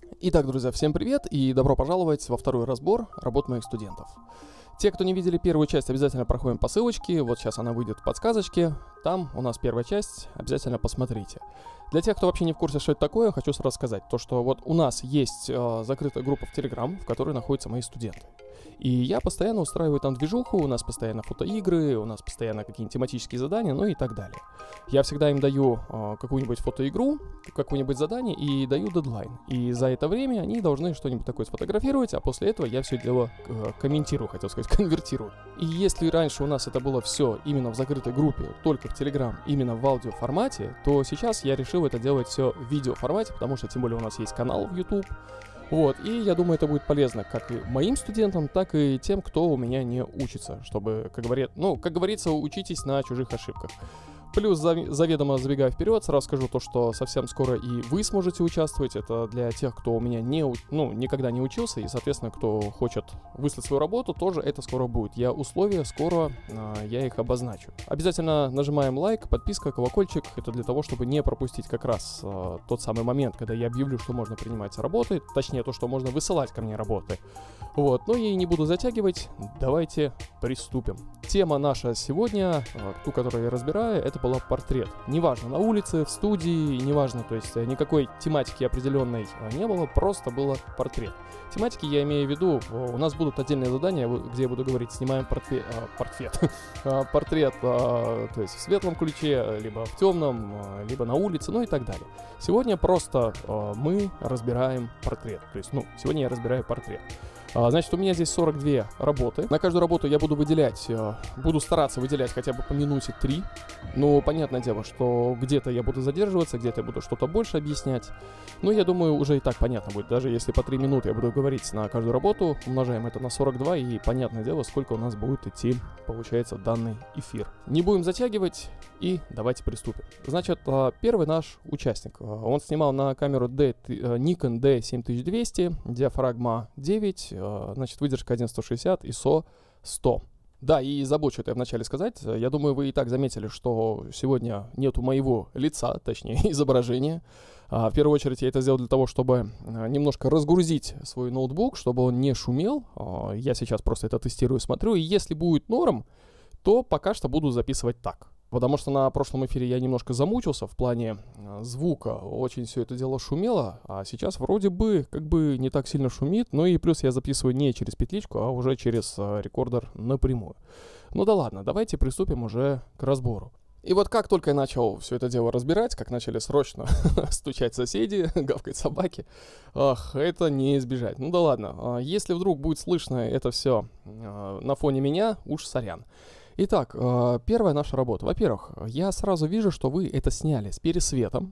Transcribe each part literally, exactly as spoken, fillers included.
Итак, друзья, всем привет и добро пожаловать во второй разбор работ моих студентов. Те, кто не видели первую часть, обязательно проходим по ссылочке, вот сейчас она выйдет в подсказочке, там у нас первая часть, обязательно посмотрите. Для тех, кто вообще не в курсе, что это такое, хочу сразу сказать, то что вот у нас есть э, закрытая группа в Telegram, в которой находятся мои студенты. И я постоянно устраиваю там движуху, у нас постоянно фотоигры, у нас постоянно какие-нибудь тематические задания, ну и так далее. Я всегда им даю э, какую-нибудь фотоигру, какое-нибудь задание и даю дедлайн. И за это время они должны что-нибудь такое сфотографировать, а после этого я все дело э, комментирую, хотел сказать, конвертирую. И если раньше у нас это было все именно в закрытой группе, только в Telegram, именно в аудиоформате, то сейчас я решил это делать все в видеоформате, потому что тем более у нас есть канал в YouTube. Вот, и я думаю, это будет полезно как и моим студентам, так и тем, кто у меня не учится, чтобы, как говорят, ну, как говорится, учитесь на чужих ошибках. Плюс заведомо забегая вперед, сразу скажу то, что совсем скоро и вы сможете участвовать. Это для тех, кто у меня не, ну, никогда не учился, и, соответственно, кто хочет выслать свою работу, тоже это скоро будет. Я условия скоро, э, я их обозначу. Обязательно нажимаем лайк, подписка, колокольчик. Это для того, чтобы не пропустить как раз э, тот самый момент, когда я объявлю, что можно принимать работы, точнее то, что можно высылать ко мне работы. Вот, ну и не буду затягивать, давайте приступим. Тема наша сегодня, э, ту, которую я разбираю, это была портрет. Неважно, на улице, в студии, неважно, то есть никакой тематики определенной не было, просто было портрет. Тематики я имею в виду, у нас будут отдельные задания, где я буду говорить, снимаем портфе, а, портрет, портрет, а, то есть в светлом ключе, либо в темном, либо на улице, ну и так далее. Сегодня просто а, мы разбираем портрет, то есть, ну, сегодня я разбираю портрет. Значит, у меня здесь сорок две работы. На каждую работу я буду выделять, буду стараться выделять хотя бы по минуте три. Ну, понятное дело, что где-то я буду задерживаться, где-то я буду что-то больше объяснять. Но я думаю, уже и так понятно будет. Даже если по три минуты я буду говорить на каждую работу, умножаем это на сорок два, и понятное дело, сколько у нас будет идти, получается, данный эфир. Не будем затягивать, и давайте приступим. Значит, первый наш участник. Он снимал на камеру D, Nikon ди семь тысяч двести, диафрагма девять, значит, выдержка один сто шестьдесят, ай эс о сто. Да, и забыл что-то я вначале сказать. Я думаю, вы и так заметили, что сегодня нету моего лица, точнее, изображения. В первую очередь я это сделал для того, чтобы немножко разгрузить свой ноутбук, чтобы он не шумел. Я сейчас просто это тестирую, смотрю. И если будет норм, то пока что буду записывать так. Потому что на прошлом эфире я немножко замучился в плане звука, очень все это дело шумело, а сейчас вроде бы как бы не так сильно шумит, ну и плюс я записываю не через петличку, а уже через рекордер напрямую. Ну да ладно, давайте приступим уже к разбору. И вот как только я начал все это дело разбирать, как начали срочно стучать соседи, гавкать собаки, ах, это не избежать. Ну да ладно, если вдруг будет слышно это все на фоне меня, уж сорян. Итак, первая наша работа. Во-первых, я сразу вижу, что вы это сняли с пересветом,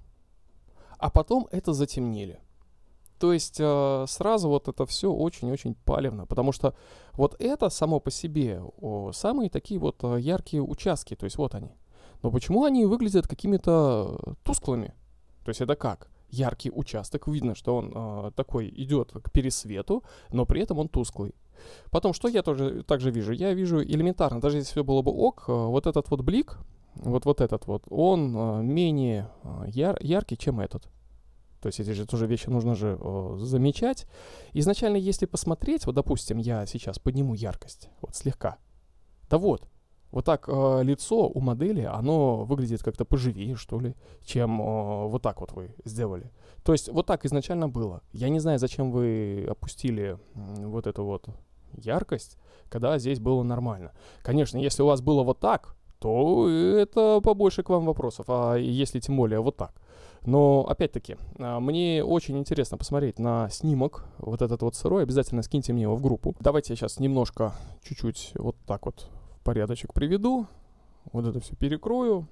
а потом это затемнили. То есть сразу вот это все очень-очень палевно, потому что вот это само по себе самые такие вот яркие участки, то есть вот они. Но почему они выглядят какими-то тусклыми? То есть это как? Яркий участок, видно, что он э, такой идет к пересвету, но при этом он тусклый. Потом, что я тоже также вижу? Я вижу элементарно, даже если все было бы ок, э, вот этот вот блик, вот, вот этот вот, он э, менее э, яр, яркий, чем этот. То есть эти же тоже вещи нужно же э, замечать. Изначально, если посмотреть, вот, допустим, я сейчас подниму яркость, вот слегка. Да вот. Вот так э, лицо у модели, оно выглядит как-то поживее, что ли, чем э, вот так вот вы сделали. То есть вот так изначально было. Я не знаю, зачем вы опустили э, вот эту вот яркость, когда здесь было нормально. Конечно, если у вас было вот так, то это побольше к вам вопросов, а если тем более вот так. Но, опять-таки, э, мне очень интересно посмотреть на снимок, вот этот вот сырой, обязательно скиньте мне его в группу. Давайте я сейчас немножко, чуть-чуть вот так вот порядочек приведу, вот это все перекрою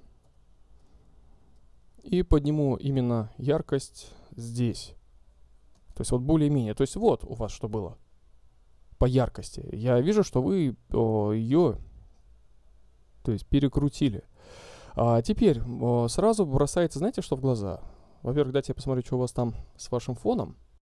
и подниму именно яркость здесь. То есть вот более-менее. То есть вот у вас что было по яркости. Я вижу, что вы о, ее, то есть перекрутили. А теперь о, сразу бросается, знаете, что в глаза? Во-первых, дайте я посмотрю, что у вас там с вашим фоном.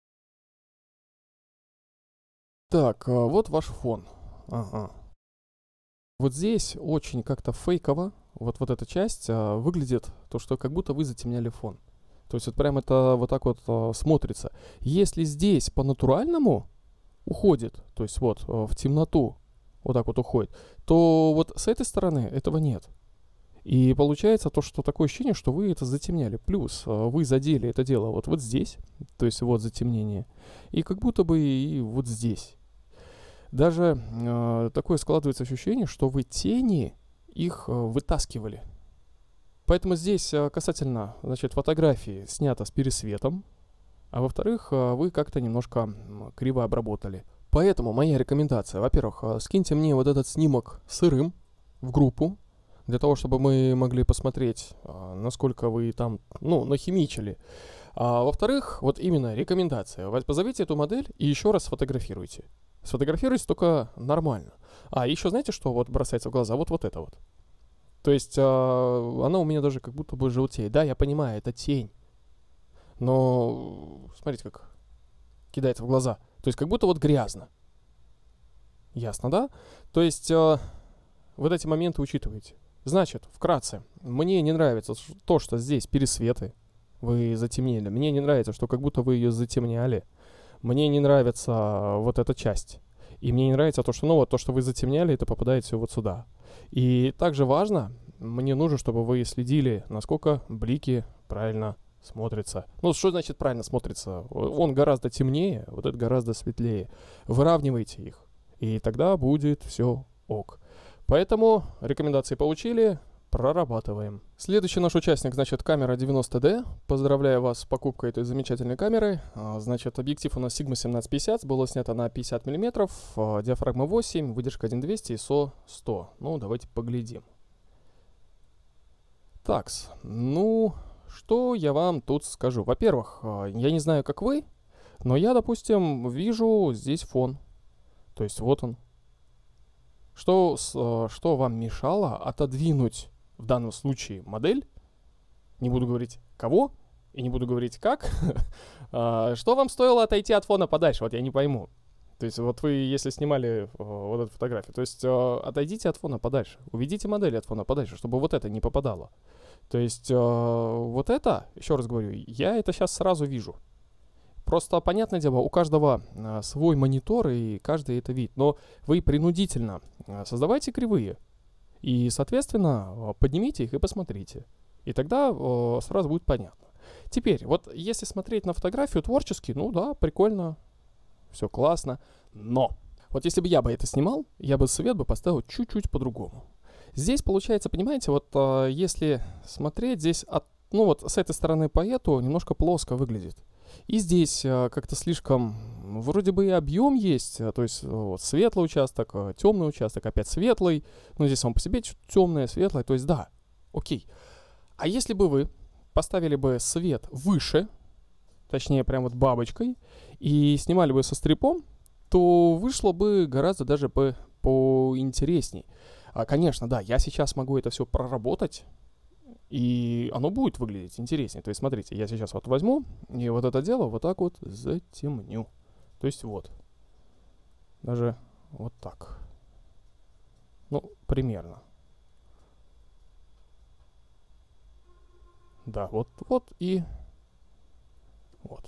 Так, а, вот ваш фон. Ага. Вот здесь очень как-то фейково, вот, вот эта часть а, выглядит, то, что как будто вы затемняли фон. То То есть вот прям это вот так вот э, смотрится. Если здесь по-натуральному уходит, то есть вот э, в темноту вот так вот уходит, то вот с этой стороны этого нет. И получается то, что такое ощущение, что вы это затемняли. Плюс э, вы задели это дело вот, вот здесь, то есть вот затемнение, и как будто бы и вот здесь. Даже э, такое складывается ощущение, что вы тени их э, вытаскивали. Поэтому здесь э, касательно, значит, фотографии снято с пересветом, а во-вторых, э, вы как-то немножко э, криво обработали. Поэтому моя рекомендация, во-первых, э, скиньте мне вот этот снимок сырым в группу, для того, чтобы мы могли посмотреть, э, насколько вы там, ну, нахимичили. А во-вторых, вот именно рекомендация. Позовите эту модель и еще раз сфотографируйте. Сфотографируйте только нормально. А, еще знаете, что вот бросается в глаза? Вот, вот это вот. То есть э, она у меня даже как будто бы желтеет. Да, я понимаю, это тень. Но смотрите, как кидается в глаза. То есть как будто вот грязно. Ясно, да? То есть э, вот эти моменты учитывайте. Значит, вкратце, мне не нравится то, что здесь пересветы. Вы затемнили. Мне не нравится, что как будто вы ее затемняли. Мне не нравится вот эта часть. И мне не нравится то, что, ну, вот то, что вы затемняли, это попадает все вот сюда. И также важно, мне нужно, чтобы вы следили, насколько блики правильно смотрятся. Ну, что значит правильно смотрится? Он гораздо темнее, вот этот гораздо светлее. Выравнивайте их, и тогда будет все ок. Поэтому рекомендации получили, прорабатываем. Следующий наш участник, значит, камера девяносто дэ. Поздравляю вас с покупкой этой замечательной камеры. Значит, объектив у нас Sigma семнадцать пятьдесят, было снято на пятьдесят миллиметров, диафрагма восемь, выдержка один двести, ай эс о сто. Ну, давайте поглядим. Такс, ну, что я вам тут скажу? Во-первых, я не знаю, как вы, но я, допустим, вижу здесь фон. То есть вот он. Что, что вам мешало отодвинуть в данном случае модель? Не буду говорить кого и не буду говорить как. Что вам стоило отойти от фона подальше? Вот я не пойму. То есть вот вы, если снимали вот эту фотографию, то есть отойдите от фона подальше, уведите модель от фона подальше, чтобы вот это не попадало. То есть вот это, еще раз говорю, я это сейчас сразу вижу. Просто, понятное дело, у каждого а, свой монитор, и каждый это видит. Но вы принудительно а, создавайте кривые. И, соответственно, поднимите их и посмотрите. И тогда а, сразу будет понятно. Теперь, вот если смотреть на фотографию творчески, ну да, прикольно, все классно. Но, вот если бы я бы это снимал, я бы свет бы поставил чуть-чуть по-другому. Здесь, получается, понимаете, вот а, если смотреть, здесь, от, ну вот с этой стороны по эту немножко плоско выглядит. И здесь а, как-то слишком, вроде бы и объем есть, а, то есть вот, светлый участок, а, темный участок, опять светлый, но здесь сам по себе темное, светлое, то есть да, окей. А если бы вы поставили бы свет выше, точнее прям вот бабочкой, и снимали бы со стрипом, то вышло бы гораздо даже бы поинтересней. А, конечно, да, я сейчас могу это все проработать, и оно будет выглядеть интереснее. То есть, смотрите, я сейчас вот возьму и вот это дело вот так вот затемню. То есть вот. Даже вот так. Ну, примерно. Да, вот, вот и вот.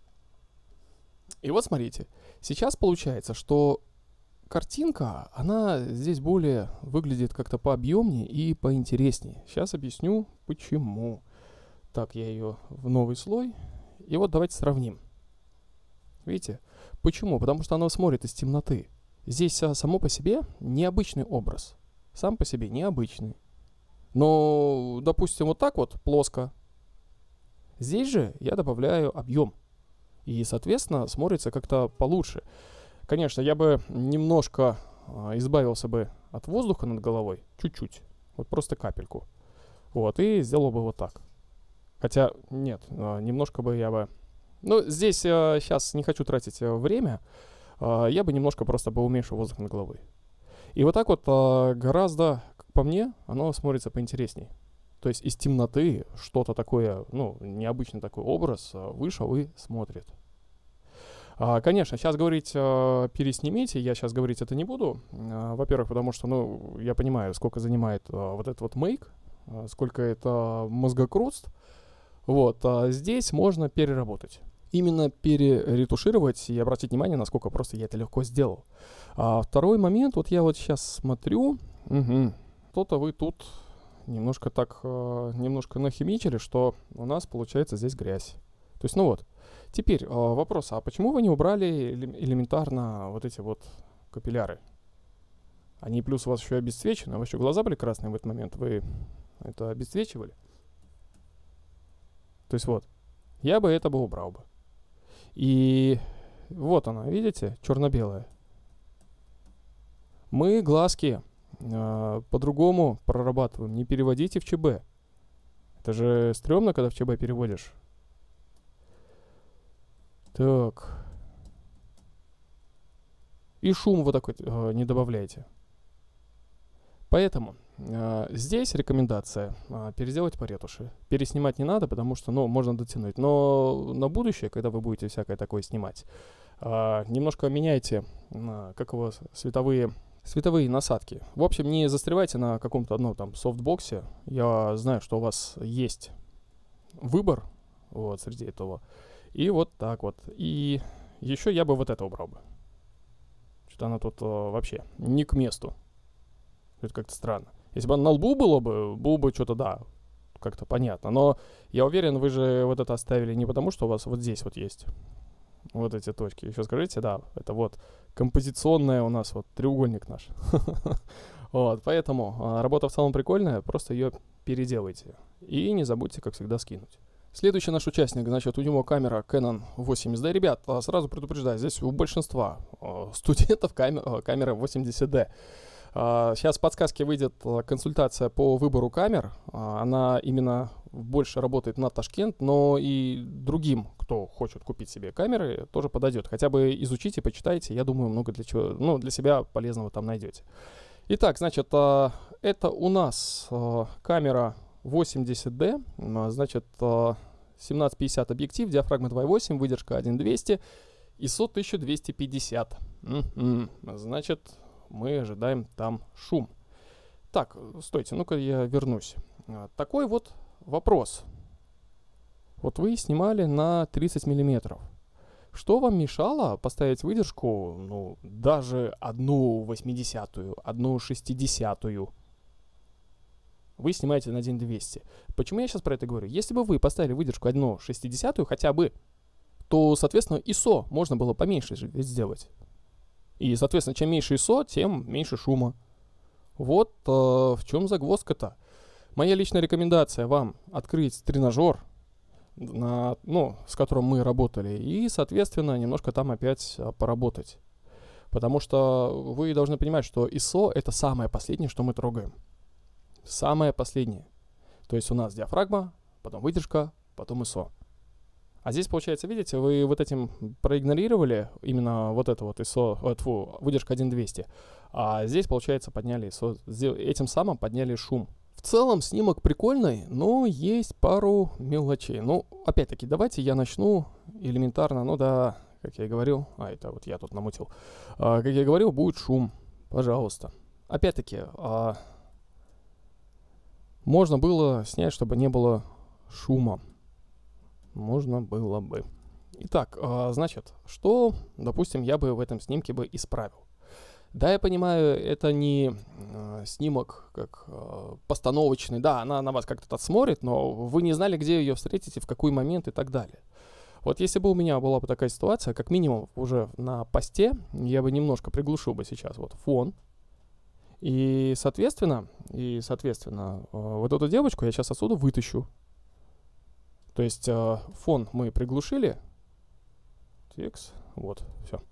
И вот смотрите. Сейчас получается, что картинка, она здесь более выглядит как-то пообъемнее и поинтереснее. Сейчас объясню, почему. Так, я ее в новый слой. И вот давайте сравним. Видите? Почему? Потому что она смотрит из темноты. Здесь а, само по себе необычный образ. Сам по себе необычный. Но, допустим, вот так вот, плоско. Здесь же я добавляю объем. И, соответственно, смотрится как-то получше. Конечно, я бы немножко а, избавился бы от воздуха над головой, чуть-чуть, вот просто капельку, вот, и сделал бы вот так. Хотя, нет, а, немножко бы я бы... Ну, здесь а, сейчас не хочу тратить а, время, а, я бы немножко просто бы уменьшил воздух над головой. И вот так вот а, гораздо, как по мне, оно смотрится поинтересней. То есть из темноты что-то такое, ну, необычный такой образ а, вышел и смотрит. А, конечно, сейчас говорить а, переснимите, я сейчас говорить это не буду. А, во-первых, потому что, ну, я понимаю, сколько занимает а, вот этот вот мейк, а, сколько это мозгокрутств. Вот, а здесь можно переработать. Именно переретушировать и обратить внимание, насколько просто я это легко сделал. А второй момент, вот я вот сейчас смотрю, угу, что-то вы тут немножко так, э, немножко нахимичили, что у нас получается здесь грязь. То есть, ну вот. Теперь э, вопрос, а почему вы не убрали эле- элементарно вот эти вот капилляры? Они плюс у вас еще обесцвечены, а ваши глаза были красные в этот момент, вы это обесцвечивали? То есть вот, я бы это бы убрал бы. И вот она, видите, черно-белая. Мы глазки э, по-другому прорабатываем, не переводите в ЧБ. Это же стрёмно, когда в ЧБ переводишь. Так. И шум вот такой э, не добавляйте. Поэтому э, здесь рекомендация э, переделать по ретуши. Переснимать не надо, потому что, ну, можно дотянуть. Но на будущее, когда вы будете всякое такое снимать, э, немножко меняйте, э, как у вас, световые, световые насадки. В общем, не застревайте на каком-то одном там софтбоксе. Я знаю, что у вас есть выбор вот среди этого. И вот так вот. И еще я бы вот это убрал бы. Что-то она тут э, вообще не к месту. Это как-то странно. Если бы на лбу было бы, было бы что-то, да, как-то понятно. Но я уверен, вы же вот это оставили не потому, что у вас вот здесь вот есть вот эти точки. Еще скажите, да, это вот композиционная у нас вот треугольник наш. Вот, поэтому работа в целом прикольная, просто ее переделайте. И не забудьте, как всегда, скинуть. Следующий наш участник, значит, у него камера Canon восемьдесят ди. Ребят, сразу предупреждаю, здесь у большинства студентов камера восемьдесят ди. Сейчас в подсказке выйдет консультация по выбору камер. Она именно больше работает на Ташкент, но и другим, кто хочет купить себе камеры, тоже подойдет. Хотя бы изучите, почитайте, я думаю, много для чего, ну, для себя полезного там найдете. Итак, значит, это у нас камера восемьдесят ди, значит, семнадцать пятьдесят объектив, диафрагма два и восемь, выдержка один двести, ай эс о тысяча двести пятьдесят. Mm-hmm. Значит, мы ожидаем там шум. Так, стойте, ну-ка я вернусь. Такой вот вопрос. Вот вы снимали на тридцать миллиметров. Что вам мешало поставить выдержку, ну, даже одну восьмидесятую, одну шестидесятую? Вы снимаете на один двести. Почему я сейчас про это говорю? Если бы вы поставили выдержку одну шестидесятую хотя бы, то, соответственно, ай эс о можно было поменьше сделать. И, соответственно, чем меньше ай эс о, тем меньше шума. Вот э, в чем загвоздка-то. Моя личная рекомендация вам открыть тренажер, на, ну, с которым мы работали, и, соответственно, немножко там опять а, поработать. Потому что вы должны понимать, что ай эс о — это самое последнее, что мы трогаем. Самое последнее. То есть у нас диафрагма, потом выдержка, потом ай эс о. А здесь, получается, видите, вы вот этим проигнорировали именно вот это вот ай эс о, о, тьфу, выдержка один двести. А здесь, получается, подняли ай эс о, этим самым подняли шум. В целом снимок прикольный, но есть пару мелочей. Ну, опять-таки, давайте я начну элементарно, ну да, как я и говорил, а это вот я тут намутил. А, как я и говорил, будет шум, пожалуйста. Опять-таки, а, можно было снять, чтобы не было шума. Можно было бы. Итак, а, значит, что, допустим, я бы в этом снимке бы исправил? Да, я понимаю, это не э, снимок как э, постановочный. Да, она на вас как-то так смотрит, но вы не знали, где ее встретите, в какой момент и так далее. Вот если бы у меня была бы такая ситуация, как минимум уже на посте, я бы немножко приглушил бы сейчас вот фон. И, соответственно, и, соответственно, э, вот эту девочку я сейчас отсюда вытащу. То есть э, фон мы приглушили. Текст. Вот, все.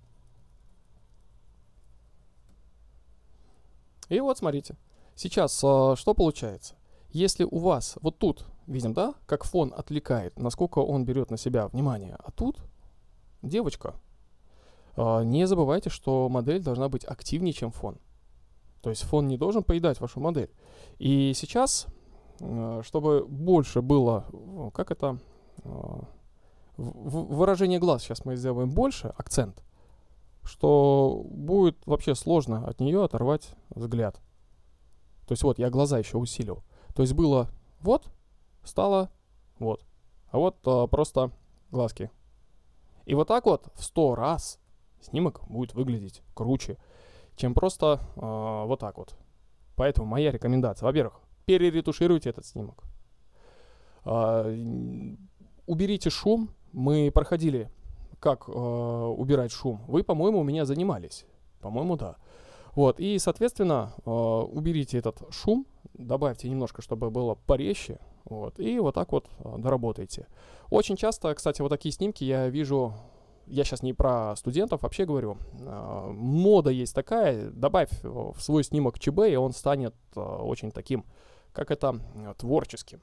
И вот смотрите, сейчас а, что получается? Если у вас вот тут, видим, да, как фон отвлекает, насколько он берет на себя внимание, а тут девочка, а, не забывайте, что модель должна быть активнее, чем фон. То есть фон не должен поедать вашу модель. И сейчас, а, чтобы больше было, как это, а, выражение глаз, сейчас мы сделаем больше, акцент, что будет вообще сложно от нее оторвать взгляд. То есть вот, я глаза еще усилил. То есть было вот, стало вот. а вот а, просто глазки. И вот так вот в сто раз снимок будет выглядеть круче, чем просто а, вот так вот. Поэтому моя рекомендация. Во-первых, переретушируйте этот снимок. А, уберите шум. Мы проходили, как а, убирать шум. Вы, по-моему, у меня занимались. По-моему, да. Вот, и, соответственно, э, уберите этот шум, добавьте немножко, чтобы было порезче, вот, и вот так вот э, доработайте. Очень часто, кстати, вот такие снимки я вижу, я сейчас не про студентов вообще говорю, э, мода есть такая, добавь в свой снимок ЧБ, и он станет э, очень таким, как это, э, творческим.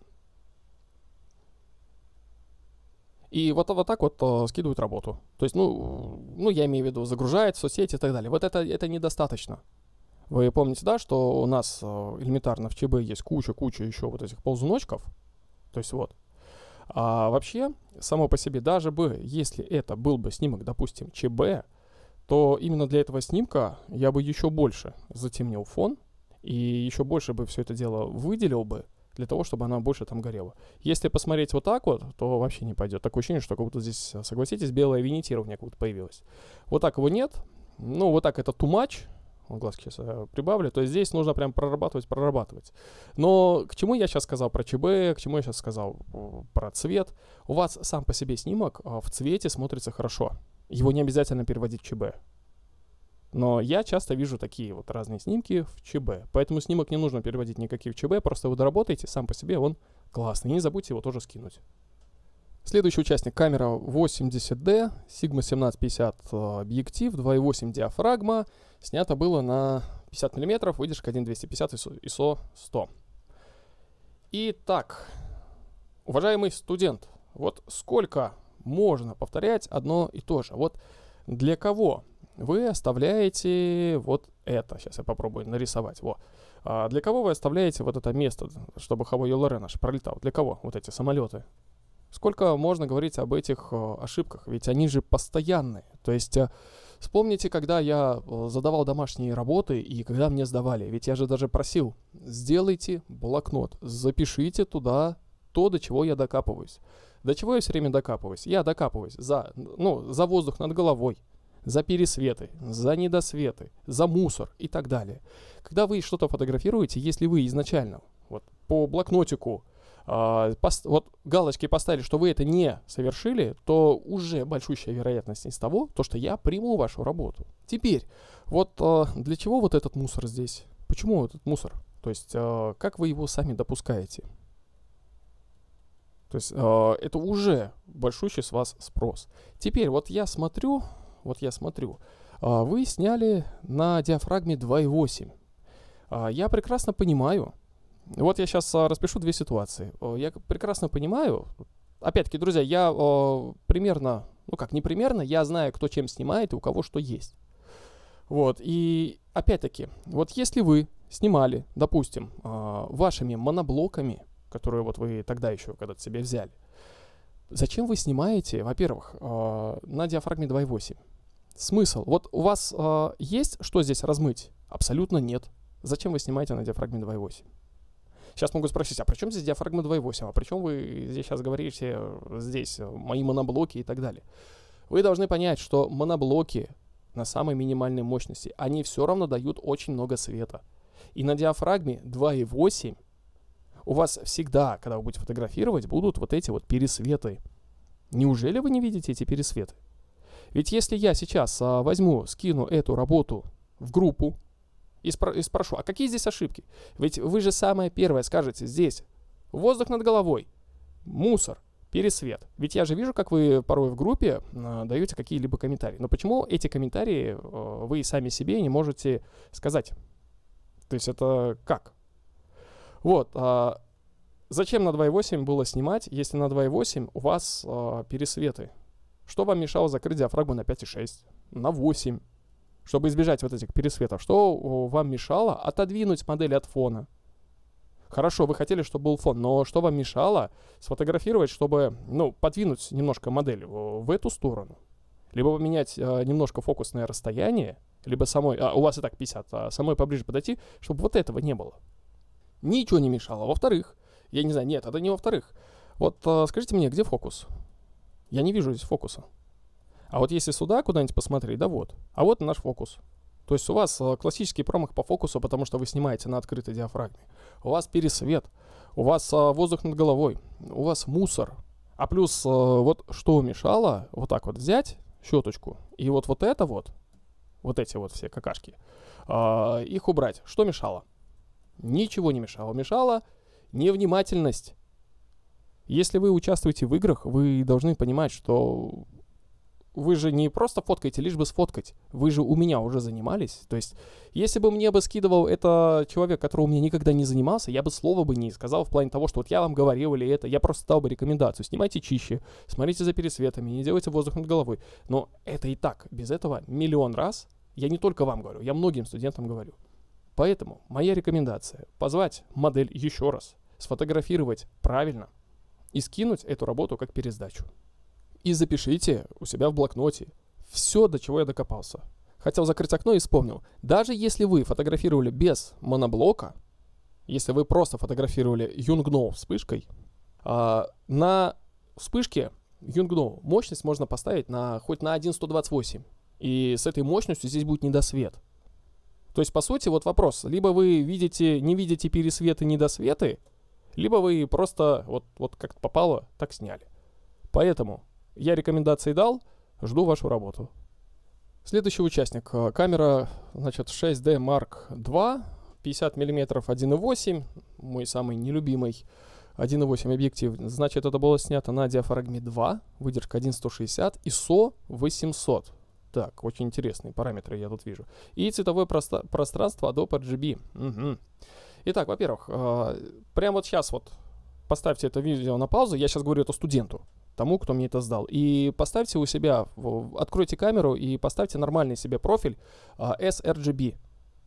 И вот, вот так вот э, скидывают работу. То есть, ну, ну, я имею в виду, загружает в соцсети и так далее. Вот это, это недостаточно. Вы помните, да, что у нас э, элементарно в ЧБ есть куча-куча еще вот этих ползуночков. То есть вот. А вообще, само по себе, даже бы, если это был бы снимок, допустим, ЧБ, то именно для этого снимка я бы еще больше затемнил фон и еще больше бы все это дело выделил бы, для того, чтобы она больше там горела. Если посмотреть вот так вот, то вообще не пойдет. Такое ощущение, что как будто здесь, согласитесь, белое винитирование как будто появилось. Вот так его нет. Ну, вот так это too much. Глазки сейчас я прибавлю. То есть здесь нужно прям прорабатывать, прорабатывать. Но к чему я сейчас сказал про ЧБ, к чему я сейчас сказал про цвет. У вас сам по себе снимок в цвете смотрится хорошо. Его не обязательно переводить в ЧБ. Но я часто вижу такие вот разные снимки в ЧБ. Поэтому снимок не нужно переводить никакие в ЧБ, просто вы доработаете, сам по себе он классный. И не забудьте его тоже скинуть. Следующий участник — камера восемьдесят ди, Sigma семнадцать пятьдесят объектив, два и восемь диафрагма. Снято было на пятьдесят миллиметров, выдержка один двести пятьдесят, ай эс о сто. Итак, уважаемый студент, вот сколько можно повторять одно и то же? Вот для кого вы оставляете вот это? Сейчас я попробую нарисовать. Во. А для кого вы оставляете вот это место, чтобы Хавой эл эр наш пролетал? Для кого вот эти самолеты? Сколько можно говорить об этих э, ошибках? Ведь они же постоянные. То есть э, вспомните, когда я э, задавал домашние работы и когда мне сдавали. Ведь я же даже просил, сделайте блокнот, запишите туда то, до чего я докапываюсь. До чего я все время докапываюсь? Я докапываюсь за, ну, за воздух над головой, за пересветы, за недосветы, за мусор и так далее. Когда вы что-то фотографируете, если вы изначально вот, по блокнотику Uh, пост- вот галочки поставили, что вы это не совершили, то уже большущая вероятность из того, то, что я приму вашу работу. Теперь, вот uh, для чего вот этот мусор здесь? Почему этот мусор? То есть, uh, как вы его сами допускаете? То есть, uh, это уже большущий с вас спрос. Теперь, вот я смотрю, вот я смотрю, uh, вы сняли на диафрагме два и восемь. Uh, я прекрасно понимаю. Вот я сейчас а, распишу две ситуации. Я прекрасно понимаю, опять-таки, друзья, я а, примерно, ну как, не примерно, я знаю, кто чем снимает и у кого что есть. Вот, и опять-таки, вот если вы снимали, допустим, а, вашими моноблоками, которые вот вы тогда еще когда-то себе взяли, зачем вы снимаете, во-первых, а, на диафрагме два и восемь? Смысл? Вот у вас а, есть что здесь размыть? Абсолютно нет. Зачем вы снимаете на диафрагме два и восемь? Сейчас могу спросить, а при чем здесь диафрагма два и восемь? А при чем вы здесь сейчас говорите, здесь мои моноблоки и так далее? Вы должны понять, что моноблоки на самой минимальной мощности, они все равно дают очень много света. И на диафрагме два и восемь у вас всегда, когда вы будете фотографировать, будут вот эти вот пересветы. Неужели вы не видите эти пересветы? Ведь если я сейчас а, возьму, скину эту работу в группу, И, спро- и спрошу, а какие здесь ошибки? Ведь вы же самое первое скажете здесь. Воздух над головой, мусор, пересвет. Ведь я же вижу, как вы порой в группе э, даете какие-либо комментарии. Но почему эти комментарии э, вы сами себе не можете сказать? То есть это как? Вот. Э, зачем на два и восемь было снимать, если на два и восемь у вас э, пересветы? Что вам мешало закрыть диафрагму на пять и шесть, на восемь? Чтобы избежать вот этих пересветов, что вам мешало отодвинуть модель от фона? Хорошо, вы хотели, чтобы был фон, но что вам мешало сфотографировать, чтобы, ну, подвинуть немножко модель в, в эту сторону? Либо поменять э, немножко фокусное расстояние, либо самой, а у вас и так пятьдесят, а самой поближе подойти, чтобы вот этого не было. Ничего не мешало. Во-вторых, я не знаю, нет, это не во-вторых. Вот э, скажите мне, где фокус? Я не вижу здесь фокуса. А вот если сюда куда-нибудь посмотреть, да вот. А вот наш фокус. То есть у вас э, классический промах по фокусу, потому что вы снимаете на открытой диафрагме. У вас пересвет, у вас э, воздух над головой, у вас мусор. А плюс э, вот что мешало вот так вот взять щеточку и вот вот это вот, вот эти вот все какашки, э, их убрать. Что мешало? Ничего не мешало. Мешала невнимательность. Если вы участвуете в играх, вы должны понимать, что вы же не просто фоткаете, лишь бы сфоткать. Вы же у меня уже занимались. То есть, если бы мне бы скидывал это человек, который у меня никогда не занимался, я бы слова бы не сказал в плане того, что вот я вам говорил или это. Я просто дал бы рекомендацию. Снимайте чище, смотрите за пересветами, не делайте воздух над головой. Но это и так. Без этого миллион раз. Я не только вам говорю, я многим студентам говорю. Поэтому моя рекомендация — позвать модель еще раз, сфотографировать правильно и скинуть эту работу как пересдачу. И запишите у себя в блокноте все, до чего я докопался. Хотел закрыть окно и вспомнил. Даже если вы фотографировали без моноблока, если вы просто фотографировали Yongnuo вспышкой, а, на вспышке Yongnuo мощность можно поставить на, хоть на один сто двадцать восемь. И с этой мощностью здесь будет недосвет. То есть, по сути, вот вопрос. Либо вы видите, не видите пересветы, недосветы, либо вы просто вот, вот как попало, так сняли. Поэтому я рекомендации дал, жду вашу работу. Следующий участник. Камера, значит, шесть дэ Марк два, пятьдесят миллиметров один и восемь, мой самый нелюбимый один и восемь объектив. Значит, это было снято на диафрагме два, выдержка один сто шестьдесят, ай эс о восемьсот. Так, очень интересные параметры я тут вижу. И цветовое проста- пространство Adobe ар джи би. Угу. Итак, во-первых, э, прямо вот сейчас вот поставьте это видео на паузу. Я сейчас говорю это студенту, тому, кто мне это сдал. И поставьте у себя, откройте камеру и поставьте нормальный себе профиль э, эс эр джи би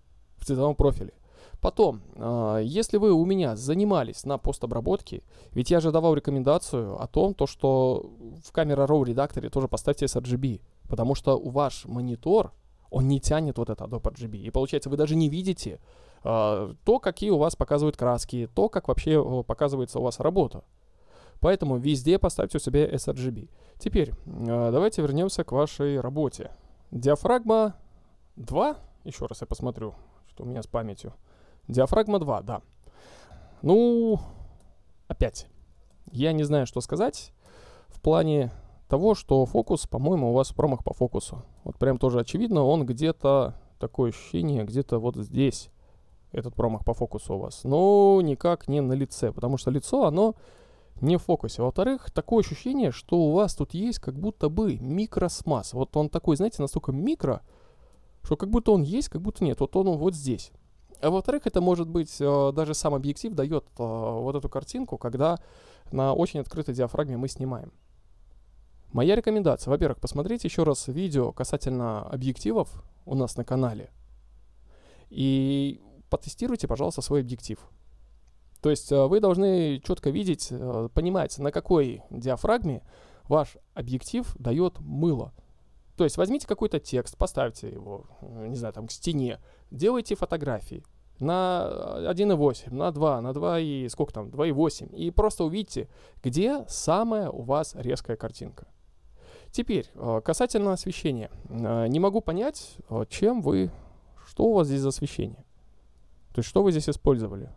в цветовом профиле. Потом, э, если вы у меня занимались на постобработке, ведь я же давал рекомендацию о том, то, что в Camera Raw редакторе тоже поставьте эс эр джи би, потому что у ваш монитор, он не тянет вот это Adobe ар джи би. И получается, вы даже не видите э, то, какие у вас показывают краски, то, как вообще э, показывается у вас работа. Поэтому везде поставьте у себя эс эр джи би. Теперь э, давайте вернемся к вашей работе. Диафрагма два. Еще раз я посмотрю, что у меня с памятью. Диафрагма два, да. Ну, опять. Я не знаю, что сказать в плане того, что фокус, по-моему, у вас промах по фокусу. Вот прям тоже очевидно, он где-то, такое ощущение, где-то вот здесь, этот промах по фокусу у вас. Но никак не на лице, потому что лицо, оно не в фокусе. Во-вторых, такое ощущение, что у вас тут есть как будто бы микросмаз. Вот он такой, знаете, настолько микро, что как будто он есть, как будто нет. Вот он вот здесь. А во-вторых, это может быть, э, даже сам объектив дает э, вот эту картинку, когда на очень открытой диафрагме мы снимаем. Моя рекомендация, во-первых, посмотрите еще раз видео касательно объективов у нас на канале и потестируйте, пожалуйста, свой объектив. То есть э, вы должны четко видеть, э, понимать, на какой диафрагме ваш объектив дает мыло. То есть возьмите какой-то текст, поставьте его, не знаю, там к стене, делайте фотографии на один и восемь, на два, на два и сколько там, два и восемь. И просто увидите, где самая у вас резкая картинка. Теперь, касательно освещения. Не могу понять, чем вы, что у вас здесь за освещение. То есть, что вы здесь использовали.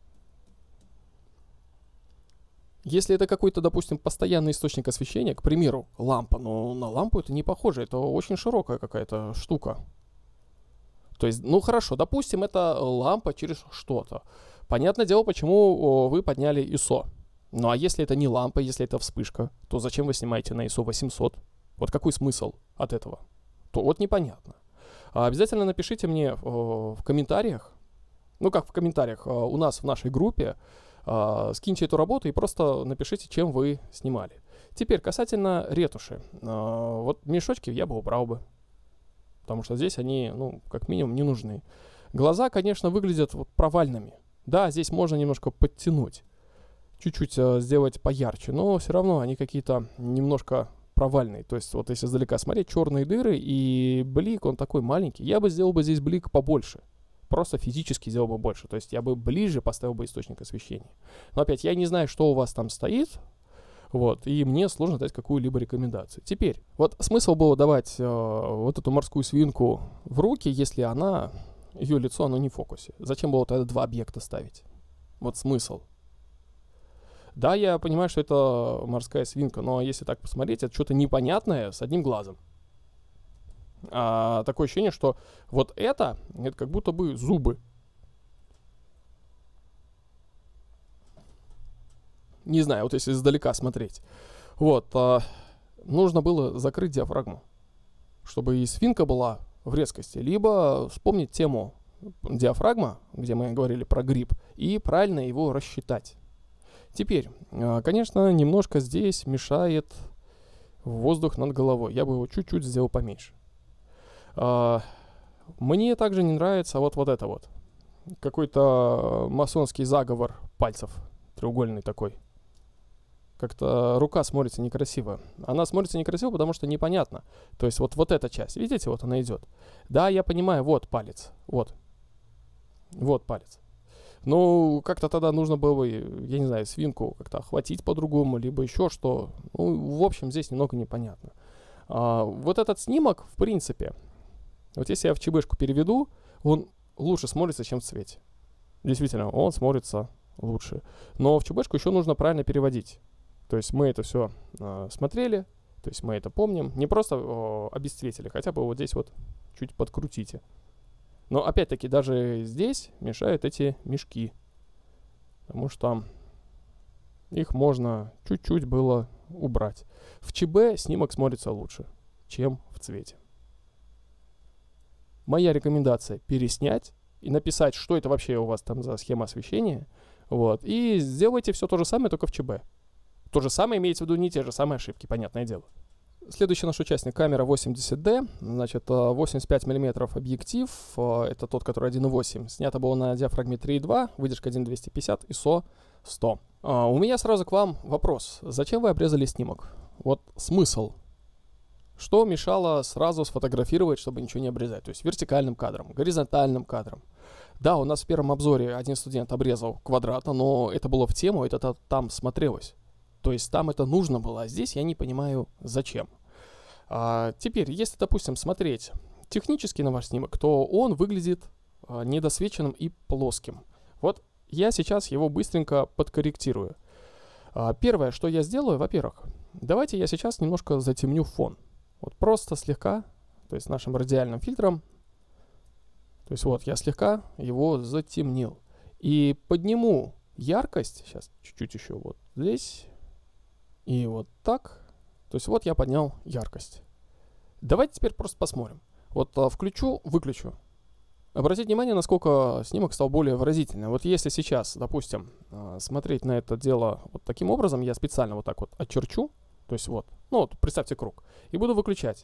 Если это какой-то, допустим, постоянный источник освещения, к примеру, лампа, но на лампу это не похоже, это очень широкая какая-то штука. То есть, ну хорошо, допустим, это лампа через что-то. Понятное дело, почему вы подняли ай эс о. Ну а если это не лампа, если это вспышка, то зачем вы снимаете на ай эс о восемьсот? Вот какой смысл от этого? То вот непонятно. А обязательно напишите мне о, в комментариях, ну как в комментариях, о, у нас в нашей группе, о, скиньте эту работу и просто напишите, чем вы снимали. Теперь касательно ретуши. О, вот мешочки я бы убрал бы, потому что здесь они, ну, как минимум, не нужны. Глаза, конечно, выглядят вот провальными. Да, здесь можно немножко подтянуть, чуть-чуть э, сделать поярче, но все равно они какие-то немножко провальные. То есть вот если издалека смотреть, черные дыры и блик, он такой маленький. Я бы сделал бы здесь блик побольше. Просто физически сделал бы больше. То есть я бы ближе поставил бы источник освещения. Но опять, я не знаю, что у вас там стоит. Вот, и мне сложно дать какую-либо рекомендацию. Теперь, вот смысл было давать э, вот эту морскую свинку в руки, если она, ее лицо, оно не в фокусе. Зачем было тогда два объекта ставить? Вот смысл. Да, я понимаю, что это морская свинка, но если так посмотреть, это что-то непонятное с одним глазом. А, такое ощущение, что вот это, это как будто бы зубы. Не знаю, вот если издалека смотреть. Вот, а, нужно было закрыть диафрагму, чтобы и свинка была в резкости. Либо вспомнить тему диафрагма, где мы говорили про гриб, и правильно его рассчитать. Теперь, а, конечно, немножко здесь мешает воздух над головой. Я бы его чуть-чуть сделал поменьше. А, мне также не нравится вот, вот это вот. Какой-то масонский заговор пальцев. Треугольный такой. Как-то рука смотрится некрасиво. Она смотрится некрасиво, потому что непонятно. То есть вот, вот эта часть, видите, вот она идет. Да, я понимаю, вот палец. Вот. Вот палец. Ну, как-то тогда нужно было бы, я не знаю, свинку как-то охватить по-другому, либо еще что. Ну, в общем, здесь немного непонятно. А, вот этот снимок, в принципе, вот если я в ЧБшку переведу, он лучше смотрится, чем в цвете. Действительно, он смотрится лучше. Но в ЧБшку еще нужно правильно переводить. То есть мы это все э, смотрели, то есть мы это помним. Не просто э, обесцветили, хотя бы вот здесь вот чуть подкрутите. Но опять-таки даже здесь мешают эти мешки. Потому что их можно чуть-чуть было убрать. В ЧБ снимок смотрится лучше, чем в цвете. Моя рекомендация переснять и написать, что это вообще у вас там за схема освещения. Вот. И сделайте все то же самое, только в ЧБ. То же самое имеется в виду не те же самые ошибки, понятное дело. Следующий наш участник — камера восемьдесят дэ, значит, восемьдесят пять миллиметров объектив, это тот, который один и восемь. Снято было на диафрагме три и два, выдержка один двести пятьдесят, ай эс о сто. А, у меня сразу к вам вопрос. Зачем вы обрезали снимок? Вот смысл. Что мешало сразу сфотографировать, чтобы ничего не обрезать? То есть вертикальным кадром, горизонтальным кадром. Да, у нас в первом обзоре один студент обрезал квадратно, но это было в тему, это там смотрелось. То есть там это нужно было, а здесь я не понимаю, зачем. А, теперь, если, допустим, смотреть технически на ваш снимок, то он выглядит а, недосвеченным и плоским. Вот я сейчас его быстренько подкорректирую. А, первое, что я сделаю, во-первых, давайте я сейчас немножко затемню фон. Вот просто слегка, то есть нашим радиальным фильтром. То есть вот я слегка его затемнил. И подниму яркость, сейчас чуть-чуть еще вот здесь. И вот так. То есть вот я поднял яркость. Давайте теперь просто посмотрим. Вот а, включу, выключу. Обратите внимание, насколько снимок стал более выразительным. Вот если сейчас, допустим, а, смотреть на это дело вот таким образом, я специально вот так вот очерчу. То есть вот, ну вот представьте круг. И буду выключать.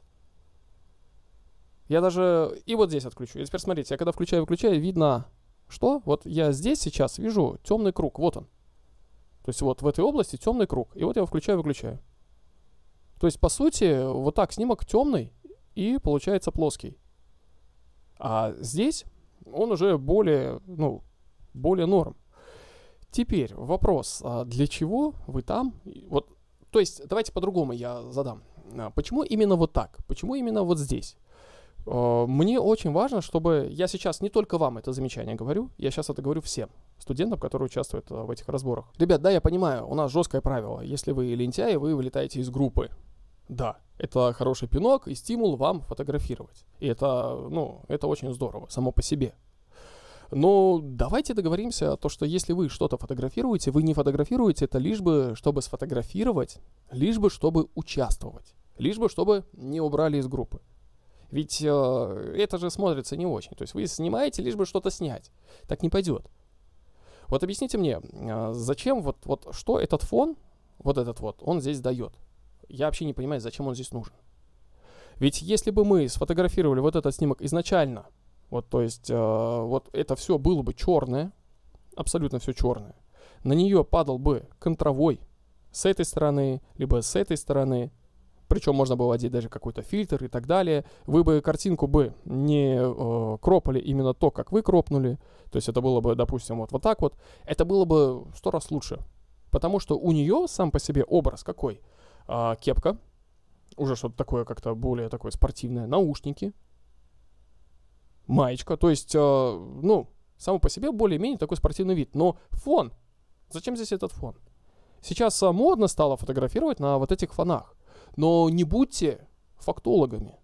Я даже и вот здесь отключу. И теперь смотрите, я когда включаю-выключаю, видно, что? Вот я здесь сейчас вижу темный круг. Вот он. То есть вот в этой области темный круг. И вот я его включаю-выключаю. То есть, по сути, вот так снимок темный и получается плоский. А здесь он уже более, ну, более норм. Теперь вопрос, а для чего вы там? Вот, то есть, давайте по-другому я задам. Почему именно вот так? Почему именно вот здесь? Мне очень важно, чтобы я сейчас не только вам это замечание говорю, я сейчас это говорю всем студентам, которые участвуют в этих разборах. Ребят, да, я понимаю, у нас жесткое правило. Если вы лентяи, вы вылетаете из группы. Да, это хороший пинок и стимул вам фотографировать. И это, ну, это очень здорово само по себе. Но давайте договоримся, то, что если вы что-то фотографируете, вы не фотографируете это лишь бы, чтобы сфотографировать, лишь бы, чтобы участвовать, лишь бы, чтобы не убрали из группы. Ведь э, это же смотрится не очень. То есть вы снимаете, лишь бы что-то снять. Так не пойдет. Вот объясните мне, э, зачем вот, вот что этот фон, вот этот вот, он здесь дает? Я вообще не понимаю, зачем он здесь нужен. Ведь если бы мы сфотографировали вот этот снимок изначально, вот, то есть э, вот это все было бы черное, абсолютно все черное, на нее падал бы контровой с этой стороны, либо с этой стороны, причем можно было одеть даже какой-то фильтр и так далее. Вы бы картинку бы не э, кропали именно то, как вы кропнули. То есть это было бы, допустим, вот, вот так вот. Это было бы сто раз лучше. Потому что у нее сам по себе образ какой? А, кепка, уже что-то такое как-то более такое спортивное, наушники, маечка, то есть, а, ну, само по себе более-менее такой спортивный вид. Но фон, зачем здесь этот фон? Сейчас а, модно стало фотографировать на вот этих фонах, но не будьте фактологами.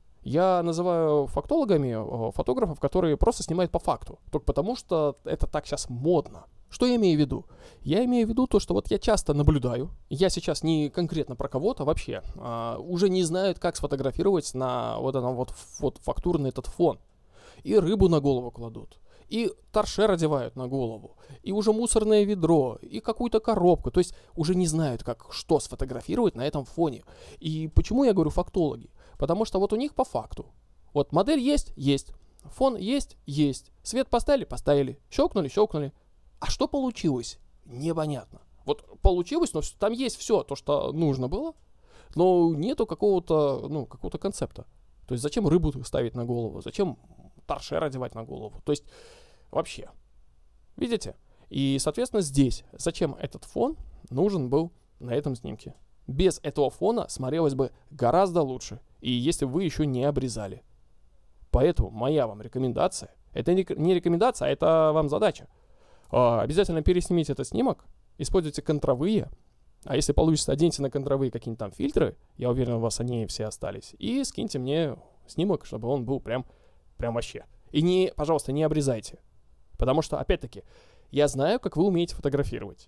Я называю фактологами фотографов, которые просто снимают по факту, только потому что это так сейчас модно. Что я имею в виду? Я имею в виду то, что вот я часто наблюдаю, я сейчас не конкретно про кого-то вообще, а, уже не знают, как сфотографировать на вот этот вот, вот фактурный этот фон. И рыбу на голову кладут, и торшер одевают на голову, и уже мусорное ведро, и какую-то коробку. То есть уже не знают, как что сфотографировать на этом фоне. И почему я говорю фактологи? Потому что вот у них по факту. Вот модель есть, есть. Фон есть, есть. Свет поставили, поставили. Щелкнули, щелкнули. А что получилось? Непонятно. Вот получилось, но там есть все, то, что нужно было, но нету какого-то, ну, какого-то концепта. То есть зачем рыбу ставить на голову? Зачем торшер одевать на голову? То есть вообще. Видите? И, соответственно, здесь зачем этот фон нужен был на этом снимке? Без этого фона смотрелось бы гораздо лучше. И если вы еще не обрезали. Поэтому моя вам рекомендация, это не рекомендация, а это вам задача. Обязательно переснимите этот снимок, используйте контровые. А если получится, оденьте на контровые какие-нибудь там фильтры, я уверен, у вас они все остались. И скиньте мне снимок, чтобы он был прям, прям вообще. И не, пожалуйста, не обрезайте. Потому что, опять-таки, я знаю, как вы умеете фотографировать.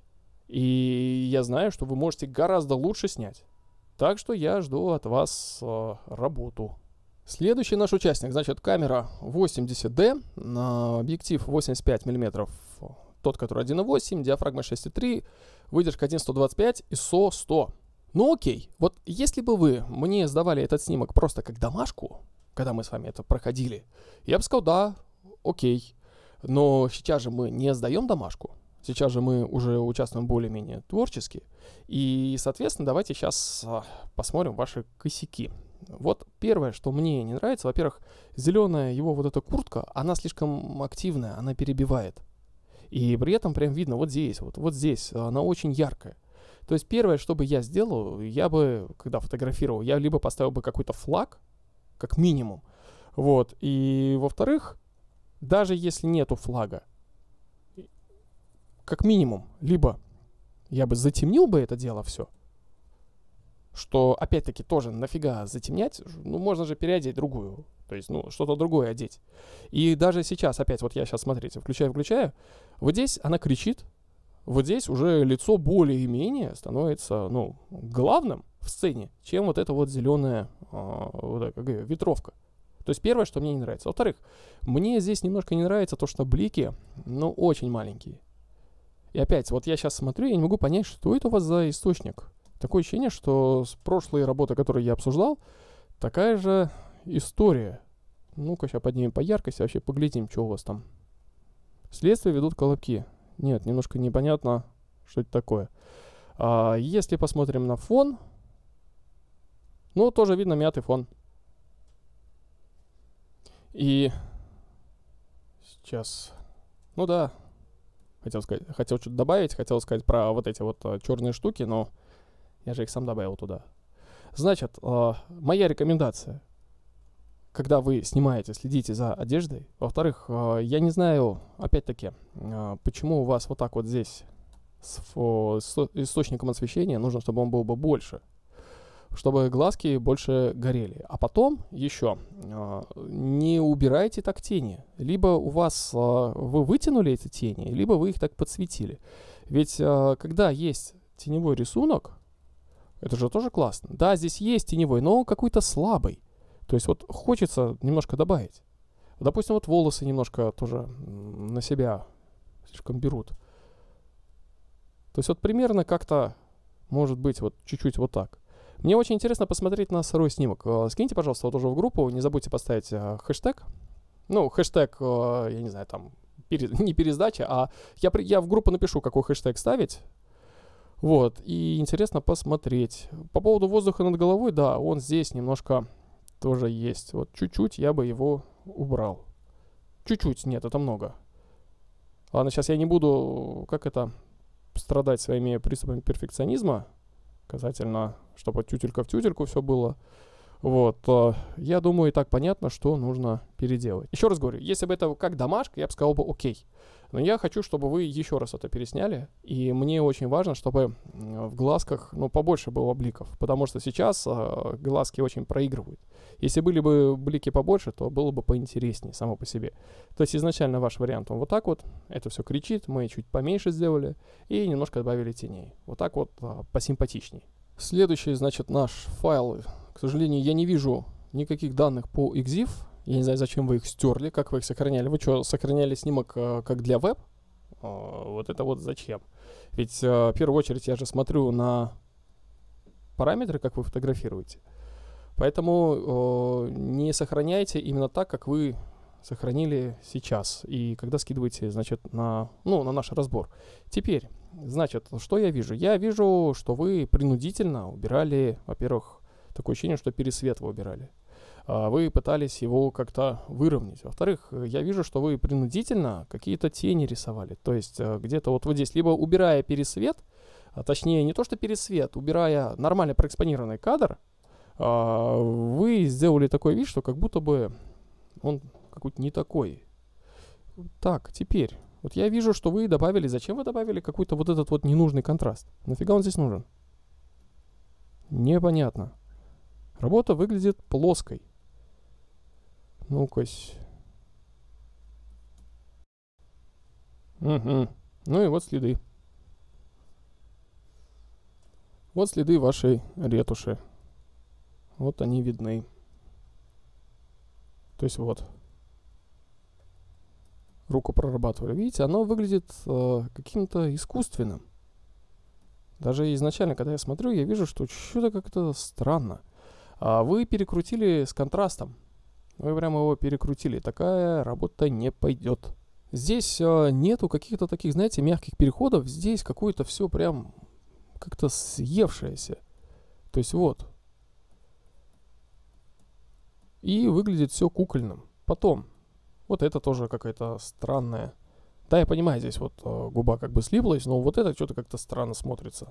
И я знаю, что вы можете гораздо лучше снять. Так что я жду от вас э, работу. Следующий наш участник, значит, камера восемьдесят дэ, на объектив восемьдесят пять миллиметров, тот, который один и восемь, диафрагма шесть и три, выдержка один сто двадцать пять, ай эс о сто. Ну окей, вот если бы вы мне сдавали этот снимок просто как домашку, когда мы с вами это проходили, я бы сказал, да, окей. Но сейчас же мы не сдаем домашку. Сейчас же мы уже участвуем более-менее творчески. И, соответственно, давайте сейчас а, посмотрим ваши косяки. Вот первое, что мне не нравится, во-первых, зеленая его вот эта куртка, она слишком активная, она перебивает. И при этом прям видно вот здесь, вот, вот здесь, она очень яркая. То есть первое, что бы я сделал, я бы, когда фотографировал, я либо поставил бы какой-то флаг, как минимум. Вот. И, во-вторых, даже если нету флага, как минимум, либо я бы затемнил бы это дело все, что, опять-таки, тоже нафига затемнять, ну, можно же переодеть другую, то есть, ну, что-то другое одеть. И даже сейчас, опять, вот я сейчас, смотрите, включаю-включаю, вот здесь она кричит, вот здесь уже лицо более-менее становится, ну, главным в сцене, чем вот эта вот зеленая а, вот, как говорю, ветровка. То есть первое, что мне не нравится. Во-вторых, мне здесь немножко не нравится то, что блики, ну, очень маленькие. И опять, вот я сейчас смотрю, я не могу понять, что это у вас за источник. Такое ощущение, что с прошлой работы, которую я обсуждал, такая же история. Ну-ка, сейчас поднимем по яркости, вообще поглядим, что у вас там. Следствие ведут колобки. Нет, немножко непонятно, что это такое. А если посмотрим на фон, ну, тоже видно мятый фон. И сейчас, ну да, хотел сказать, хотел что-то добавить, хотел сказать про вот эти вот а, черные штуки, но я же их сам добавил туда. Значит, а, моя рекомендация, когда вы снимаете, следите за одеждой. Во-вторых, а, я не знаю, опять-таки, а, почему у вас вот так вот здесь с, с источником освещения нужно, чтобы он был бы больше, чтобы глазки больше горели. А потом еще э, не убирайте так тени. Либо у вас э, вы вытянули эти тени, либо вы их так подсветили. Ведь э, когда есть теневой рисунок, это же тоже классно. Да, здесь есть теневой, но он какой-то слабый. То есть вот хочется немножко добавить. Допустим, вот волосы немножко тоже на себя слишком берут. То есть вот примерно как-то может быть вот чуть-чуть вот так. Мне очень интересно посмотреть на сырой снимок. Скиньте, пожалуйста, вот уже в группу. Не забудьте поставить э, хэштег. Ну, хэштег, э, я не знаю, там, пере, не пересдача, а я, я в группу напишу, какой хэштег ставить. Вот, и интересно посмотреть. По поводу воздуха над головой, да, он здесь немножко тоже есть. Вот чуть-чуть я бы его убрал. Чуть-чуть, нет, это много. Ладно, сейчас я не буду, как это, страдать своими приступами перфекционизма, касательно, чтобы тютелька в тютельку все было, вот, э, я думаю, и так понятно, что нужно переделать. Еще раз говорю, если бы это как домашка, я бы сказал бы окей. Но я хочу, чтобы вы еще раз это пересняли, и мне очень важно, чтобы в глазках, ну, побольше было бликов, потому что сейчас э, глазки очень проигрывают. Если были бы блики побольше, то было бы поинтереснее само по себе. То есть изначально ваш вариант, он вот так вот, это все кричит, мы чуть поменьше сделали и немножко добавили теней. Вот так вот э, посимпатичней. Следующий, значит, наш файл, к сожалению, я не вижу никаких данных по экзиф. Я не знаю, зачем вы их стерли, как вы их сохраняли. Вы что, сохраняли снимок э, как для веб? Э, вот это вот зачем? Ведь э, в первую очередь я же смотрю на параметры, как вы фотографируете. Поэтому э, не сохраняйте именно так, как вы сохранили сейчас. И когда скидываете, значит, на, ну, на наш разбор. Теперь, значит, что я вижу? Я вижу, что вы принудительно убирали, во-первых, такое ощущение, что пересвет вы убирали. Вы пытались его как-то выровнять. Во-вторых, я вижу, что вы принудительно какие-то тени рисовали. То есть где-то вот, вот здесь, либо убирая пересвет, а точнее не то, что пересвет, убирая нормально проэкспонированный кадр, вы сделали такой вид, что как будто бы он какой-то не такой. Так, теперь, вот я вижу, что вы добавили, зачем вы добавили какой-то вот этот вот ненужный контраст? Нафига он здесь нужен? Непонятно. Работа выглядит плоской. Ну-ка. Угу. Ну и вот следы. Вот следы вашей ретуши. Вот они видны. То есть вот. Руку прорабатывали. Видите, оно выглядит э, каким-то искусственным. Даже изначально, когда я смотрю, я вижу, что что-то как-то странно. А вы перекрутили с контрастом. Вы прямо его перекрутили. Такая работа не пойдет. Здесь э, нету каких-то таких, знаете, мягких переходов. Здесь какое-то все прям как-то съевшееся. То есть вот. И выглядит все кукольным. Потом. Вот это тоже какая-то странная. Да, я понимаю, здесь вот э, губа как бы слиплась, но вот это что-то как-то странно смотрится.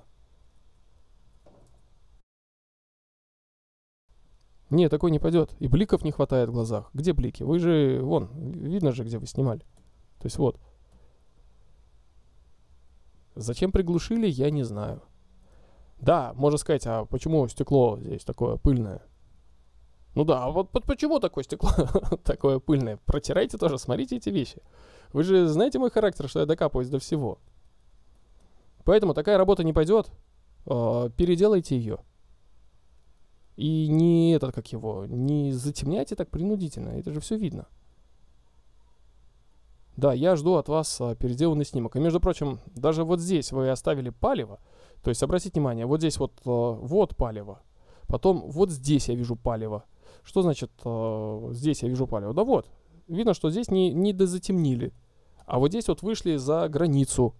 Не, такой не пойдет. И бликов не хватает в глазах. Где блики? Вы же, вон, видно же, где вы снимали. То есть вот. Зачем приглушили, я не знаю. Да, можно сказать, а почему стекло здесь такое пыльное? Ну да, а вот почему такое стекло такое пыльное? Протирайте тоже, смотрите эти вещи. Вы же знаете мой характер, что я докапываюсь до всего. Поэтому такая работа не пойдет. Переделайте ее. И не этот, как его, не затемняйте так принудительно. Это же все видно. Да, я жду от вас а, переделанный снимок. И, между прочим, даже вот здесь вы оставили палево. То есть, обратите внимание, вот здесь вот, а, вот палево. Потом вот здесь я вижу палево. Что значит а, здесь я вижу палево? Да вот, видно, что здесь не, не дозатемнили. А вот здесь вот вышли за границу.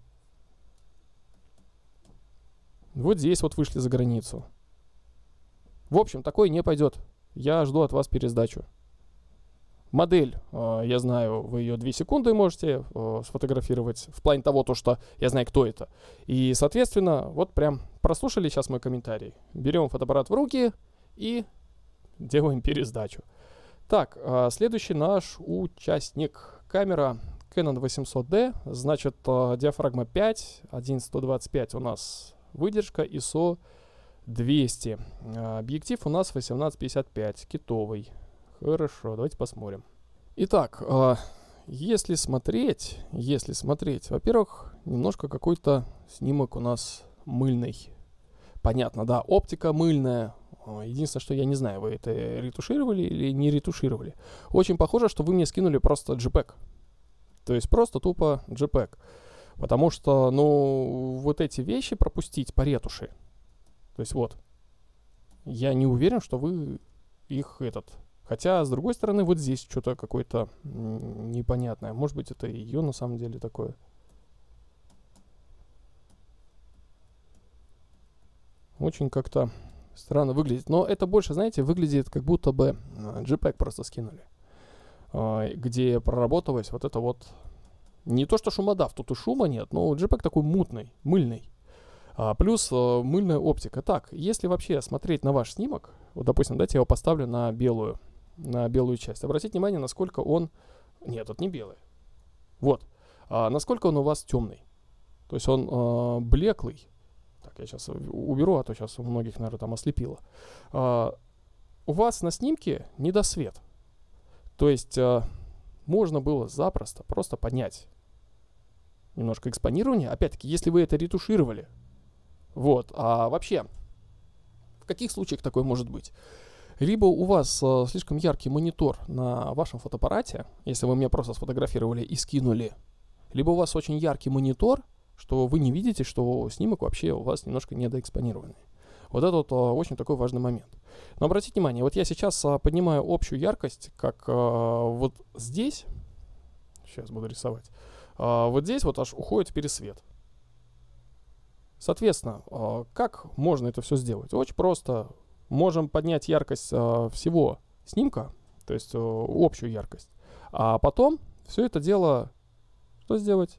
Вот здесь вот вышли за границу. В общем, такой не пойдет. Я жду от вас пересдачу. Модель, э, я знаю, вы ее две секунды можете э, сфотографировать. В плане того, то, что я знаю, кто это. И, соответственно, вот прям прослушали сейчас мой комментарий. Берем фотоаппарат в руки и делаем пересдачу. Так, э, следующий наш участник. Камера Canon восемьсот ди. Значит, э, диафрагма пять, один сто двадцать пять у нас выдержка, ай эс о двести. Объектив у нас восемнадцать пятьдесят пять, китовый. Хорошо, давайте посмотрим. Итак, если смотреть, если смотреть, во-первых, немножко какой-то снимок у нас мыльный. Понятно, да, оптика мыльная. Единственное, что я не знаю, вы это ретушировали или не ретушировали. Очень похоже, что вы мне скинули просто джей-пег. То есть просто тупо джей-пег. Потому что, ну, вот эти вещи пропустить по ретуши. То есть вот, я не уверен, что вы их этот... Хотя, с другой стороны, вот здесь что-то какое-то непонятное. Может быть, это ее на самом деле такое. Очень как-то странно выглядит. Но это больше, знаете, выглядит как будто бы джей-пег просто скинули. Где проработалось вот это вот Не то что шумодав, тут и шума нет, но JPEG такой мутный, мыльный. А, плюс а, мыльная оптика. Так, если вообще смотреть на ваш снимок, вот, допустим, дайте я его поставлю на белую, на белую часть. Обратите внимание, насколько он... Нет, это не белый. Вот. А, насколько он у вас темный. То есть он а, блеклый. Так, я сейчас уберу, а то сейчас у многих, наверное, там ослепило. А, у вас на снимке недосвет. То есть а, можно было запросто просто поднять немножко экспонирование. Опять-таки, если вы это ретушировали. Вот. А вообще, в каких случаях такое может быть? Либо у вас а, слишком яркий монитор на вашем фотоаппарате, если вы меня просто сфотографировали и скинули, либо у вас очень яркий монитор, что вы не видите, что снимок вообще у вас немножко недоэкспонированный. Вот это вот а, очень такой важный момент. Но обратите внимание, вот я сейчас а, поднимаю общую яркость, как а, вот здесь, сейчас буду рисовать, а, вот здесь вот аж уходит в пересвет. Соответственно, а, как можно это все сделать? Очень просто. Можем поднять яркость а, всего снимка, то есть а, общую яркость, а потом все это дело, что сделать?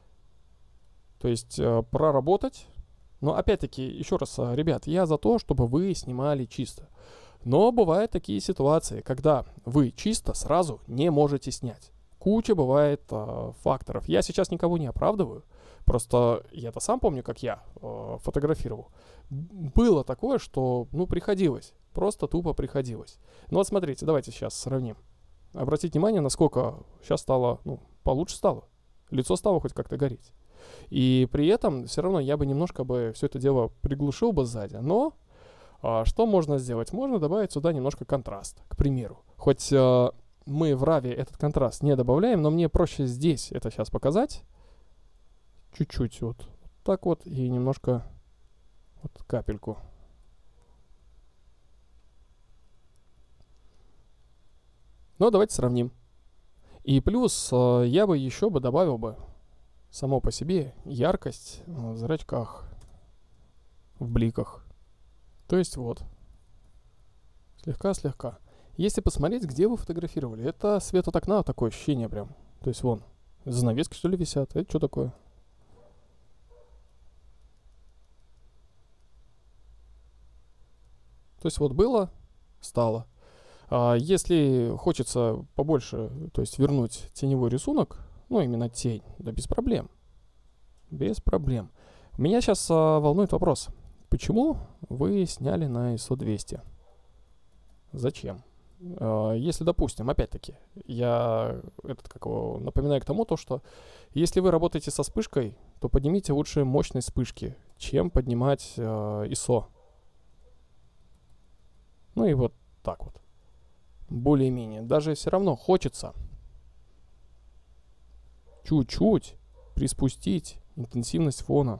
То есть а, проработать. Но опять-таки, еще раз, а, ребят, я за то, чтобы вы снимали чисто. Но бывают такие ситуации, когда вы чисто сразу не можете снять. Куча бывает а, факторов. Я сейчас никого не оправдываю. Просто я-то сам помню, как я э, фотографировал. Было такое, что, ну, приходилось. Просто тупо приходилось. Ну вот смотрите, давайте сейчас сравним. Обратите внимание, насколько сейчас стало, ну, получше стало. Лицо стало хоть как-то гореть. И при этом все равно я бы немножко бы все это дело приглушил бы сзади. Но э, что можно сделать? Можно добавить сюда немножко контраст, к примеру. Хоть э, мы в раве этот контраст не добавляем, но мне проще здесь это сейчас показать. Чуть-чуть вот, вот так вот и немножко вот капельку. Но давайте сравним. И плюс э, я бы еще бы добавил бы само по себе яркость в зрачках, в бликах. То есть вот, слегка-слегка. Если посмотреть, где вы фотографировали, это свет от окна, такое ощущение прям. То есть вон, занавески что ли висят, это что такое? То есть вот было, стало. А если хочется побольше, то есть вернуть теневой рисунок, ну именно тень, да без проблем. Без проблем. Меня сейчас а, волнует вопрос. Почему вы сняли на ай эс о двести? Зачем? А, если, допустим, опять-таки, я этот, как его, напоминаю к тому, то, что если вы работаете со вспышкой, то поднимите лучше мощность вспышки, чем поднимать а, ай эс о. Ну и вот так вот. Более-менее. Даже все равно хочется чуть-чуть приспустить интенсивность фона.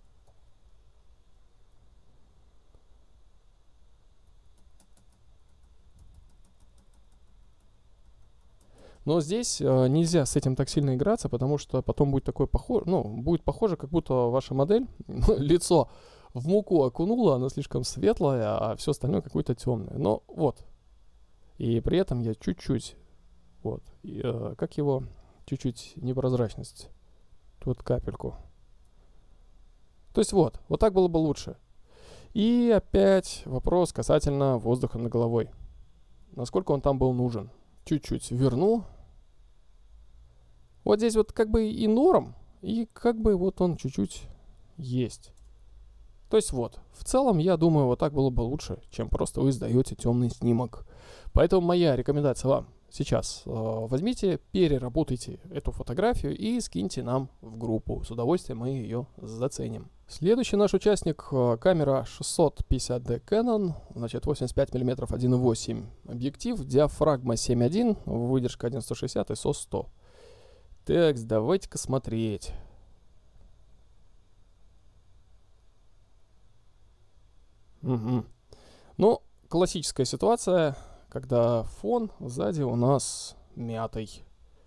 Но здесь э, нельзя с этим так сильно играться, потому что потом будет такое похоже, ну, будет похоже, как будто ваша модель, лицо в муку окунула, она слишком светлая, а все остальное какое-то темное. Но вот. И при этом я чуть-чуть, вот, и, э, как его, чуть-чуть непрозрачность. Тут капельку. То есть вот, вот так было бы лучше. И опять вопрос касательно воздуха над головой. Насколько он там был нужен. Чуть-чуть верну. Вот здесь вот как бы и норм, и как бы вот он чуть-чуть есть. То есть вот, в целом, я думаю, вот так было бы лучше, чем просто вы сдаете темный снимок. Поэтому моя рекомендация вам сейчас. Э, возьмите, переработайте эту фотографию и скиньте нам в группу. С удовольствием мы ее заценим. Следующий наш участник, э, камера шестьсот пятьдесят ди Canon, значит восемьдесят пять миллиметров один и восемь объектив, диафрагма семь и один, выдержка один сто шестьдесят, ай эс о сто. Так, давайте-ка смотреть. Угу. Ну, классическая ситуация, когда фон сзади у нас мятый.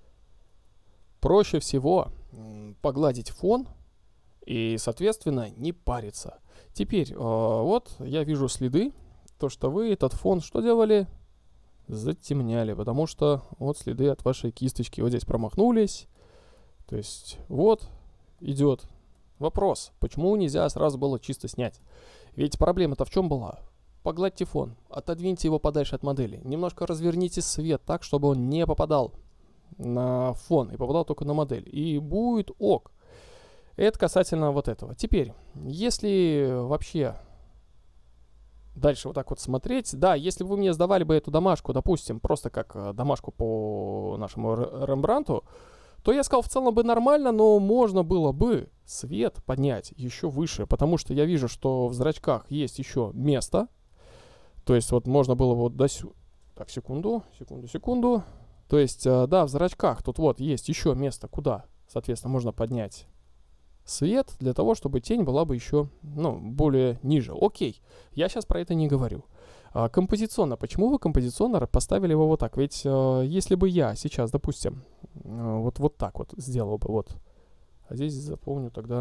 Проще всего погладить фон и, соответственно, не париться. Теперь, э, вот я вижу следы, то, что вы этот фон что делали? Затемняли, потому что вот следы от вашей кисточки. Вот здесь промахнулись. То есть вот идет вопрос, почему нельзя сразу было чисто снять? Ведь проблема-то в чем была? Погладьте фон, отодвиньте его подальше от модели, немножко разверните свет так, чтобы он не попадал на фон и попадал только на модель. И будет ок. Это касательно вот этого. Теперь, если вообще дальше вот так вот смотреть, да, если бы вы мне сдавали бы эту домашку, допустим, просто как домашку по нашему Рембрандту, то я сказал, в целом бы нормально, но можно было бы свет поднять еще выше, потому что я вижу, что в зрачках есть еще место. То есть вот можно было вот до сюда. Так, секунду, секунду, секунду. То есть, да, в зрачках тут вот есть еще место, куда, соответственно, можно поднять свет для того, чтобы тень была бы еще, ну, более ниже. Окей, я сейчас про это не говорю. А, композиционно. Почему вы композиционно поставили его вот так? Ведь а, если бы я сейчас, допустим, а, вот, вот так вот сделал бы, вот, а здесь заполню тогда,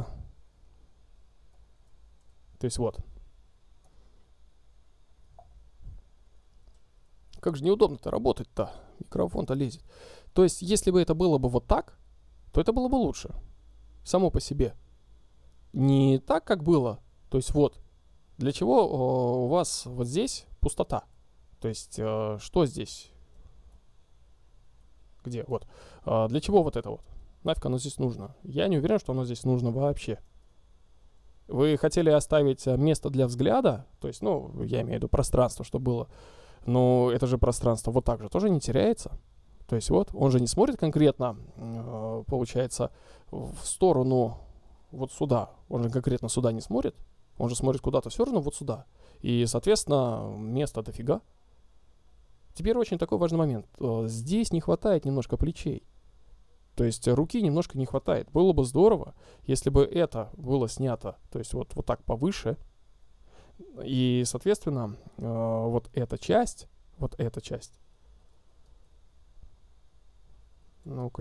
то есть вот. Как же неудобно-то работать-то, микрофон-то лезет. То есть, если бы это было бы вот так, то это было бы лучше. Само по себе. Не так, как было. То есть вот. Для чего о, у вас вот здесь пустота? То есть э, что здесь? Где? Вот. А для чего вот это вот? Нафиг оно здесь нужно? Я не уверен, что оно здесь нужно вообще. Вы хотели оставить место для взгляда? То есть, ну, я имею в виду пространство, что было. Но это же пространство вот так же тоже не теряется. То есть вот, он же не смотрит конкретно, э, получается, в сторону вот сюда. Он же конкретно сюда не смотрит. Он же смотрит куда-то все равно вот сюда. И, соответственно, места дофига. Теперь очень такой важный момент. Э, здесь не хватает немножко плечей. То есть руки немножко не хватает. Было бы здорово, если бы это было снято, то есть вот, вот так повыше. И, соответственно, э, вот эта часть, вот эта часть, ну-ка,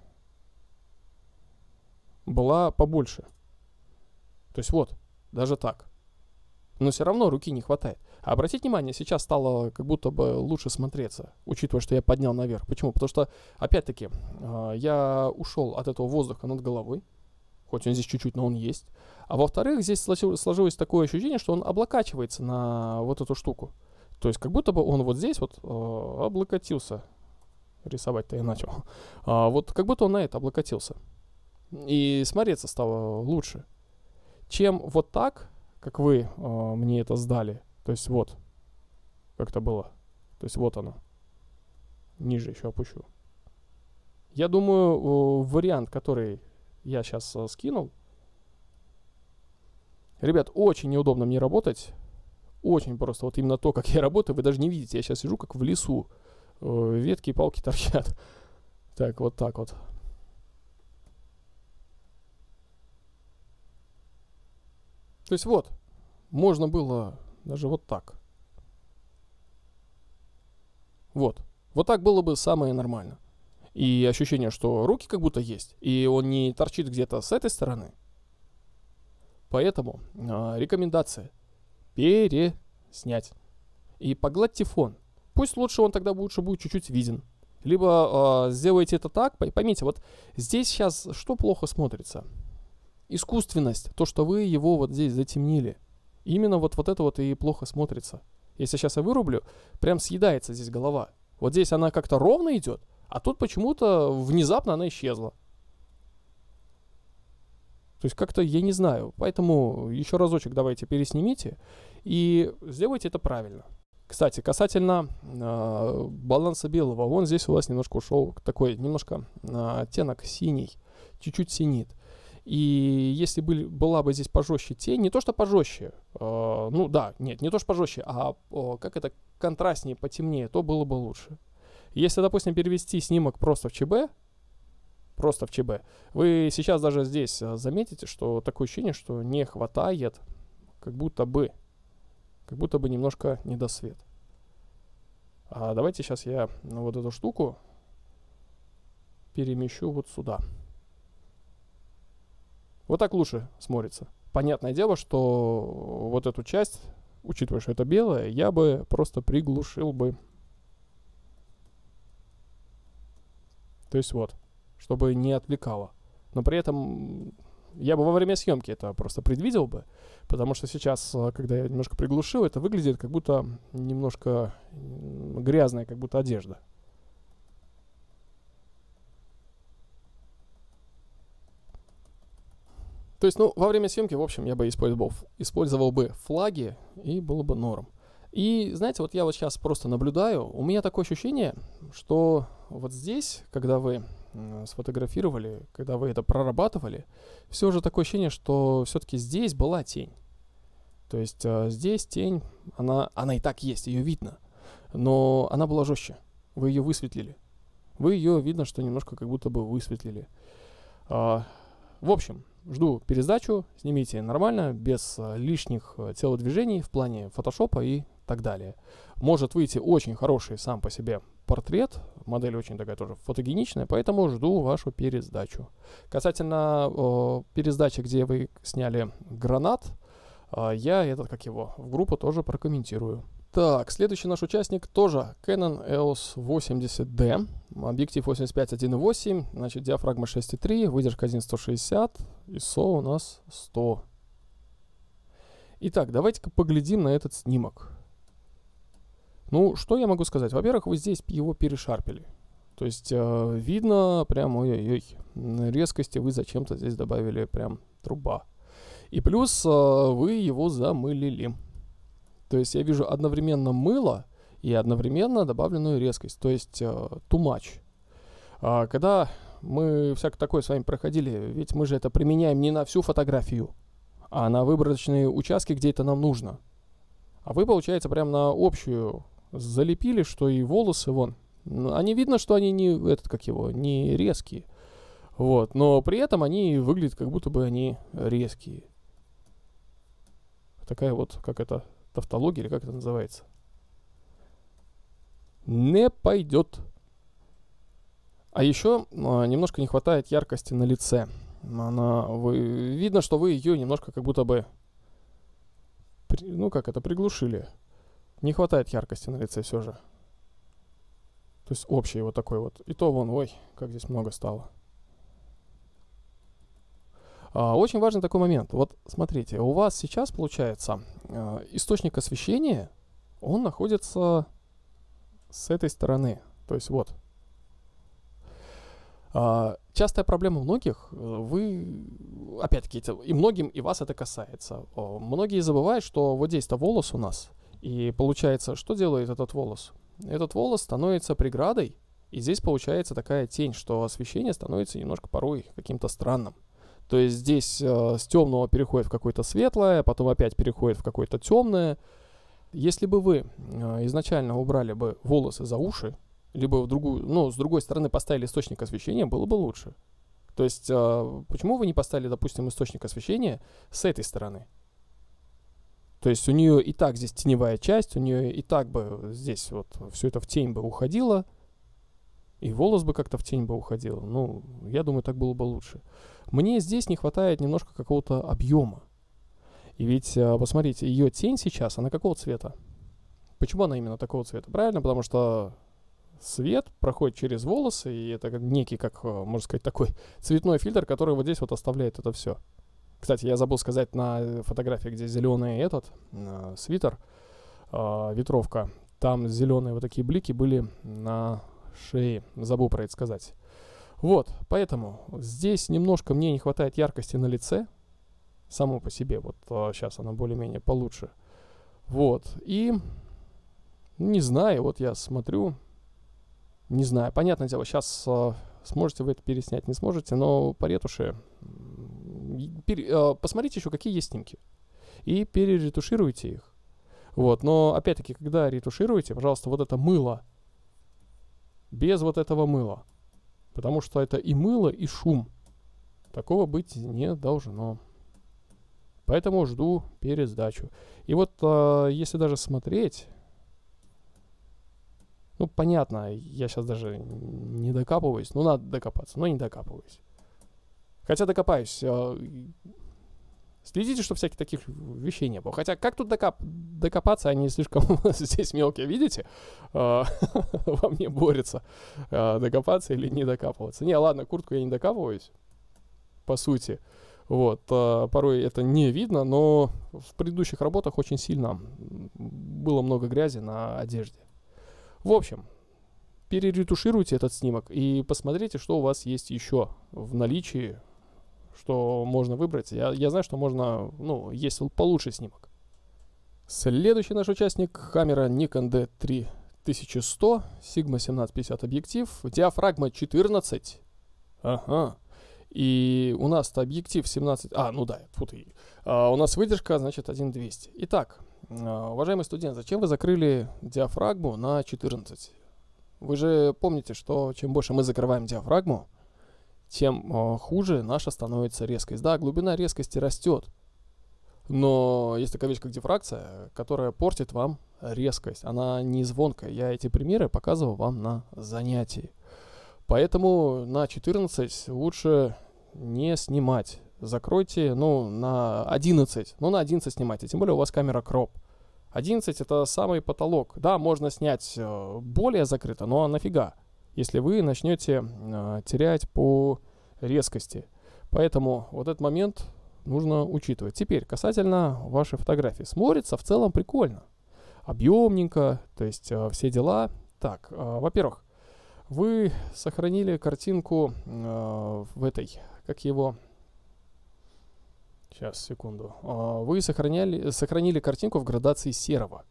была побольше. То есть вот, даже так. Но все равно руки не хватает. А обратите внимание, сейчас стало как будто бы лучше смотреться, учитывая, что я поднял наверх. Почему? Потому что, опять-таки, э, я ушел от этого воздуха над головой. Хоть он здесь чуть-чуть, но он есть. А во-вторых, здесь сложилось такое ощущение, что он облокачивается на вот эту штуку. То есть как будто бы он вот здесь вот э, облокотился. Рисовать-то я начал. А, вот как будто он на это облокотился. И смотреться стало лучше. Чем вот так, как вы э, мне это сдали. То есть вот, как это было. То есть вот оно. Ниже еще опущу. Я думаю, э, вариант, который я сейчас э, скинул. Ребят, очень неудобно мне работать. Очень просто. Вот именно то, как я работаю, вы даже не видите. Я сейчас сижу как в лесу. Э, ветки и палки торчат. Так, вот так вот. То есть вот. Можно было даже вот так. Вот. Вот так было бы самое нормально. И ощущение, что руки как будто есть, и он не торчит где-то с этой стороны. Поэтому э, рекомендация переснять. И погладьте фон. Пусть лучше он тогда лучше будет чуть-чуть виден. Либо э, сделайте это так. Поймите, вот здесь сейчас что плохо смотрится? Искусственность. То, что вы его вот здесь затемнили. Именно вот, вот это вот и плохо смотрится. Если сейчас я вырублю, прям съедается здесь голова. Вот здесь она как-то ровно идет. А тут почему-то внезапно она исчезла. То есть как-то я не знаю. Поэтому еще разочек давайте переснимите и сделайте это правильно. Кстати, касательно э, баланса белого. Он здесь у вас немножко ушел такой, немножко э, оттенок синий. Чуть-чуть синит. И если были, была бы здесь пожестче тень, не то что пожестче, э, ну да, нет, не то что пожестче, а э, как это контрастнее, потемнее, то было бы лучше. Если, допустим, перевести снимок просто в ЧБ, просто в ЧБ, вы сейчас даже здесь заметите, что такое ощущение, что не хватает, как будто бы, как будто бы немножко недосвет. А давайте сейчас я вот эту штуку перемещу вот сюда. Вот так лучше смотрится. Понятное дело, что вот эту часть, учитывая, что это белое, я бы просто приглушил бы. То есть вот, чтобы не отвлекало. но при этом я бы во время съемки это просто предвидел бы, потому что сейчас, когда я немножко приглушил, это выглядит как будто немножко грязная, как будто одежда. То есть, ну, во время съемки, в общем, я бы использовал, использовал бы флаги, и было бы норм. И, знаете, вот я вот сейчас просто наблюдаю, у меня такое ощущение, что вот здесь, когда вы э, сфотографировали, когда вы это прорабатывали, все же такое ощущение, что все-таки здесь была тень. То есть э, здесь тень, она, она и так есть, ее видно, но она была жестче, вы ее высветлили. Вы ее, видно, что немножко как будто бы высветлили. А, в общем, жду пересдачу, снимите нормально, без а, лишних а, телодвижений в плане фотошопа и так далее. Может выйти очень хороший сам по себе портрет, модель очень такая тоже фотогеничная, поэтому жду вашу пересдачу. Касательно э, пересдачи, где вы сняли гранат, э, я этот, как его, в группу тоже прокомментирую. Так, следующий наш участник тоже Canon и о эс восемьдесят ди, объектив восемьдесят пять один и восемь, значит, диафрагма шесть и три, выдержка один сто шестьдесят, ай эс о у нас сто. Итак, давайте-ка поглядим на этот снимок. Ну, что я могу сказать? Во-первых, вы здесь его перешарпили. То есть э, видно прям, ой-ой-ой, резкости вы зачем-то здесь добавили прям труба. И плюс э, вы его замылили. То есть я вижу одновременно мыло и одновременно добавленную резкость. То есть э, too much. А когда мы всякое такое с вами проходили, ведь мы же это применяем не на всю фотографию, а на выборочные участки, где это нам нужно. А вы, получается, прям на общую залепили, что и волосы, вон. Они видно, что они не, этот, как его, не резкие. Вот. Но при этом они выглядят, как будто бы они резкие. Такая вот, как это, тавтология, или как это называется. Не пойдет. А еще а, немножко не хватает яркости на лице. Она, вы, видно, что вы ее немножко как будто бы, при, ну как это, приглушили. Не хватает яркости на лице все же. То есть общий вот такой вот. И то вон, ой, как здесь много стало. А, очень важный такой момент. Вот смотрите, у вас сейчас получается а, источник освещения, он находится с этой стороны. То есть вот. А, частая проблема многих, вы, опять-таки, и многим, и вас это касается. О, многие забывают, что вот здесь-то волос у нас. И получается, что делает этот волос? Этот волос становится преградой, и здесь получается такая тень, что освещение становится немножко порой каким-то странным. То есть здесь э, с темного переходит в какое-то светлое, потом опять переходит в какое-то темное. Если бы вы э, изначально убрали бы волосы за уши, либо в другую, ну, с другой стороны поставили источник освещения, было бы лучше. То есть э, почему вы не поставили, допустим, источник освещения с этой стороны? То есть у нее и так здесь теневая часть, у нее и так бы здесь вот все это в тень бы уходило, и волос бы как-то в тень бы уходил. Ну, я думаю, так было бы лучше. Мне здесь не хватает немножко какого-то объема. И ведь, посмотрите, ее тень сейчас, она какого цвета? Почему она именно такого цвета? Правильно, потому что свет проходит через волосы, и это некий, как можно сказать, такой цветной фильтр, который вот здесь вот оставляет это все. Кстати, я забыл сказать на фотографии, где зеленый этот э, свитер, э, ветровка, там зеленые вот такие блики были на шее. Забыл про это сказать. Вот, поэтому здесь немножко мне не хватает яркости на лице, само по себе. Вот э, сейчас она более-менее получше. Вот, и не знаю, вот я смотрю, не знаю, понятное дело, сейчас э, сможете вы это переснять, не сможете, но по ретуши посмотрите еще, какие есть снимки, и переретушируйте их. Вот, но опять-таки, когда ретушируете, пожалуйста, вот это мыло без вот этого мыла, потому что это и мыло, и шум. Такого быть не должно. Поэтому жду пересдачу. И вот э, если даже смотреть, ну понятно, я сейчас даже не докапываюсь, ну надо докопаться, но не докапываюсь. Хотя докопаюсь. Э, следите, чтобы всяких таких вещей не было. Хотя как тут докоп... докопаться, они слишком здесь мелкие, видите? Э, во мне борется э, докопаться или не докапываться. Не, ладно, куртку я не докапываюсь. по сути. Вот, а, порой это не видно, но в предыдущих работах очень сильно было много грязи на одежде. В общем, переретушируйте этот снимок и посмотрите, что у вас есть еще в наличии, что можно выбрать. Я, я знаю, что можно, ну, есть получше снимок. Следующий наш участник — камера Nikon ди три тысячи сто, Sigma семнадцать пятьдесят объектив, диафрагма четырнадцать. Ага. И у нас-то объектив семнадцать... А, ну да, фу ты. А, у нас выдержка, значит, один двести. Итак, уважаемый студент, зачем вы закрыли диафрагму на четырнадцать? Вы же помните, что чем больше мы закрываем диафрагму, тем э, хуже наша становится резкость. Да, глубина резкости растет, но есть такая вещь, как дифракция, которая портит вам резкость. Она не звонкая. Я эти примеры показывал вам на занятии. Поэтому на четырнадцать лучше не снимать. Закройте, ну, на одиннадцать. Ну, на одиннадцать снимайте. Тем более у вас камера кроп. одиннадцать это самый потолок. Да, можно снять э, более закрыто, но нафига, если вы начнете э, терять по резкости. Поэтому вот этот момент нужно учитывать. Теперь, касательно вашей фотографии. Смотрится в целом прикольно. Объемненько, то есть э, все дела. Так, э, во-первых, вы сохранили картинку э, в этой, как его... Сейчас, секунду. Э, вы сохраняли, сохранили картинку в градации серого.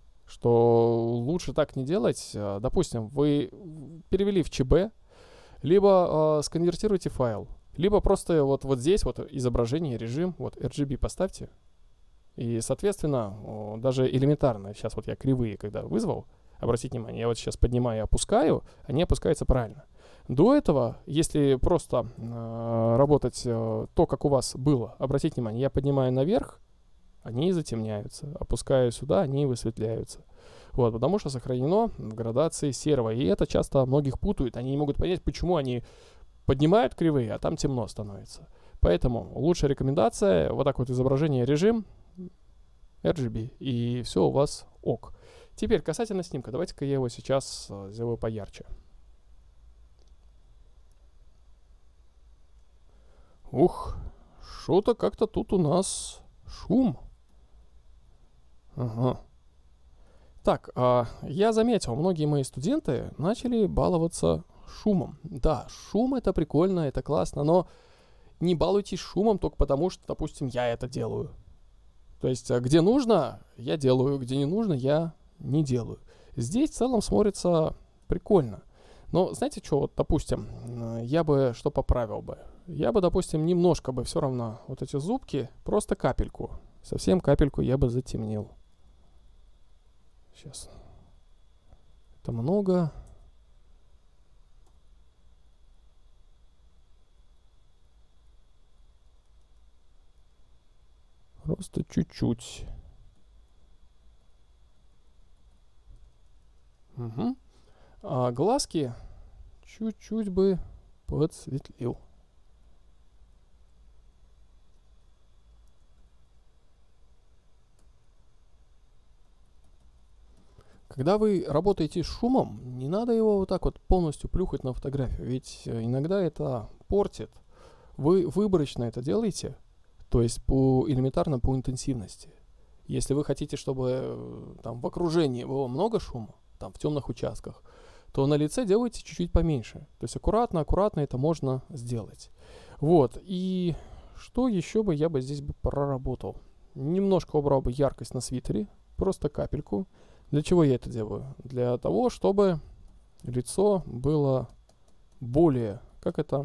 Что лучше так не делать. Э, допустим, вы перевели в ЧБ, либо э, сконвертируйте файл, либо просто вот, вот здесь вот изображение, режим, вот эр джи би поставьте. И, соответственно, о, даже элементарно, сейчас вот я кривые, когда вызвал, обратите внимание, я вот сейчас поднимаю и опускаю, они опускаются правильно. До этого, если просто э, работать э, то, как у вас было, обратите внимание, я поднимаю наверх, они затемняются, опускаю сюда, они высветляются. Вот, потому что сохранено в градации серого. И это часто многих путают, они не могут понять, почему они поднимают кривые, а там темно становится. Поэтому лучшая рекомендация, вот так вот изображение, режим, эр джи би, и все у вас ок. Теперь касательно снимка, давайте-ка я его сейчас э, сделаю поярче. Ух, что-то как-то тут у нас шум. Ага. Так, э, я заметил, многие мои студенты начали баловаться шумом. Да, шум — это прикольно, это классно, но не балуйтесь шумом только потому, что, допустим, я это делаю. То есть, где нужно, я делаю, где не нужно, я не делаю. Здесь в целом смотрится прикольно. Но знаете что, вот, допустим, я бы что поправил бы? Я бы, допустим, немножко бы все равно вот эти зубки, просто капельку, совсем капельку я бы затемнил. Сейчас. Это много. Просто чуть-чуть. Угу. А глазки чуть-чуть бы подсветлил. Когда вы работаете с шумом, не надо его вот так вот полностью плюхать на фотографию, ведь иногда это портит. Вы выборочно это делаете, то есть по, элементарно по интенсивности. Если вы хотите, чтобы там в окружении было много шума, там в темных участках, то на лице делайте чуть-чуть поменьше. То есть аккуратно, аккуратно это можно сделать. Вот, и что еще бы я бы здесь бы проработал? Немножко убрал бы яркость на свитере, просто капельку. Для чего я это делаю? Для того, чтобы лицо было более, как это,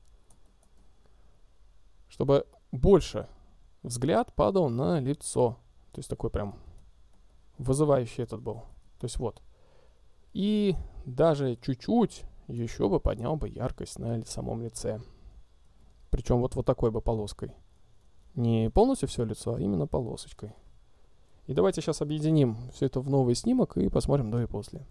чтобы больше взгляд падал на лицо. То есть такой прям вызывающий этот был. То есть вот. И даже чуть-чуть еще бы поднял бы яркость на самом лице. Причем вот, вот такой бы полоской. Не полностью все лицо, а именно полосочкой. И давайте сейчас объединим все это в новый снимок и посмотрим до и после.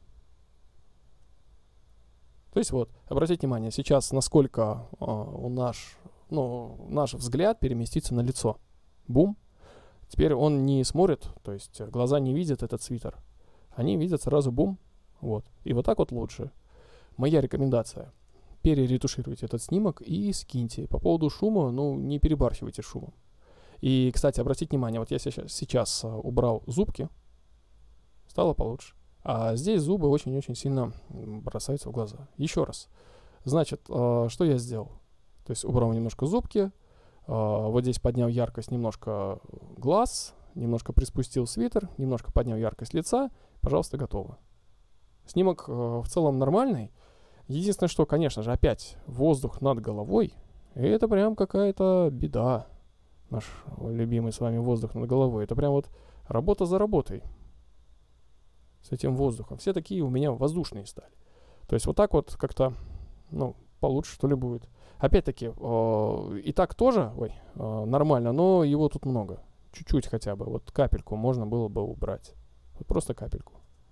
То есть вот, обратите внимание, сейчас насколько э, у наш, ну, наш взгляд переместится на лицо. Бум. Теперь он не смотрит, то есть глаза не видят этот свитер. Они видят сразу бум. Вот. И вот так вот лучше. Моя рекомендация. переретушируйте этот снимок и скиньте. По поводу шума, ну, не перебарщивайте с шумом. И, кстати, обратите внимание, вот я сейчас, сейчас убрал зубки, стало получше. А здесь зубы очень-очень сильно бросаются в глаза. Еще раз. Значит, что я сделал? То есть убрал немножко зубки, вот здесь поднял яркость немножко глаз, немножко приспустил свитер, немножко поднял яркость лица. Пожалуйста, готово. Снимок в целом нормальный. Единственное, что, конечно же, опять воздух над головой. И это прям какая-то беда. Наш любимый с вами воздух над головой. Это прям вот работа за работой. С этим воздухом. Все такие у меня воздушные стали. То есть вот так вот как-то, ну, получше что ли будет. Опять-таки, э, и так тоже, ой, э, нормально, но его тут много. Чуть-чуть хотя бы. Вот капельку можно было бы убрать. Вот просто капельку.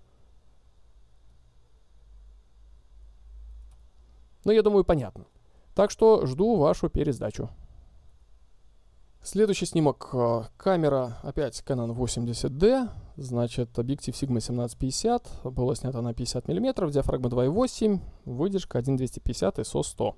Ну, я думаю, понятно. Так что жду вашу пересдачу. Следующий снимок. Камера опять Canon восемьдесят ди. Значит, объектив Sigma семнадцать пятьдесят. Было снято на пятьдесят миллиметров. Диафрагма два и восемь. Выдержка один двести пятьдесят и эс о сто.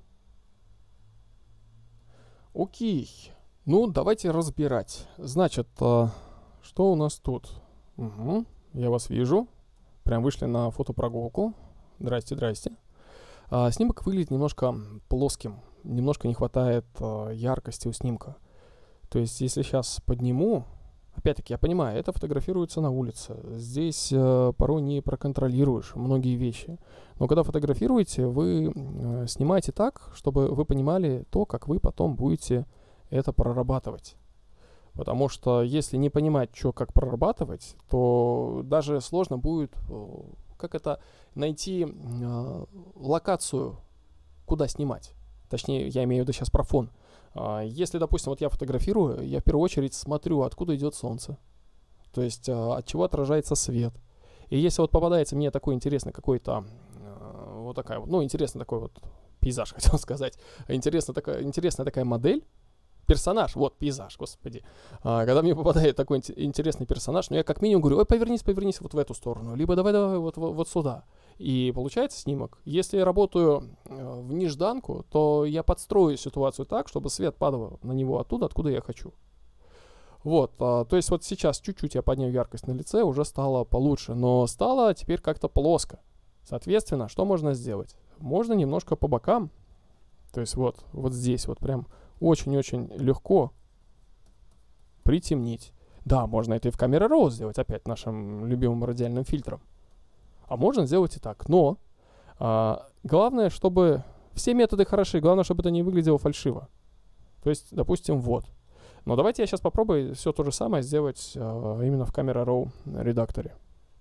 Окей. Ну, давайте разбирать. Значит, что у нас тут? Угу. Я вас вижу. Прям вышли на фотопрогулку. Здрасте, здрасте. А, снимок выглядит немножко плоским. Немножко не хватает а, яркости у снимка. То есть, если сейчас подниму, опять-таки, я понимаю, это фотографируется на улице. Здесь э, порой не проконтролируешь многие вещи. Но когда фотографируете, вы э, снимаете так, чтобы вы понимали то, как вы потом будете это прорабатывать. Потому что если не понимать, что как прорабатывать, то даже сложно будет, э, как это, найти э, локацию, куда снимать. Точнее, я имею в виду сейчас про фон. Если, допустим, вот я фотографирую, я в первую очередь смотрю, откуда идет солнце. То есть от чего отражается свет. И если вот попадается мне такой интересный какой-то, вот такая вот, ну, интересный такой вот пейзаж, хотел сказать, интересная такая, интересная такая модель, персонаж, вот пейзаж, господи. Когда мне попадает такой интересный персонаж, ну, я как минимум говорю, ой, повернись, повернись вот в эту сторону, либо давай, давай вот, вот, вот сюда. И получается снимок. Если я работаю э, в нежданку, то я подстрою ситуацию так, чтобы свет падал на него оттуда, откуда я хочу. Вот, э, то есть вот сейчас чуть-чуть я поднял яркость на лице, уже стало получше, но стало теперь как-то плоско. Соответственно, что можно сделать? Можно немножко по бокам, то есть вот, вот здесь вот прям очень-очень легко притемнить. Да, можно это и в камере роу сделать, опять нашим любимым радиальным фильтром. А можно сделать и так. Но а, главное, чтобы... Все методы хороши, главное, чтобы это не выглядело фальшиво. То есть, допустим, вот. Но давайте я сейчас попробую все то же самое сделать а, именно в Camera Raw редакторе.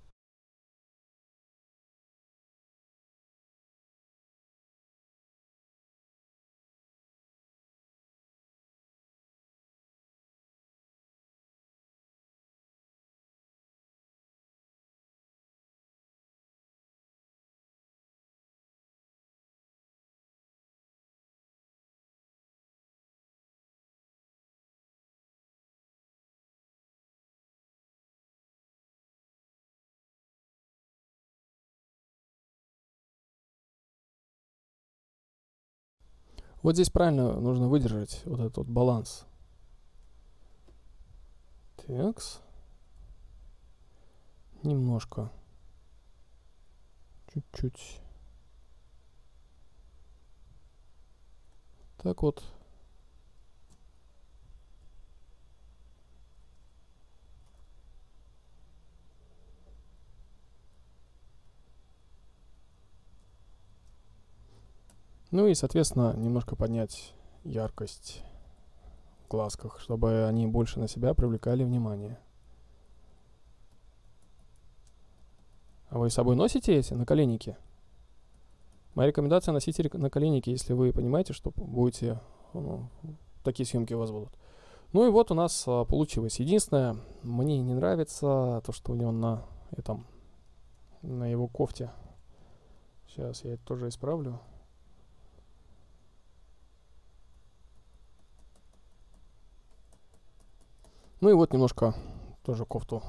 Вот здесь правильно нужно выдержать вот этот вот баланс. Такс. Немножко. Чуть-чуть. Так вот. Ну и, соответственно, немножко поднять яркость в глазках, чтобы они больше на себя привлекали внимание. А вы с собой носите эти наколенники? Моя рекомендация — носите наколенники, если вы понимаете, что будете, ну, такие съемки у вас будут. Ну и вот у нас а, получилось. Единственное, мне не нравится то, что у него на этом, на его кофте. Сейчас я это тоже исправлю. Ну и вот немножко тоже кофту,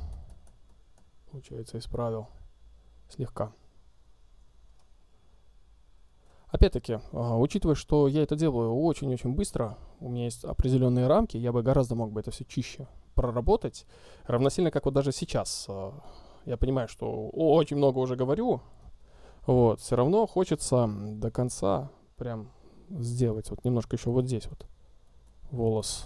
получается, исправил слегка. Опять-таки, а, учитывая, что я это делаю очень-очень быстро, у меня есть определенные рамки, я бы гораздо мог бы это все чище проработать. Равносильно, как вот даже сейчас. а, Я понимаю, что очень много уже говорю, вот, все равно хочется до конца прям сделать. Вот немножко еще вот здесь вот волос.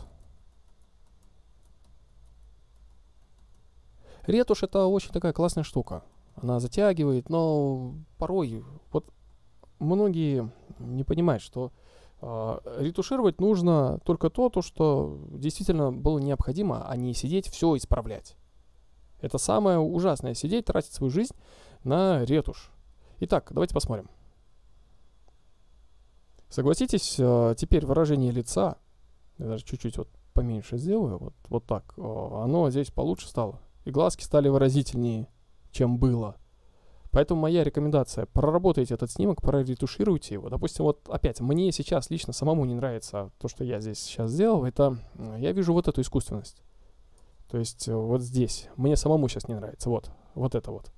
Ретушь — это очень такая классная штука. Она затягивает, но порой вот многие не понимают, что э, ретушировать нужно только то, то, что действительно было необходимо, а не сидеть все исправлять. Это самое ужасное — сидеть, тратить свою жизнь на ретушь. Итак, давайте посмотрим. Согласитесь, э, теперь выражение лица, я даже чуть-чуть вот поменьше сделаю, вот, вот так, э, оно здесь получше стало. И глазки стали выразительнее, чем было. Поэтому моя рекомендация: проработайте этот снимок, проретушируйте его. Допустим, вот опять, мне сейчас лично самому не нравится то, что я здесь сейчас сделал. Это я вижу вот эту искусственность. То есть вот здесь. Мне самому сейчас не нравится. Вот, вот это вот.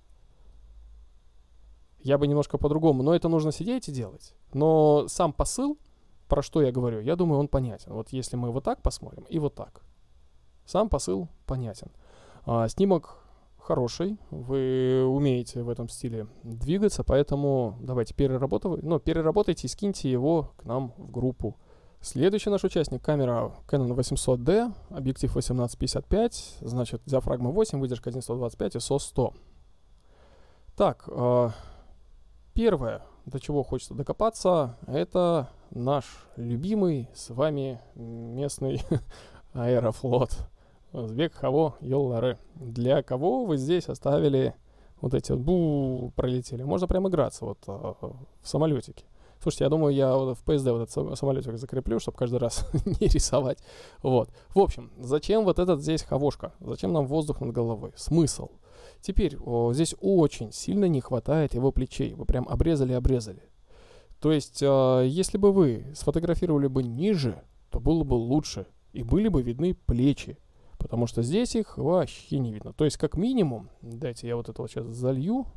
Я бы немножко по-другому, но это нужно сидеть и делать. Но сам посыл, про что я говорю, я думаю, он понятен. Вот если мы вот так посмотрим и вот так. Сам посыл понятен. А, снимок хороший, вы умеете в этом стиле двигаться, поэтому давайте переработайте, ну, переработайте и скиньте его к нам в группу. Следующий наш участник — камера Canon восемьсот ди, объектив восемнадцать пятьдесят пять, значит, диафрагма восемь, выдержка один сто двадцать пять, ай эс о сто. Так, э, первое, до чего хочется докопаться, это наш любимый с вами местный Аэрофлот. Узбек Хаво Йоллары. Для кого вы здесь оставили вот эти вот бу пролетели? Можно прям играться вот а, в самолетике. Слушайте, я думаю, я в пи эс ди вот этот самолетик закреплю, чтобы каждый раз не рисовать. Вот. В общем, зачем вот этот здесь хавошка? Зачем нам воздух над головой? Смысл. Теперь о, здесь очень сильно не хватает его плечей. Вы прям обрезали-обрезали. То есть, э, если бы вы сфотографировали бы ниже, то было бы лучше. И были бы видны плечи. Потому что здесь их вообще не видно. То есть, как минимум, дайте я вот это вот сейчас залью.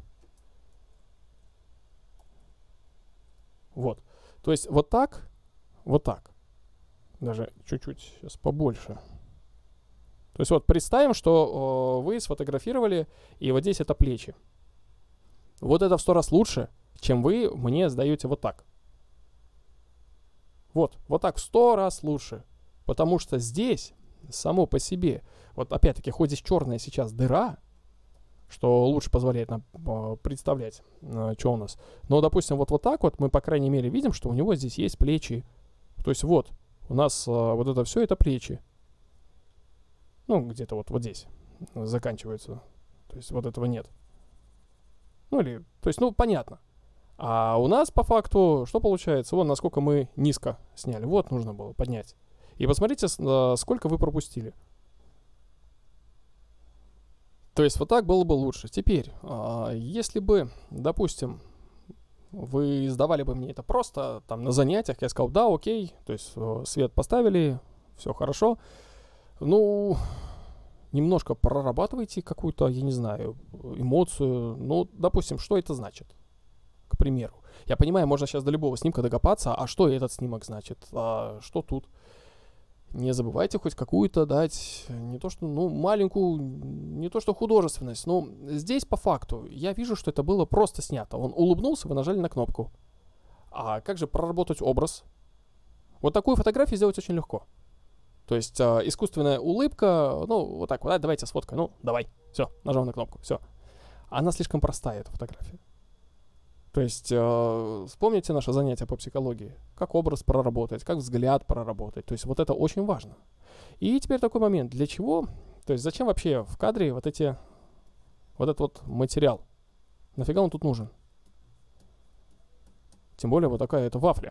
Вот. То есть, вот так, вот так. Даже чуть-чуть сейчас побольше. То есть, вот представим, что о, вы сфотографировали, и вот здесь это плечи. Вот это в сто раз лучше, чем вы мне сдаете вот так. Вот, вот так в сто раз лучше. Потому что здесь само по себе, вот опять-таки, хоть здесь черная сейчас дыра, что лучше позволяет нам э, представлять, э, что у нас. Но, допустим, вот, вот так вот мы, по крайней мере, видим, что у него здесь есть плечи. То есть вот, у нас э, вот это все, это плечи. Ну, где-то вот, вот здесь заканчиваются. То есть вот этого нет. Ну, или, то есть, ну, понятно. А у нас, по факту, что получается? Вон, насколько мы низко сняли. Вот нужно было поднять. И посмотрите, сколько вы пропустили. То есть вот так было бы лучше. Теперь, если бы, допустим, вы сдавали бы мне это просто там на занятиях, я сказал, да, окей, то есть свет поставили, все хорошо. Ну, немножко прорабатывайте какую-то, я не знаю, эмоцию. Ну, допустим, что это значит? К примеру. Я понимаю, можно сейчас до любого снимка докопаться, а что этот снимок значит? А что тут? Не забывайте хоть какую-то дать, не то что, ну, маленькую, не то что художественность, но здесь по факту я вижу, что это было просто снято. Он улыбнулся, вы нажали на кнопку. А как же проработать образ? Вот такую фотографию сделать очень легко. То есть э, искусственная улыбка, ну, вот так вот, а, давайте сфоткай, ну, давай, все, нажал на кнопку, все. Она слишком простая, эта фотография. То есть э, вспомните наше занятие по психологии. Как образ проработать, как взгляд проработать. То есть вот это очень важно. И теперь такой момент. Для чего? То есть зачем вообще в кадре вот эти, вот этот вот материал? Нафига он тут нужен? Тем более вот такая это вафля.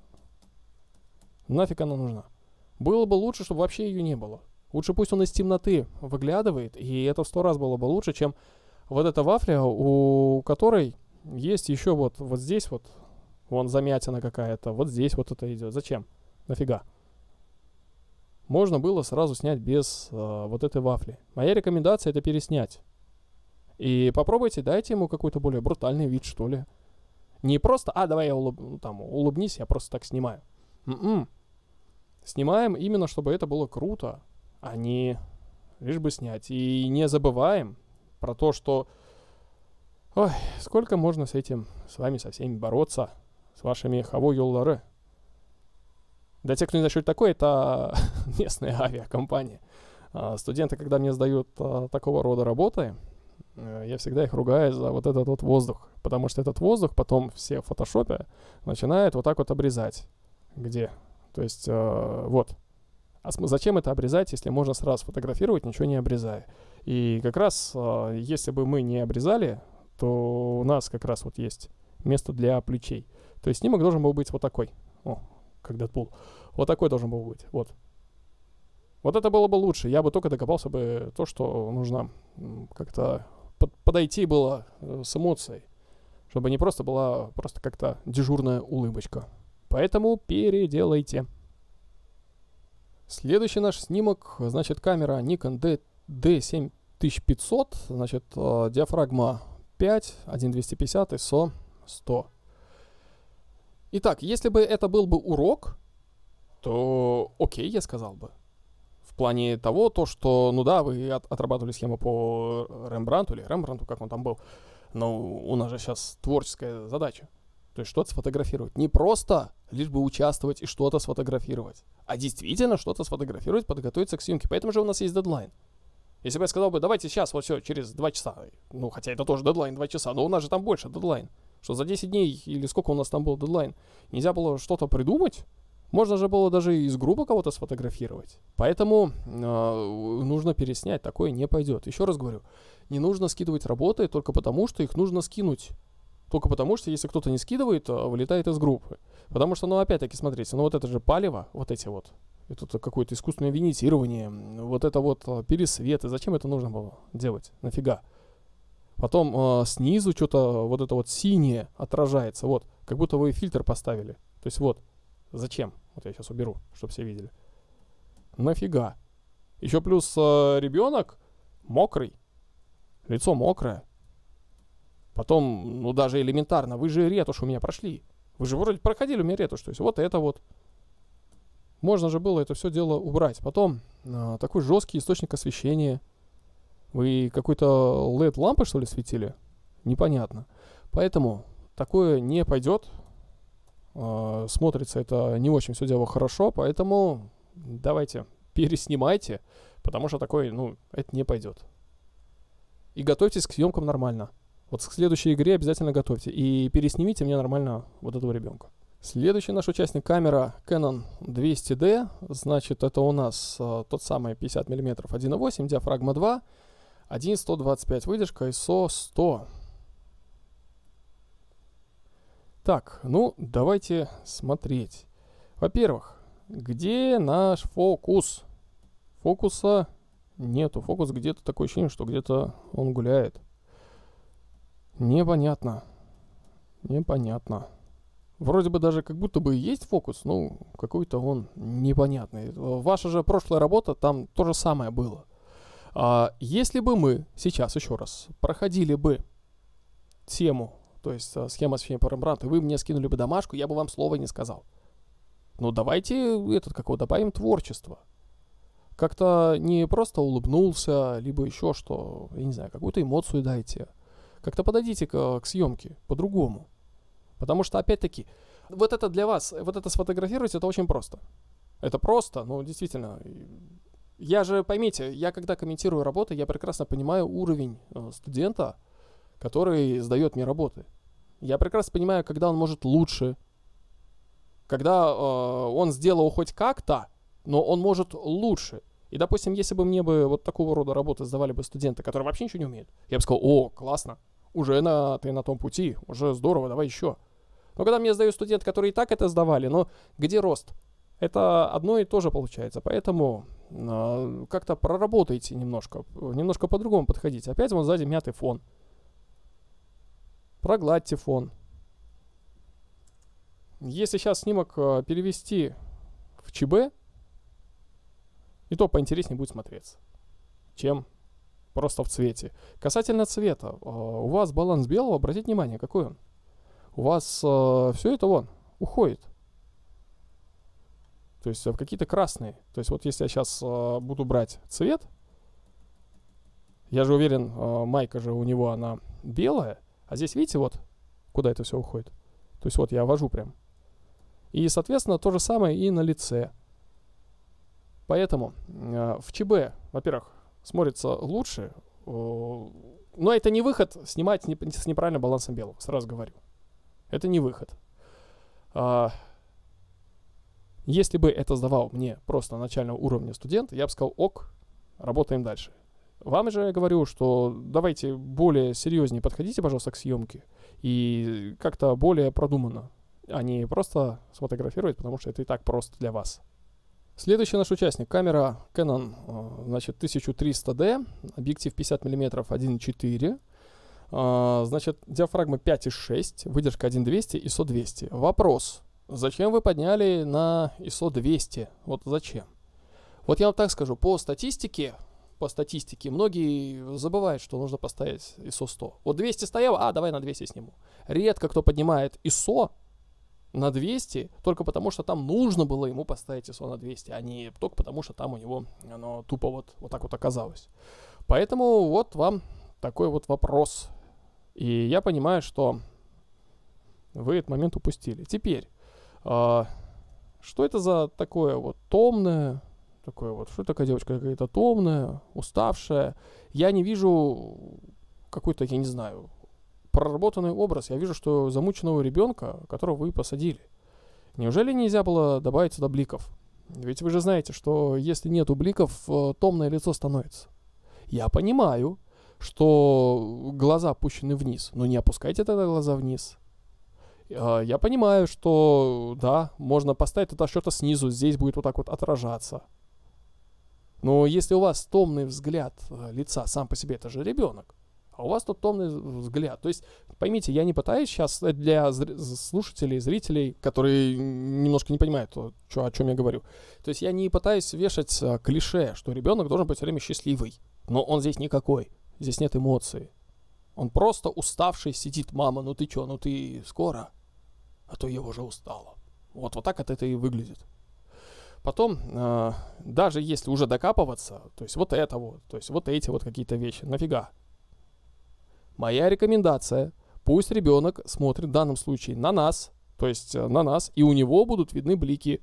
Нафиг она нужна? Было бы лучше, чтобы вообще ее не было. Лучше пусть он из темноты выглядывает, и это в сто раз было бы лучше, чем вот эта вафля, у которой есть еще вот, вот здесь вот, вон замятина какая-то, вот здесь вот это идет. Зачем? Нафига? Можно было сразу снять без э, вот этой вафли. Моя рекомендация — это переснять. И попробуйте, дайте ему какой-то более брутальный вид, что ли. Не просто, а, давай я улыб... ну, там, улыбнись, я просто так снимаю. М-м. Снимаем именно, чтобы это было круто, а не лишь бы снять. И не забываем про то, что ой, сколько можно с этим, с вами со всеми бороться, с вашими хаво юллары. Для тех, кто не знает, что это такое, это местная авиакомпания. А, студенты, когда мне сдают а, такого рода работы, а, я всегда их ругаю за вот этот вот воздух. Потому что этот воздух потом все в фотошопе начинают вот так вот обрезать. Где? То есть, а, вот. А зачем это обрезать, если можно сразу фотографировать, ничего не обрезая? И как раз, а, если бы мы не обрезали, то у нас как раз вот есть место для плечей. То есть снимок должен был быть вот такой. О, как Дэдпул. Вот такой должен был быть. Вот. Вот это было бы лучше. Я бы только докопался бы то, что нужно как-то под, подойти было э, с эмоцией. Чтобы не просто была просто как-то дежурная улыбочка. Поэтому переделайте. Следующий наш снимок, значит, камера Nikon ди семь тысяч пятьсот, значит, э, диафрагма пять, один двести пятьдесят, ай эс о сто. Итак, если бы это был бы урок, то окей, я сказал бы. В плане того, то, что, ну да, вы от, отрабатывали схему по Рембрандту или Рембрандту, как он там был, но у нас же сейчас творческая задача. То есть что-то сфотографировать. Не просто лишь бы участвовать и что-то сфотографировать, а действительно что-то сфотографировать, подготовиться к съемке. Поэтому же у нас есть дедлайн. Если бы я сказал бы, давайте сейчас, вот все, через два часа, ну, хотя это тоже дедлайн два часа, но у нас же там больше дедлайн, что за десять дней или сколько у нас там был дедлайн, нельзя было что-то придумать, можно же было даже из группы кого-то сфотографировать. Поэтому э, нужно переснять, такое не пойдет. Еще раз говорю, не нужно скидывать работы только потому, что их нужно скинуть. Только потому, что если кто-то не скидывает, то вылетает из группы. Потому что, ну, опять-таки, смотрите, ну, вот это же палево, вот эти вот. Это какое-то искусственное винитирование, вот это вот пересвет. И зачем это нужно было делать? Нафига? Потом э, снизу что-то вот это вот синее отражается. Вот, как будто вы фильтр поставили. То есть вот, зачем? Вот я сейчас уберу, чтобы все видели. Нафига? Еще плюс э, ребенок мокрый. Лицо мокрое. Потом, ну даже элементарно, вы же ретушь у меня прошли. Вы же вроде проходили у меня ретушь. То есть вот это вот. Можно же было это все дело убрать. Потом э, такой жесткий источник освещения. Вы какой-то эл и ди-лампой, что ли, светили? Непонятно. Поэтому такое не пойдет. Э, смотрится это не очень все дело хорошо. Поэтому давайте переснимайте. Потому что такое, ну, это не пойдет. И готовьтесь к съемкам нормально. Вот к следующей игре обязательно готовьте. И переснимите мне нормально вот этого ребенка. Следующий наш участник — камера Canon двести ди. Значит, это у нас а, тот самый пятьдесят миллиметров один и восемь, диафрагма два, один сто двадцать пять выдержка, ай эс о сто. Так, ну давайте смотреть. Во-первых, где наш фокус? Фокуса нету. Фокус где-то, такое ощущение, что где-то он гуляет. Непонятно. Непонятно. Вроде бы даже как будто бы есть фокус, но какой-то он непонятный. Ваша же прошлая работа, там то же самое было. А если бы мы сейчас еще раз проходили бы тему, то есть схема освещения по Рембрандту, и вы мне скинули бы домашку, я бы вам слова не сказал. Ну давайте этот, как его, добавим творчество. Как-то не просто улыбнулся, либо еще что, я не знаю, какую-то эмоцию дайте. Как-то подойдите к, к съемке по-другому. Потому что, опять-таки, вот это для вас, вот это сфотографировать, это очень просто. Это просто, ну, действительно. Я же, поймите, я когда комментирую работы, я прекрасно понимаю уровень э, студента, который сдает мне работы. Я прекрасно понимаю, когда он может лучше, когда э, он сделал хоть как-то, но он может лучше. И, допустим, если бы мне бы вот такого рода работы сдавали бы студенты, которые вообще ничего не умеют, я бы сказал: о, классно, уже на, ты на том пути, уже здорово, давай еще. Но когда мне сдают студенты, которые и так это сдавали, но где рост? Это одно и то же получается. Поэтому э, как-то проработайте немножко, немножко по-другому подходите. Опять вон сзади мятый фон. Прогладьте фон. Если сейчас снимок э, перевести в ЧБ, и то поинтереснее будет смотреться, чем просто в цвете. Касательно цвета, э, у вас баланс белого, обратите внимание, какой он. у вас э, все это вон уходит. То есть в какие-то красные. То есть вот если я сейчас э, буду брать цвет, я же уверен, э, майка же у него она белая, а здесь видите вот, куда это все уходит. То есть вот я ввожу прям. И, соответственно, то же самое и на лице. Поэтому э, в ЧБ, во-первых, смотрится лучше, э, но это не выход снимать с, не, с неправильным балансом белого, сразу говорю. Это не выход. А, если бы это сдавал мне просто начального уровня студент, я бы сказал, ок, работаем дальше. Вам же я говорю, что давайте более серьезнее подходите, пожалуйста, к съемке и как-то более продуманно, а не просто сфотографировать, потому что это и так просто для вас. Следующий наш участник. Камера Canon, значит, тысяча триста ди, объектив пятьдесят миллиметров один и четыре, значит, диафрагма пять и шесть, выдержка один двести, ай эс о двести. Вопрос. Зачем вы подняли на ай эс о двести? Вот зачем? Вот я вам так скажу, по статистике, по статистике, многие забывают, что нужно поставить ай эс о сто. Вот двести стоял, а давай на двести сниму. Редко кто поднимает ай эс о на двести, только потому что там нужно было ему поставить ай эс о на двести, а не только потому что там у него оно тупо вот, вот так вот оказалось. Поэтому вот вам такой вот вопрос. И я понимаю, что вы этот момент упустили. Теперь, э, что это за такое вот томное, такое вот, что такая девочка какая-то томная, уставшая. Я не вижу какой-то, я не знаю, проработанный образ. Я вижу, что замученного ребенка, которого вы посадили. Неужели нельзя было добавить сюда бликов? Ведь вы же знаете, что если нету бликов, томное лицо становится. Я понимаю, что глаза опущены вниз, но не опускайте тогда глаза вниз. Я понимаю, что да, можно поставить это что-то снизу, здесь будет вот так вот отражаться. Но если у вас томный взгляд лица сам по себе, это же ребенок. А у вас тут томный взгляд. То есть, поймите, я не пытаюсь сейчас для слушателей, зрителей, которые немножко не понимают, что, о чем я говорю. То есть я не пытаюсь вешать клише, что ребенок должен быть все время счастливый. Но он здесь никакой. Здесь нет эмоций. Он просто уставший сидит. Мама, ну ты что, ну ты скоро? А то я уже устала. Вот, вот так это и выглядит. Потом, э, даже если уже докапываться, то есть вот это вот, то есть вот эти вот какие-то вещи, нафига? Моя рекомендация, пусть ребенок смотрит в данном случае на нас, то есть на нас, и у него будут видны блики.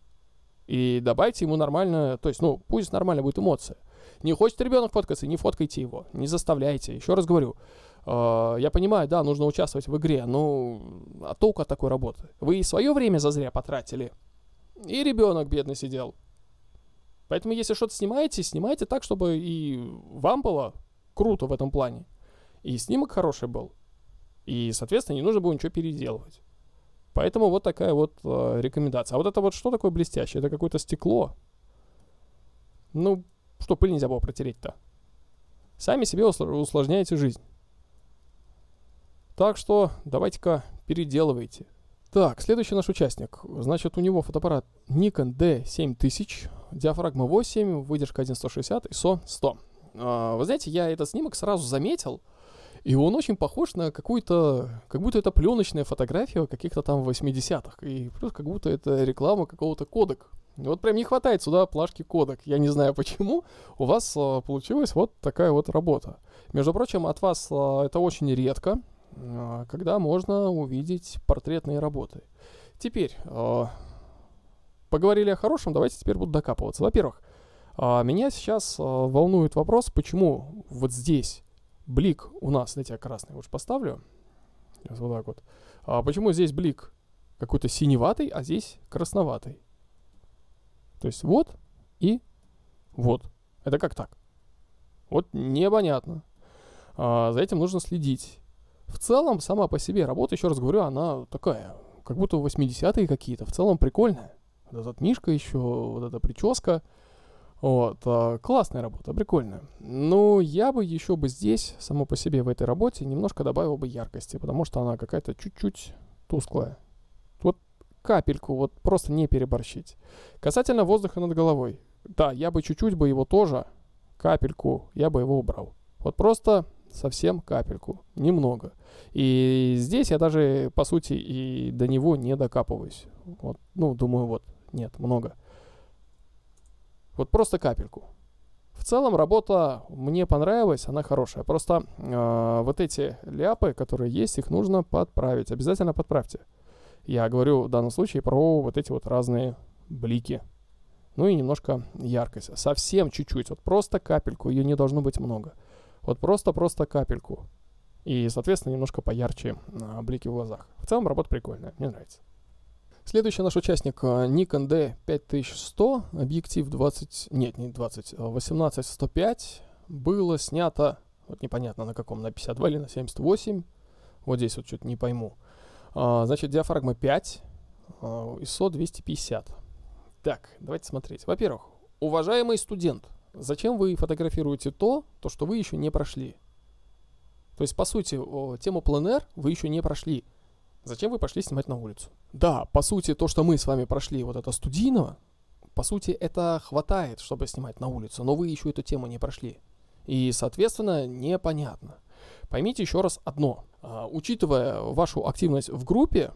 И добавьте ему нормально, то есть, ну, пусть нормально будет эмоция. Не хочет ребенок фоткаться, не фоткайте его, не заставляйте. Еще раз говорю, э, я понимаю, да, нужно участвовать в игре, но а толку от такой работы? Вы и свое время зазря потратили, и ребенок бедный сидел. Поэтому, если что-то снимаете, снимайте так, чтобы и вам было круто в этом плане. И снимок хороший был. И, соответственно, не нужно было ничего переделывать. Поэтому вот такая вот э, рекомендация. А вот это вот что такое блестящее? Это какое-то стекло. Ну, что, пыль нельзя было протереть-то? Сами себе усложняете жизнь. Так что давайте-ка переделывайте. Так, следующий наш участник. Значит, у него фотоаппарат Nikon ди семь тысяч, диафрагма восемь, выдержка один сто шестьдесят, ай эс о сто. А, вы знаете, я этот снимок сразу заметил, и он очень похож на какую-то, как будто это пленочная фотография каких-то там восьмидесятых, и плюс как будто это реклама какого-то Kodak. Вот прям не хватает сюда плашки Kodak. Я не знаю почему. У вас а, получилась вот такая вот работа. Между прочим, от вас а, это очень редко, а, когда можно увидеть портретные работы. Теперь, а, поговорили о хорошем, давайте теперь буду докапываться. Во-первых, а, меня сейчас а, волнует вопрос, почему вот здесь блик у нас, знаете, я красный лучше поставлю. Сейчас вот так вот. А почему здесь блик какой-то синеватый, а здесь красноватый? То есть вот и вот. Это как так? Вот непонятно. А, за этим нужно следить. В целом, сама по себе работа, еще раз говорю, она такая, как будто восьмидесятые какие-то. В целом прикольная. Вот этот мишка еще, вот эта прическа. Вот, а, классная работа, прикольная. Но я бы еще бы здесь, само по себе в этой работе, немножко добавил бы яркости, потому что она какая-то чуть-чуть тусклая. Вот капельку, вот просто не переборщить. Касательно воздуха над головой. Да, я бы чуть-чуть бы его тоже, капельку, я бы его убрал. Вот просто совсем капельку, немного. И здесь я даже, по сути, и до него не докапываюсь. Вот, ну, думаю, вот, нет, много. Вот просто капельку. В целом работа мне понравилась, она хорошая. Просто э, вот эти ляпы, которые есть, их нужно подправить. Обязательно подправьте. Я говорю в данном случае про вот эти вот разные блики. Ну и немножко яркость. Совсем чуть-чуть, вот просто капельку, ее не должно быть много. Вот просто-просто капельку. И, соответственно, немножко поярче э, блики в глазах. В целом работа прикольная, мне нравится. Следующий наш участник Nikon ди пять тысяч сто, объектив двадцать, нет, не двадцать, восемнадцать сто пять, было снято, вот непонятно на каком, на пятьдесят два или на семьдесят восемь, вот здесь вот что-то не пойму. А, значит, диафрагма пять, ай эс о двести пятьдесят. Так, давайте смотреть. Во-первых, уважаемый студент, зачем вы фотографируете то, то, что вы еще не прошли? То есть, по сути, тему пленэр вы еще не прошли. Зачем вы пошли снимать на улицу? Да, по сути, то, что мы с вами прошли, вот это студийного, по сути, это хватает, чтобы снимать на улицу, но вы еще эту тему не прошли. И, соответственно, непонятно. Поймите еще раз одно. А, учитывая вашу активность в группе,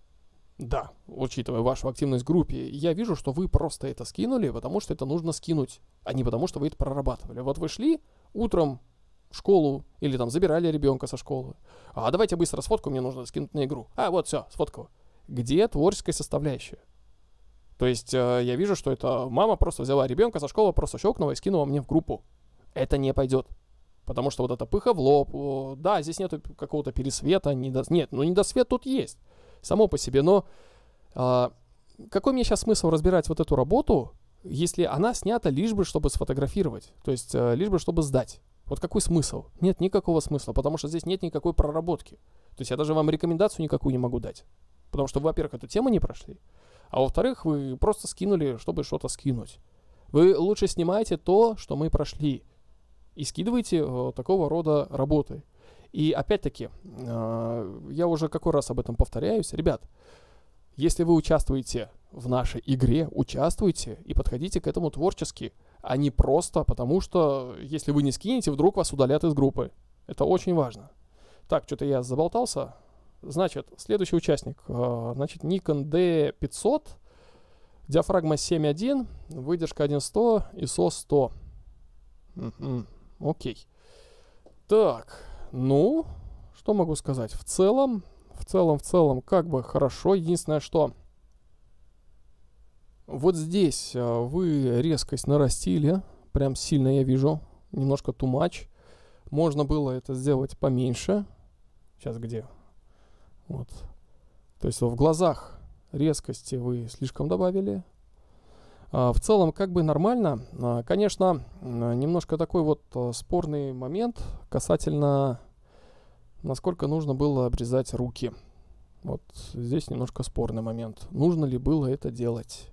да, учитывая вашу активность в группе, я вижу, что вы просто это скинули, потому что это нужно скинуть, а не потому что вы это прорабатывали. Вот вы шли утром в школу или там забирали ребенка со школы. А давайте быстро сфоткаю, мне нужно скинуть на игру. А, вот, все, сфоткал. Где творческая составляющая? То есть э, я вижу, что это мама просто взяла ребенка со школы, просто щелкнула и скинула мне в группу. Это не пойдет. Потому что вот эта пыха в лоб, о, да, здесь нету какого-то пересвета, недо... нет, ну недосвет тут есть, само по себе, но э, какой мне сейчас смысл разбирать вот эту работу, если она снята лишь бы, чтобы сфотографировать, то есть э, лишь бы, чтобы сдать? Вот какой смысл? Нет никакого смысла, потому что здесь нет никакой проработки. То есть я даже вам рекомендацию никакую не могу дать. Потому что, во-первых, эту тему не прошли, а во-вторых, вы просто скинули, чтобы что-то скинуть. Вы лучше снимаете то, что мы прошли, и скидывайте э, такого рода работы. И опять-таки, э, я уже какой раз об этом повторяюсь. Ребят, если вы участвуете в нашей игре, участвуйте и подходите к этому творчески, а не просто потому, что если вы не скинете, вдруг вас удалят из группы. Это очень важно. Так, что-то я заболтался. Значит, следующий участник. Э, значит, Nikon ди пятьсот, диафрагма семь один, выдержка один сто, ай эс о сто. Угу. Окей. Так, ну, что могу сказать? В целом, в целом, в целом, как бы хорошо. Единственное, что вот здесь вы резкость нарастили. Прям сильно я вижу. Немножко too much. Можно было это сделать поменьше. Сейчас где? Вот. То есть в глазах резкости вы слишком добавили. В целом, как бы нормально. Конечно, немножко такой вот спорный момент касательно, насколько нужно было обрезать руки. Вот здесь немножко спорный момент. Нужно ли было это делать?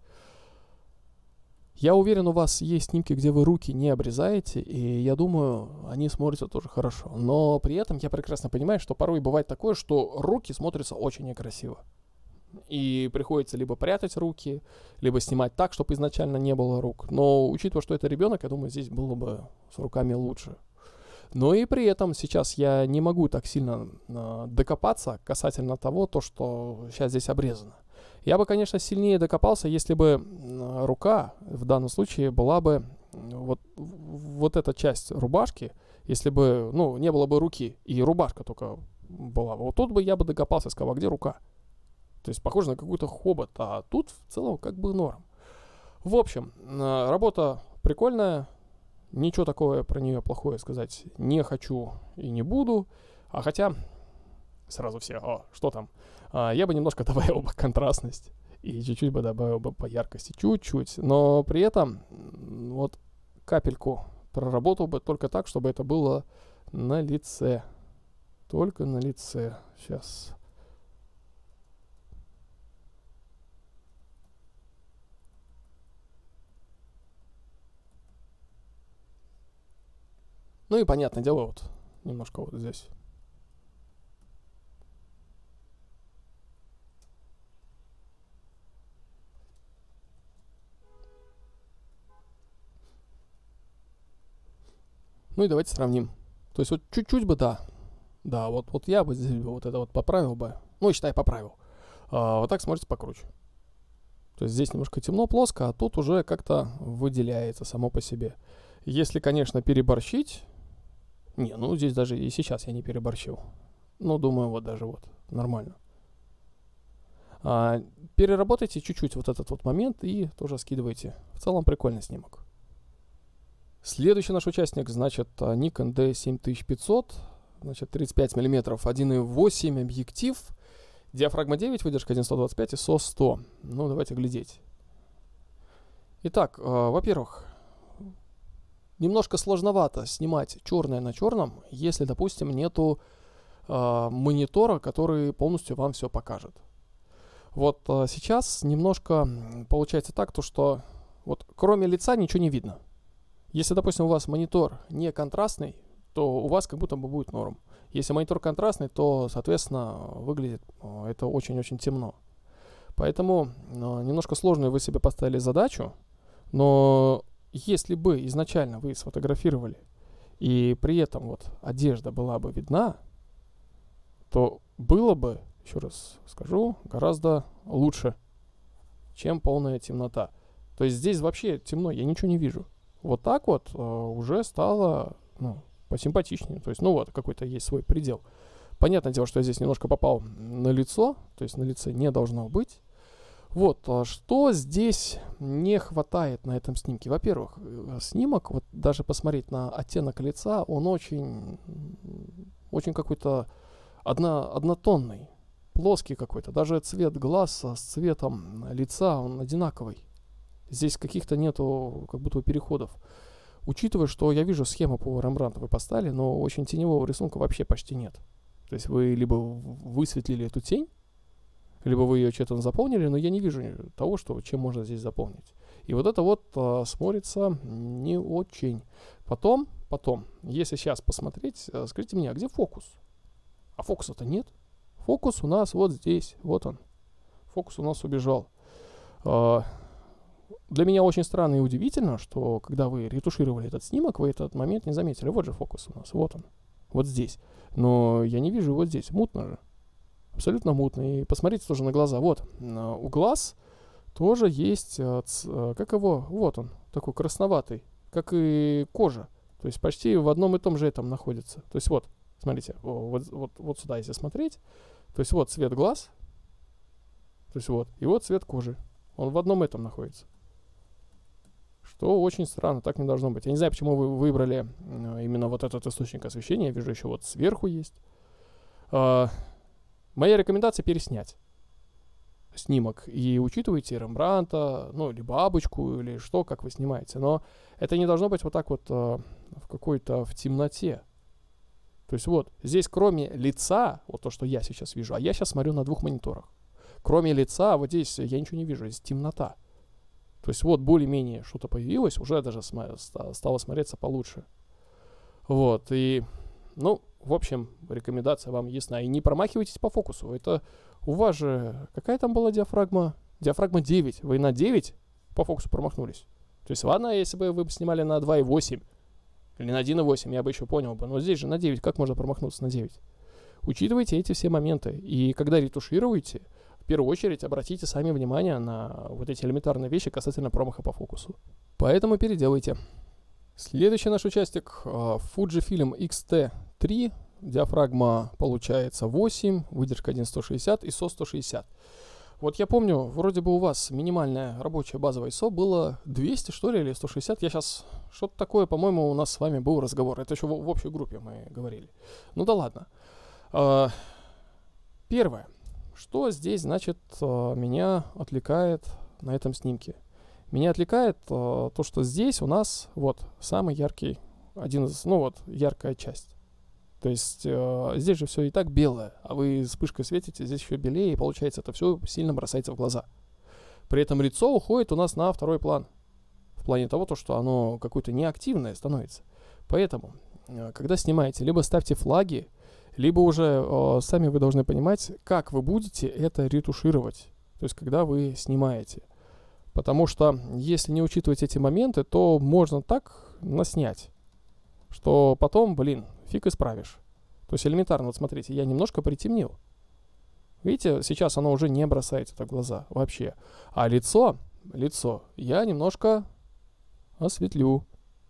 Я уверен, у вас есть снимки, где вы руки не обрезаете, и я думаю, они смотрятся тоже хорошо. Но при этом я прекрасно понимаю, что порой бывает такое, что руки смотрятся очень некрасиво. И приходится либо прятать руки, либо снимать так, чтобы изначально не было рук. Но учитывая, что это ребенок, я думаю, здесь было бы с руками лучше. Но и при этом сейчас я не могу так сильно э, докопаться касательно того, то, что сейчас здесь обрезано. Я бы, конечно, сильнее докопался, если бы рука в данном случае была бы вот, вот эта часть рубашки, если бы, ну, не было бы руки, и рубашка только была. Вот тут бы я бы докопался и сказал, а где рука? То есть похоже на какой-то хобот, а тут в целом как бы норм. В общем, работа прикольная, ничего такого про нее плохое сказать не хочу и не буду. А хотя, сразу все, о, что там, а, я бы немножко добавил бы контрастность и чуть-чуть бы добавил бы по яркости, чуть-чуть. Но при этом вот капельку проработал бы только так, чтобы это было на лице. Только на лице. Сейчас. Ну и понятное дело, вот немножко вот здесь. Ну и давайте сравним. То есть вот чуть-чуть бы, да, да, вот, вот я бы здесь вот это вот поправил бы, ну, считай, поправил. А, вот так смотрится покруче. То есть здесь немножко темно, плоско, а тут уже как-то выделяется само по себе. Если, конечно, переборщить, не, ну здесь даже и сейчас я не переборщил. Ну, думаю, вот даже вот, нормально. А, переработайте чуть-чуть вот этот вот момент и тоже скидывайте. В целом прикольный снимок. Следующий наш участник, значит, Nikon ди семь тысяч пятьсот, значит, тридцать пять миллиметров, один и восемь объектив, диафрагма девять, выдержка один сто двадцать пять, ай эс о сто. Ну, давайте глядеть. Итак, э, во-первых, немножко сложновато снимать черное на черном, если, допустим, нету э, монитора, который полностью вам все покажет. Вот э, сейчас немножко получается так, то что вот кроме лица ничего не видно. Если, допустим, у вас монитор не контрастный, то у вас как будто бы будет норм. Если монитор контрастный, то, соответственно, выглядит э, это очень-очень темно. Поэтому э, немножко сложную вы себе поставили задачу, но если бы изначально вы сфотографировали, и при этом вот одежда была бы видна, то было бы, еще раз скажу, гораздо лучше, чем полная темнота. То есть здесь вообще темно, я ничего не вижу. Вот так вот э, уже стало, ну, посимпатичнее. То есть, ну вот, какой-то есть свой предел. Понятное дело, что я здесь немножко попал на лицо, то есть на лице не должно быть. Вот, а что здесь не хватает на этом снимке? Во-первых, снимок, вот даже посмотреть на оттенок лица, он очень, очень какой-то одно, однотонный, плоский какой-то. Даже цвет глаз с цветом лица, он одинаковый. Здесь каких-то нету как будто переходов. Учитывая, что я вижу схему по Рембрандту вы поставили, но очень теневого рисунка вообще почти нет. То есть вы либо высветлили эту тень, либо вы ее что-то заполнили, но я не вижу того, что, чем можно здесь заполнить. И вот это вот а, смотрится не очень. Потом, потом, если сейчас посмотреть, а, скажите мне, а где фокус? А фокуса-то нет. Фокус у нас вот здесь, вот он. Фокус у нас убежал. А, Для меня очень странно и удивительно, что когда вы ретушировали этот снимок, вы этот момент не заметили. Вот же фокус у нас, вот он, вот здесь. Но я не вижу его здесь, мутно же. Абсолютно мутно. И посмотрите тоже на глаза. Вот, у глаз тоже есть, как его, вот он, такой красноватый, как и кожа. То есть почти в одном и том же этом находится. То есть вот, смотрите, вот, вот, вот сюда если смотреть, то есть вот цвет глаз, то есть вот, и вот цвет кожи. Он в одном этом находится. Что очень странно, так не должно быть. Я не знаю, почему вы выбрали именно вот этот источник освещения. Я вижу, еще вот сверху есть. А, моя рекомендация переснять снимок. И учитывайте Рембрандта, ну, или бабочку, или что, как вы снимаете. Но это не должно быть вот так вот а, в какой-то в темноте. То есть вот, здесь кроме лица, вот то, что я сейчас вижу, а я сейчас смотрю на двух мониторах. Кроме лица, вот здесь я ничего не вижу, здесь темнота. То есть вот более-менее что-то появилось, уже даже см- стало смотреться получше. Вот, и, ну, в общем, рекомендация вам ясна. И не промахивайтесь по фокусу. Это у вас же, какая там была диафрагма? Диафрагма девять. Вы на девять по фокусу промахнулись. То есть ладно, если бы вы снимали на два и восемь или на один и восемь, я бы еще понял бы. Но здесь же на девять, как можно промахнуться на девять? Учитывайте эти все моменты. И когда ретушируете, в первую очередь обратите сами внимание на вот эти элементарные вещи касательно промаха по фокусу. Поэтому переделайте. Следующий наш участник uh, Fujifilm икс ти три. Диафрагма получается восемь, выдержка один сто шестьдесят, ай эс о сто шестьдесят. Вот я помню, вроде бы у вас минимальная рабочая базовая ай эс о было двести, что ли, или сто шестьдесят. Я сейчас... Что-то такое, по-моему, у нас с вами был разговор. Это еще в, в общей группе мы говорили. Ну да ладно. Uh, первое. Что здесь, значит, меня отвлекает на этом снимке? Меня отвлекает то, что здесь у нас вот самый яркий, один из, ну вот, яркая часть. То есть здесь же все и так белое, а вы вспышкой светите, здесь еще белее, и получается это все сильно бросается в глаза. При этом лицо уходит у нас на второй план. В плане того, то, что оно какое-то неактивное становится. Поэтому, когда снимаете, либо ставьте флаги, либо уже э, сами вы должны понимать, как вы будете это ретушировать, то есть когда вы снимаете. Потому что если не учитывать эти моменты, то можно так наснять, что потом, блин, фиг исправишь. То есть элементарно, вот смотрите, я немножко притемнил. Видите, сейчас оно уже не бросается так в глаза вообще. А лицо, лицо я немножко осветлю.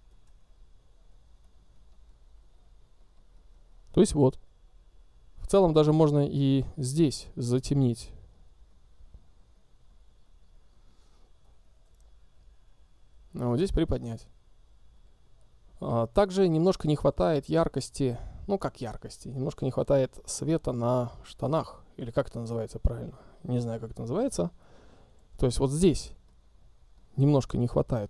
То есть вот. В целом даже можно и здесь затемнить. А вот здесь приподнять. А, также немножко не хватает яркости. Ну, как яркости. Немножко не хватает света на штанах. Или как это называется правильно? Не знаю, как это называется. То есть вот здесь немножко не хватает.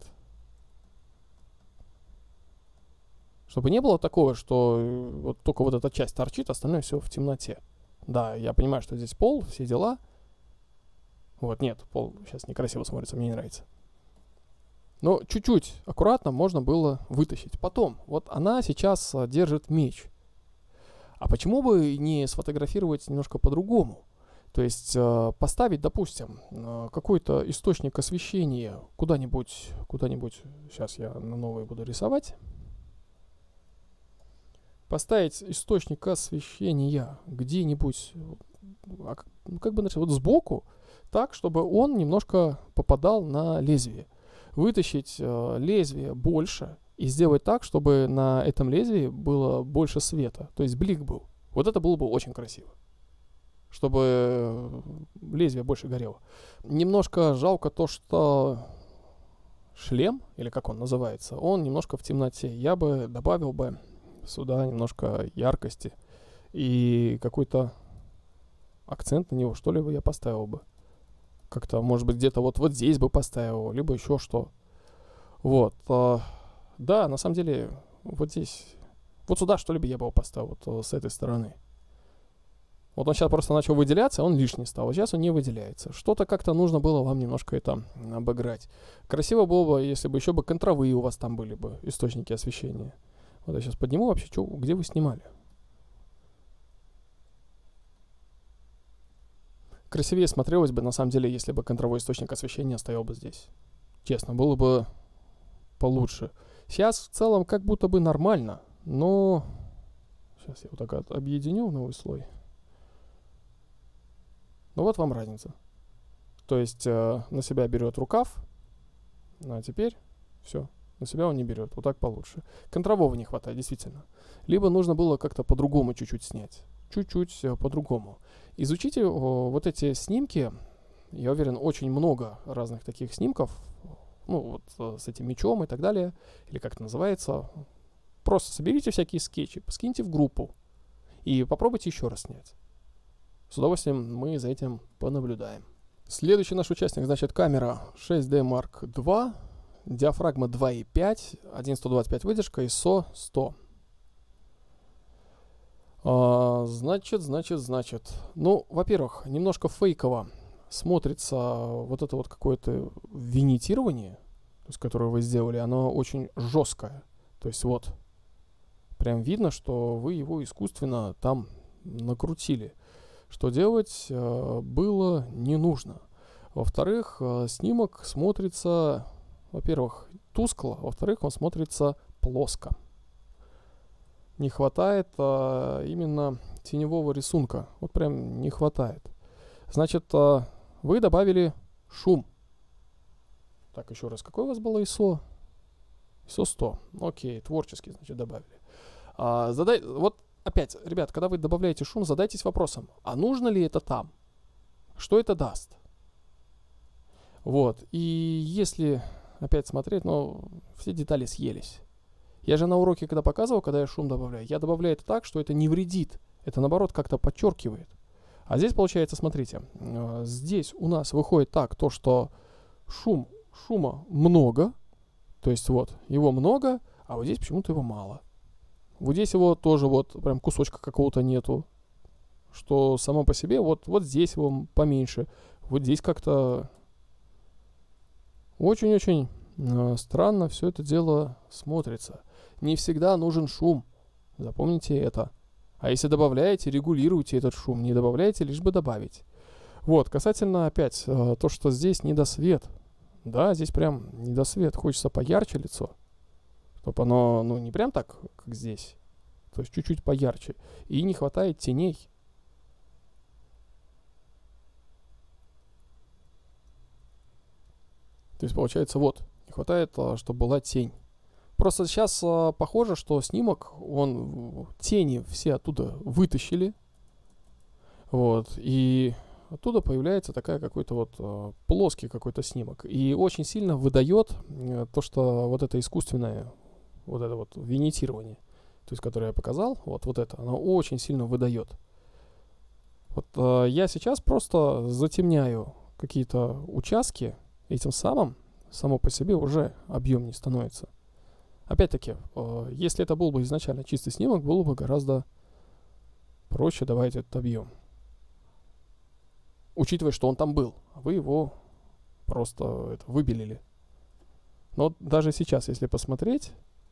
Чтобы не было такого, что вот только вот эта часть торчит, остальное все в темноте. Да, я понимаю, что здесь пол, все дела. Вот, нет, пол сейчас некрасиво смотрится, мне не нравится. Но чуть-чуть аккуратно можно было вытащить. Потом, вот она сейчас а, держит меч. А почему бы не сфотографировать немножко по-другому? То есть э, поставить, допустим, э, какой-то источник освещения куда-нибудь, куда-нибудь, сейчас я на новый буду рисовать. Поставить источник освещения где-нибудь, ну, как бы вот сбоку, так, чтобы он немножко попадал на лезвие. Вытащить э, лезвие больше и сделать так, чтобы на этом лезвии было больше света, то есть блик был. Вот это было бы очень красиво, чтобы лезвие больше горело. Немножко жалко то, что шлем, или как он называется, он немножко в темноте. Я бы добавил бы сюда немножко яркости и какой-то акцент на него, что ли, я поставил бы. Как-то, может быть, где-то вот, вот здесь бы поставил, либо еще что. Вот. Да, на самом деле, вот здесь, вот сюда, что ли, я бы его поставил, вот с этой стороны. Вот он сейчас просто начал выделяться, он лишний стал. Сейчас он не выделяется. Что-то как-то нужно было вам немножко это обыграть. Красиво было бы, если бы еще бы контровые у вас там были бы источники освещения. Вот я сейчас подниму вообще, что, где вы снимали. Красивее смотрелось бы, на самом деле, если бы контровой источник освещения стоял бы здесь. Честно, было бы получше. Сейчас в целом как будто бы нормально, но... Сейчас я вот так вот объединю в новый слой. Ну вот вам разница. То есть э, на себя берет рукав, а теперь все. На себя он не берет. Вот так получше. Контрового не хватает, действительно. Либо нужно было как-то по-другому чуть-чуть снять. Чуть-чуть э, по-другому. Изучите э, вот эти снимки. Я уверен, очень много разных таких снимков. Ну, вот э, с этим мечом и так далее. Или как это называется. Просто соберите всякие скетчи, скиньте в группу. И попробуйте еще раз снять. С удовольствием мы за этим понаблюдаем. Следующий наш участник, значит, камера шесть дэ марк два. Диафрагма два и пять, один сто двадцать пять выдержка, ай эс о сто. А, значит, значит, значит. Ну, во-первых, немножко фейково смотрится вот это вот какое-то винитирование, то есть, которое вы сделали, оно очень жесткое. То есть вот, прям видно, что вы его искусственно там накрутили. Что делать э, было не нужно. Во-вторых, э, снимок смотрится... Во-первых, тускло, во-вторых, он смотрится плоско. Не хватает а, именно теневого рисунка. Вот прям не хватает. Значит, а, вы добавили шум. Так, еще раз, какой у вас было ай эс о? ай эс о сто. Окей, творческий, значит, добавили. А, задай, вот опять, ребят, когда вы добавляете шум, задайтесь вопросом, а нужно ли это там? Что это даст? Вот, и если... Опять смотреть, но все детали съелись. Я же на уроке, когда показывал, когда я шум добавляю, я добавляю это так, что это не вредит. Это, наоборот, как-то подчеркивает. А здесь, получается, смотрите, э, здесь у нас выходит так, то, что шум, шума много. То есть вот, его много, а вот здесь почему-то его мало. Вот здесь его тоже вот прям кусочка какого-то нету. Что само по себе, вот, вот здесь его поменьше. Вот здесь как-то... Очень-очень э, странно все это дело смотрится. Не всегда нужен шум. Запомните это. А если добавляете, регулируйте этот шум. Не добавляете, лишь бы добавить. Вот, касательно опять э, то, что здесь недосвет. Да, здесь прям недосвет. Хочется поярче лицо. Чтобы оно, ну, не прям так, как здесь. то есть чуть-чуть поярче. И не хватает теней. То есть получается, вот, не хватает, чтобы была тень. Просто сейчас а, похоже, что снимок, он тени все оттуда вытащили. Вот, и оттуда появляется такая какой-то вот а, плоский какой-то снимок. И очень сильно выдает а, то, что вот это искусственное, вот это вот винитирование, то есть которое я показал, вот, вот это, оно очень сильно выдает. Вот а, я сейчас просто затемняю какие-то участки, этим самым само по себе уже объем не становится. Опять-таки, э, если это был бы изначально чистый снимок, было бы гораздо проще давать этот объем. Учитывая, что он там был, а вы его просто это, выбелили. Но даже сейчас, если посмотреть,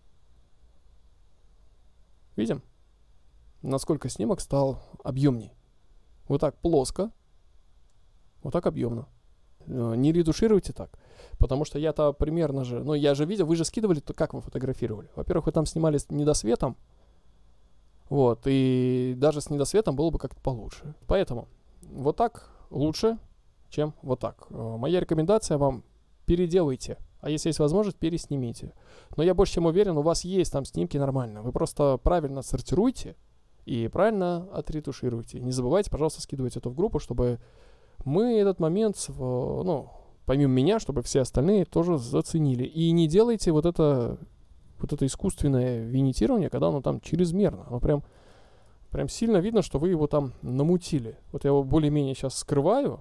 видим, насколько снимок стал объемней. Вот так плоско, вот так объемно. Не ретушируйте так, потому что я-то примерно же, ну я же видел, вы же скидывали, то как вы фотографировали? Во-первых, вы там снимали с недосветом, вот, и даже с недосветом было бы как-то получше. Поэтому вот так лучше, чем вот так. Моя рекомендация вам: переделайте, а если есть возможность, переснимите. Но я больше чем уверен, у вас есть там снимки нормально, вы просто правильно сортируйте и правильно отретушируйте. Не забывайте, пожалуйста, скидывать это в группу, чтобы мы этот момент, ну, помимо меня, чтобы все остальные тоже заценили. И не делайте вот это, вот это искусственное винитирование, когда оно там чрезмерно. Оно прям, прям сильно видно, что вы его там намутили. Вот я его более-менее сейчас скрываю.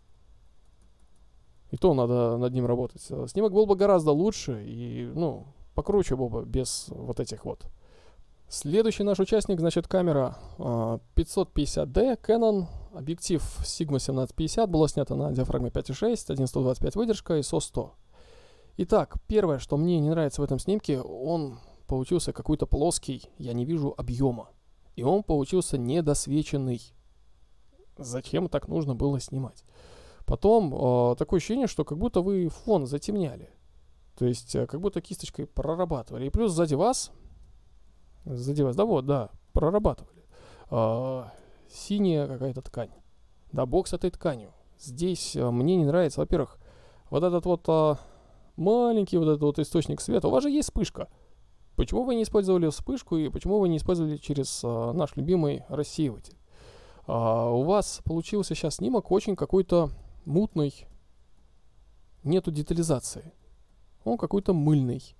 И то надо над ним работать. Снимок был бы гораздо лучше и, ну, покруче был бы без вот этих вот. Следующий наш участник, значит, камера э, пятьсот пятьдесят ди, Canon, объектив Sigma семнадцать пятьдесят, было снято на диафрагме пять и шесть, один сто двадцать пять выдержка, ай эс о сто. Итак, первое, что мне не нравится в этом снимке, он получился какой-то плоский, я не вижу объема. И он получился недосвеченный. Зачем так нужно было снимать? Потом э, такое ощущение, что как будто вы фон затемняли. То есть э, как будто кисточкой прорабатывали. И плюс сзади вас... Сзади вас, да, вот, да, прорабатывали. А, синяя какая-то ткань. Да, бог с этой тканью. Здесь а, мне не нравится, во-первых, вот этот вот а, маленький вот этот вот источник света. У вас же есть вспышка. Почему вы не использовали вспышку и почему вы не использовали через а, наш любимый рассеиватель? А, у вас получился сейчас снимок очень какой-то мутный. Нету детализации. Он какой-то мыльный.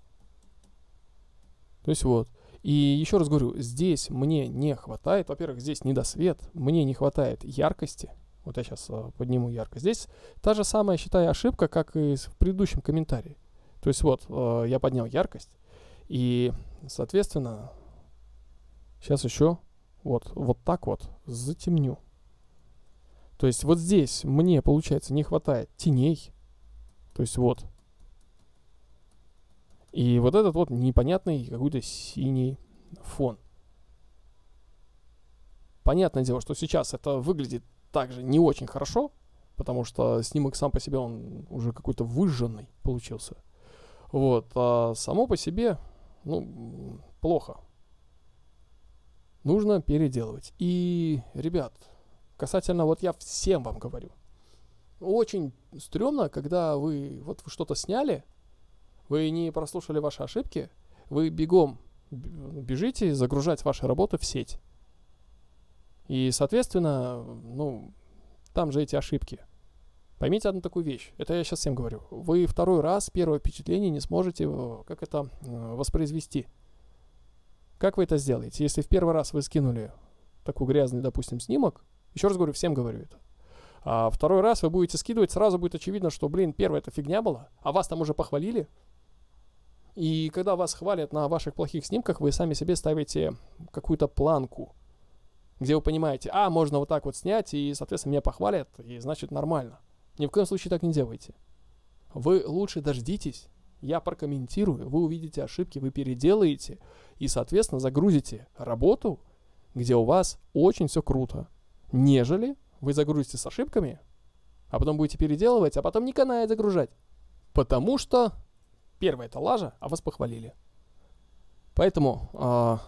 То есть вот. И еще раз говорю, здесь мне не хватает, во-первых, здесь недосвет, мне не хватает яркости. Вот я сейчас а, подниму яркость. Здесь та же самая, считаю, ошибка, как и в предыдущем комментарии. То есть вот, а, я поднял яркость, и, соответственно, сейчас еще вот, вот так вот затемню. То есть вот здесь мне, получается, не хватает теней. То есть вот. И вот этот вот непонятный какой-то синий фон. Понятное дело, что сейчас это выглядит также не очень хорошо, потому что снимок сам по себе, он уже какой-то выжженный получился. Вот. А само по себе, ну, плохо. Нужно переделывать. И, ребят, касательно, вот я всем вам говорю, очень стрёмно, когда вы вот вы что-то сняли, вы не прослушали ваши ошибки, вы бегом бежите загружать ваши работы в сеть. И, соответственно, ну, там же эти ошибки. Поймите одну такую вещь, это я сейчас всем говорю. Вы второй раз первое впечатление не сможете, как это, воспроизвести. Как вы это сделаете? Если в первый раз вы скинули такой грязный, допустим, снимок, еще раз говорю, всем говорю это. А второй раз вы будете скидывать, сразу будет очевидно, что, блин, первая это фигня была, а вас там уже похвалили. И когда вас хвалят на ваших плохих снимках, вы сами себе ставите какую-то планку, где вы понимаете, а, можно вот так вот снять, и, соответственно, меня похвалят, и значит нормально. Ни в коем случае так не делайте. Вы лучше дождитесь, я прокомментирую, вы увидите ошибки, вы переделаете, и, соответственно, загрузите работу, где у вас очень все круто, нежели вы загрузите с ошибками, а потом будете переделывать, а потом не канает загружать. Потому что первое это лажа, а вас похвалили. Поэтому э,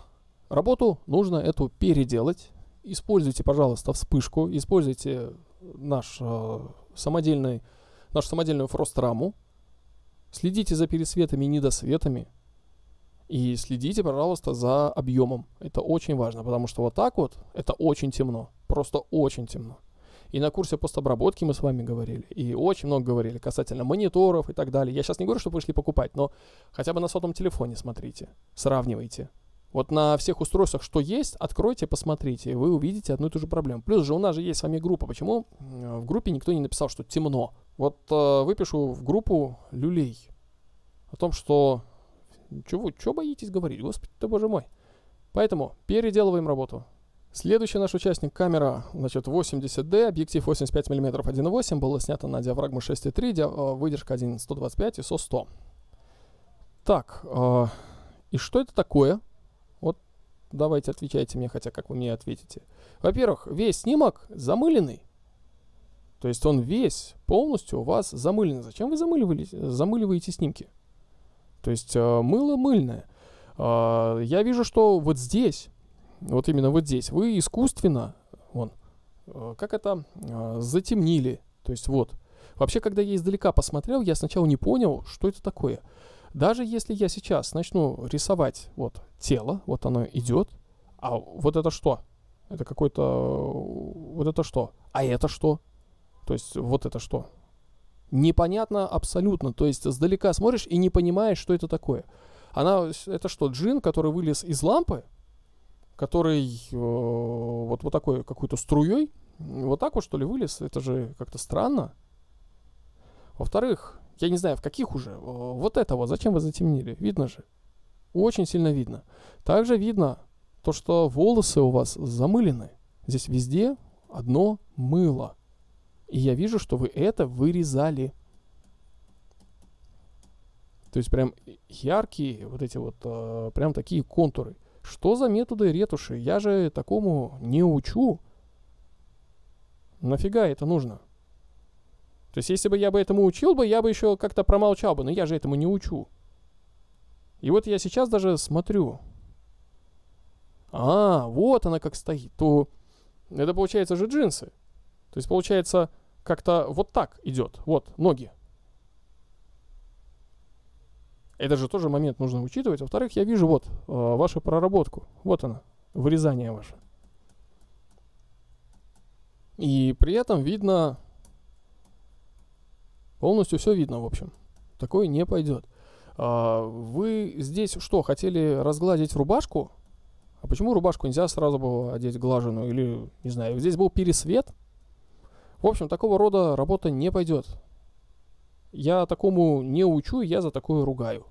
работу нужно эту переделать. Используйте, пожалуйста, вспышку, используйте наш, э, самодельный, нашу самодельную фрост-раму, следите за пересветами и недосветами и следите, пожалуйста, за объемом. Это очень важно, потому что вот так вот это очень темно, просто очень темно. И на курсе постобработки мы с вами говорили, и очень много говорили касательно мониторов и так далее. Я сейчас не говорю, чтобы вы шли покупать, но хотя бы на сотовом телефоне смотрите, сравнивайте. Вот на всех устройствах, что есть, откройте, посмотрите, и вы увидите одну и ту же проблему. Плюс же у нас же есть с вами группа. Почему в группе никто не написал, что темно? Вот э, выпишу в группу люлей о том, что... Чего вы, чего боитесь говорить? Господи ты, боже мой. Поэтому переделываем работу. Следующий наш участник, камера, значит, восемьдесят дэ, объектив восемьдесят пять миллиметров один и восемь, было снято на диафрагму шесть и три, выдержка один сто двадцать пять, ай эс о сто. Так, э, и что это такое? Вот давайте отвечайте мне, хотя как вы мне ответите. Во-первых, весь снимок замыленный. То есть он весь полностью у вас замыленный. Зачем вы замыливаете снимки? То есть э, мыло мыльное. Э, я вижу, что вот здесь, вот именно вот здесь, вы искусственно, вон, э, как это, э, затемнили. То есть вот. Вообще, когда я издалека посмотрел, я сначала не понял, что это такое. Даже если я сейчас начну рисовать вот тело, вот оно идет, а вот это что? Это какой-то, вот это что? А это что? То есть вот это что? Непонятно абсолютно. То есть сдалека смотришь и не понимаешь, что это такое. Она, это что, джин, который вылез из лампы, который э, вот, вот такой какой-то струей, вот так вот что ли вылез? Это же как-то странно. Во-вторых, я не знаю, в каких уже. Вот это вот, зачем вы затемнили? Видно же. Очень сильно видно. Также видно то, что волосы у вас замылены. Здесь везде одно мыло. И я вижу, что вы это вырезали. То есть прям яркие вот эти вот, э, прям такие контуры. Что за методы ретуши? Я же такому не учу. Нафига это нужно? То есть если бы я бы этому учил бы, я бы еще как-то промолчал бы. Но я же этому не учу. И вот я сейчас даже смотрю. А, вот она как стоит. То это получается же джинсы. То есть получается как-то вот так идет. Вот, ноги. Это же тоже момент нужно учитывать. Во-вторых, я вижу вот э, вашу проработку. Вот она, вырезание ваше. И при этом видно, полностью все видно, в общем. Такое не пойдет. А, вы здесь что, хотели разгладить рубашку? А почему рубашку нельзя сразу было одеть глаженную? Или, не знаю, здесь был пересвет? В общем, такого рода работа не пойдет. Я такому не учу, я за такое ругаю.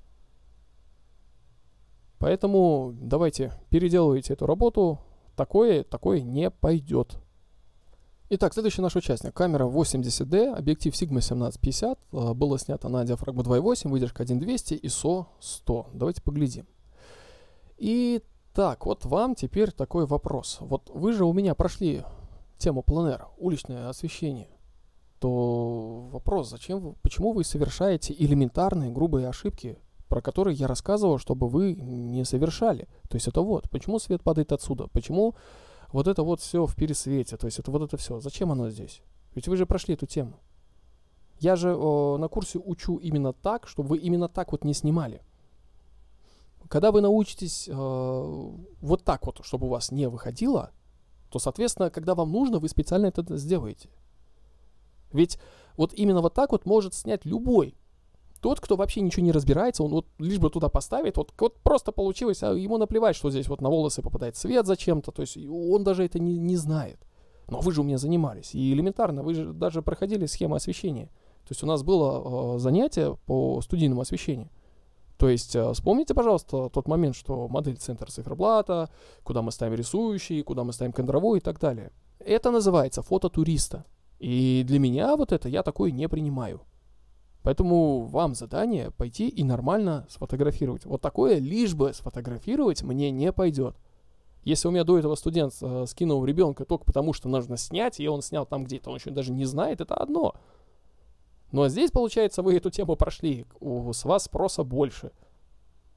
Поэтому давайте переделывайте эту работу. Такое, такое не пойдет. Итак, следующий наш участник. Камера восемьдесят дэ, объектив Sigma семнадцать пятьдесят. Было снято на диафрагму два и восемь, выдержка один двести, ай эс о сто. Давайте поглядим. И так, вот вам теперь такой вопрос. Вот вы же у меня прошли тему пленэр, уличное освещение. То вопрос, зачем вы, почему вы совершаете элементарные грубые ошибки, про которые я рассказывал, чтобы вы не совершали. То есть это вот, почему свет падает отсюда, почему вот это вот все в пересвете, то есть это вот это все, зачем оно здесь? Ведь вы же прошли эту тему. Я же о, на курсе учу именно так, чтобы вы именно так вот не снимали. Когда вы научитесь э, вот так вот, чтобы у вас не выходило, то, соответственно, когда вам нужно, вы специально это сделаете. Ведь вот именно вот так вот может снять любой. Тот, кто вообще ничего не разбирается, он вот лишь бы туда поставит, вот, вот просто получилось, а ему наплевать, что здесь вот на волосы попадает свет зачем-то, то есть он даже это не, не знает. Но вы же у меня занимались, и элементарно, вы же даже проходили схему освещения. То есть у нас было э, занятие по студийному освещению. То есть э, вспомните, пожалуйста, тот момент, что модель центр циферблата, куда мы ставим рисующий, куда мы ставим кадровой и так далее. Это называется фото туриста. И для меня вот это я такое не принимаю. Поэтому вам задание пойти и нормально сфотографировать. Вот такое лишь бы сфотографировать мне не пойдет. Если у меня до этого студент э, скинул ребенка только потому, что нужно снять, и он снял там где-то, он еще даже не знает, это одно. Но здесь, получается, вы эту тему прошли, у, с вас спроса больше.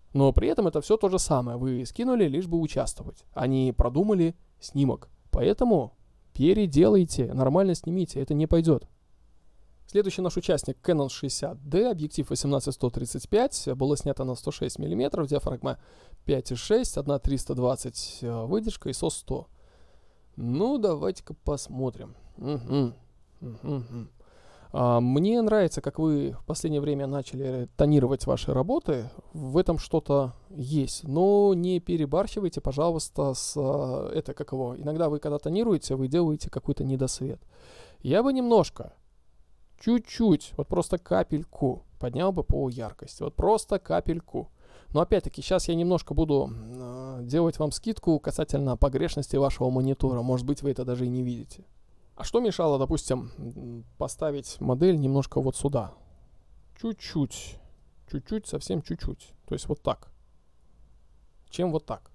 Но при этом это все то же самое. Вы скинули, лишь бы участвовать. Они продумали снимок. Поэтому переделайте, нормально снимите, это не пойдет. Следующий наш участник Canon шестьдесят ди, объектив восемнадцать сто тридцать пять, было снято на сто шесть миллиметров, диафрагма пять и шесть, одна триста двадцать выдержка, ай эс о сто. Ну, давайте-ка посмотрим. Угу. Угу. А, мне нравится, как вы в последнее время начали тонировать ваши работы. В этом что-то есть. Но не перебарщивайте, пожалуйста, с... Это как его? Иногда вы, когда тонируете, вы делаете какой-то недосвет. Я бы немножко, чуть-чуть, вот просто капельку поднял бы по яркости. Вот просто капельку. Но опять-таки, сейчас я немножко буду э, делать вам скидку касательно погрешности вашего монитора. Может быть, вы это даже и не видите. А что мешало, допустим, поставить модель немножко вот сюда? Чуть-чуть. Чуть-чуть, совсем чуть-чуть. То есть вот так. Чем вот так.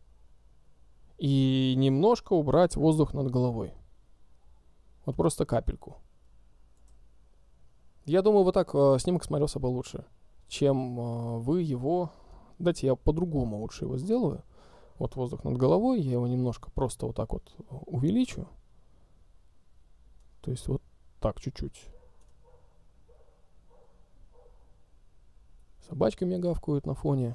И немножко убрать воздух над головой. Вот просто капельку. Я думаю, вот так э, снимок смотрелся бы лучше, чем э, вы его... Дайте я по-другому лучше его сделаю. Вот воздух над головой. Я его немножко просто вот так вот увеличу. То есть вот так чуть-чуть. Собачки мне гавкают на фоне.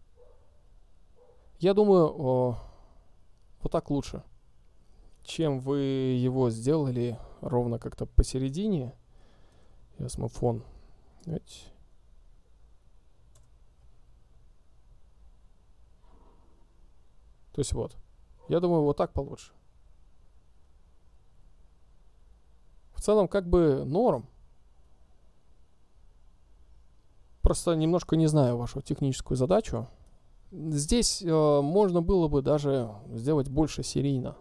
Я думаю, о, вот так лучше, чем вы его сделали ровно как-то посередине. Я смотрю фон. Давайте. То есть вот. Я думаю, вот так получше. В целом, как бы норм. Просто немножко не знаю вашу техническую задачу. Здесь э, можно было бы даже сделать больше серийно.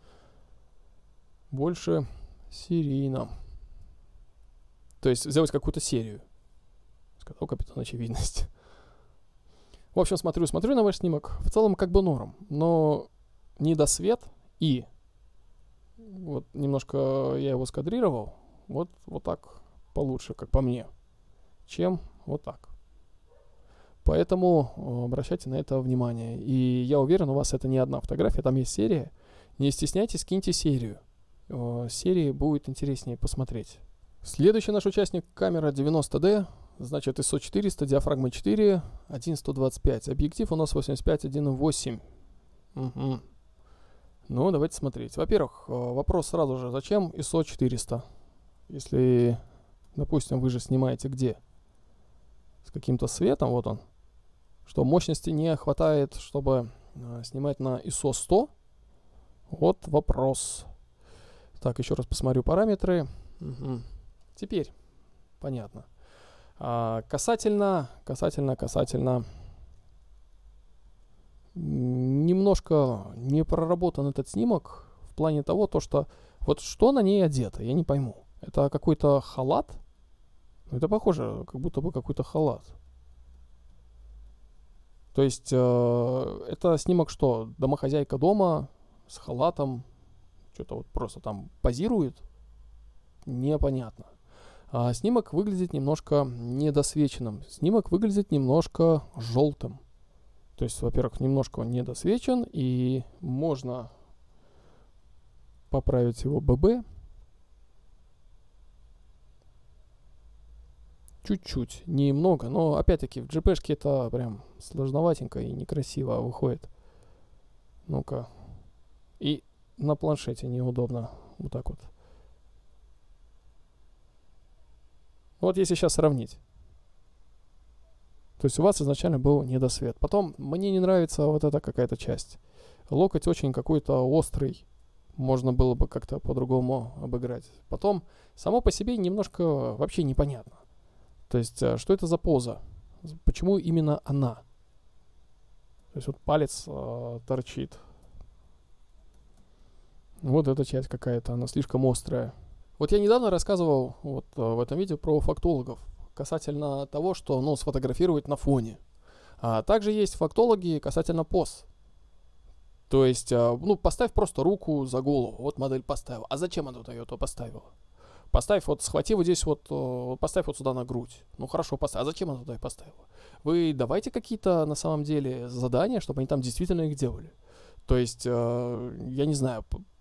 Больше серийно. То есть сделать какую-то серию. Сказал капитан очевидность. В общем, смотрю, смотрю на ваш снимок. В целом, как бы норм. Но недосвет и... Вот немножко я его скадрировал. Вот, вот так получше, как по мне, чем вот так. Поэтому обращайте на это внимание. И я уверен, у вас это не одна фотография, там есть серия. Не стесняйтесь, скиньте серию. Серии будет интереснее посмотреть. Следующий наш участник — камера девяносто ди, значит ай эс о четыреста, диафрагма четыре, один сто двадцать пять. Объектив у нас восемьдесят пять один и восемь. Угу. Ну, давайте смотреть. Во-первых, вопрос сразу же, зачем ай эс о четыреста? Если, допустим, вы же снимаете где? С каким-то светом, вот он. Что мощности не хватает, чтобы э, снимать на ай эс о сто? Вот вопрос. Так, еще раз посмотрю параметры. Угу. Теперь понятно. А, касательно, касательно, касательно... Немножко не проработан этот снимок в плане того, то, что вот что на ней одето, я не пойму. Это какой-то халат? Это похоже, как будто бы какой-то халат. То есть э, это снимок что? Домохозяйка дома с халатом, что-то вот просто там позирует? Непонятно. А снимок выглядит немножко недосвеченным. Снимок выглядит немножко желтым. То есть, во-первых, немножко он недосвечен, и можно поправить его бэ бэ. Чуть-чуть, немного, но опять-таки в джи пи джи-шке это прям сложноватенько и некрасиво выходит. Ну-ка. И на планшете неудобно. Вот так вот. Вот если сейчас сравнить. То есть у вас изначально был недосвет. Потом мне не нравится вот эта какая-то часть. Локоть очень какой-то острый. Можно было бы как-то по-другому обыграть. Потом само по себе немножко вообще непонятно. То есть что это за поза? Почему именно она? То есть вот палец э, торчит. Вот эта часть какая-то, она слишком острая. Вот я недавно рассказывал вот в этом видео про фактологов. Касательно того, что, ну, сфотографировать на фоне. А также есть фактологи касательно поз. То есть, ну, поставь просто руку за голову. Вот модель поставила. А зачем она туда ее то поставила? Поставь вот, схвати вот здесь вот, э, поставь вот сюда на грудь. Ну хорошо, поставь. А зачем она туда и поставила? Вы давайте какие-то на самом деле задания, чтобы они там действительно их делали. То есть, э, я не знаю,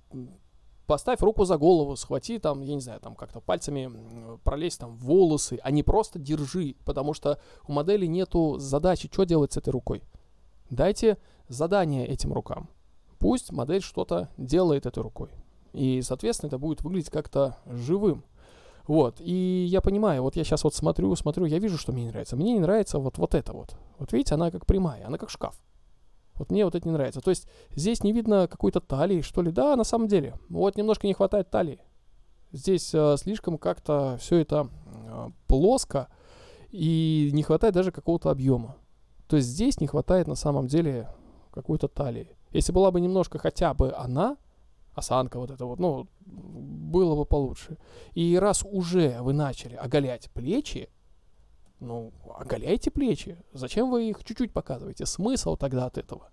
поставь руку за голову, схвати там, я не знаю, там как-то пальцами пролезь там в волосы, а не просто держи, потому что у модели нету задачи, что делать с этой рукой. Дайте задание этим рукам. Пусть модель что-то делает этой рукой. И, соответственно, это будет выглядеть как-то живым. Вот, и я понимаю, вот я сейчас вот смотрю, смотрю, я вижу, что мне не нравится. Мне не нравится вот, вот это вот. Вот видите, она как прямая, она как шкаф. Вот мне вот это не нравится. То есть здесь не видно какой-то талии, что ли. Да, на самом деле. Вот немножко не хватает талии. Здесь э, слишком как-то все это э, плоско. И не хватает даже какого-то объема. То есть здесь не хватает на самом деле какой-то талии. Если была бы немножко хотя бы она, осанка вот эта вот, ну, было бы получше. И раз уже вы начали оголять плечи, ну, оголяйте плечи. Зачем вы их чуть-чуть показываете? Смысл тогда от этого?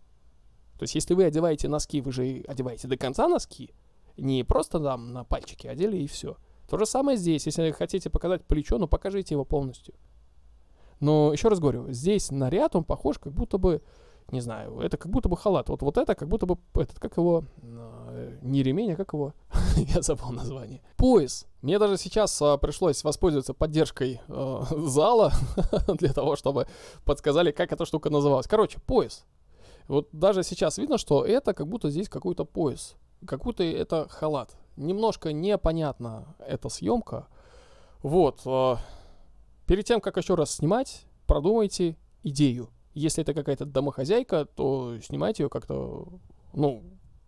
То есть, если вы одеваете носки, вы же одеваете до конца носки, не просто там на пальчики одели и все. То же самое здесь. Если хотите показать плечо, ну, покажите его полностью. Но, еще раз говорю, здесь наряд, он похож, как будто бы, не знаю, это как будто бы халат. Вот, вот это как будто бы, этот, как его, э, не ремень, а как его, я забыл название. Пояс. Мне даже сейчас э, пришлось воспользоваться поддержкой э, зала для того, чтобы подсказали, как эта штука называлась. Короче, пояс. Вот даже сейчас видно, что это как будто здесь какой-то пояс. Как будто это халат. Немножко непонятна эта съемка. Вот. Э, перед тем, как еще раз снимать, продумайте идею. Если это какая-то домохозяйка, то снимайте ее как-то, ну,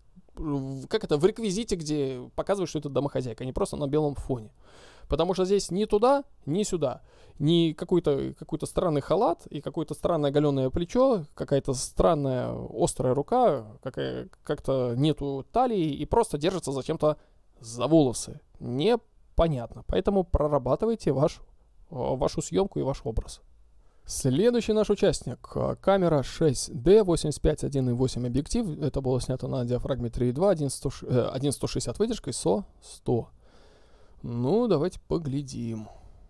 как это, в реквизите, где показывают, что это домохозяйка, а не просто на белом фоне. Потому что здесь ни туда, ни сюда. Ни какой-то какой-то странный халат и какое-то странное оголенное плечо, какая-то странная острая рука, какая, как-то нету талии и просто держится зачем-то за волосы. Непонятно. Поэтому прорабатывайте ваш, вашу съемку и ваш образ. Следующий наш участник. Камера шесть дэ, восемьдесят пять один и восемь объектив. Это было снято на диафрагме три и два, один сто шестьдесят выдержкой, ай эс о сто. Ну, давайте поглядим.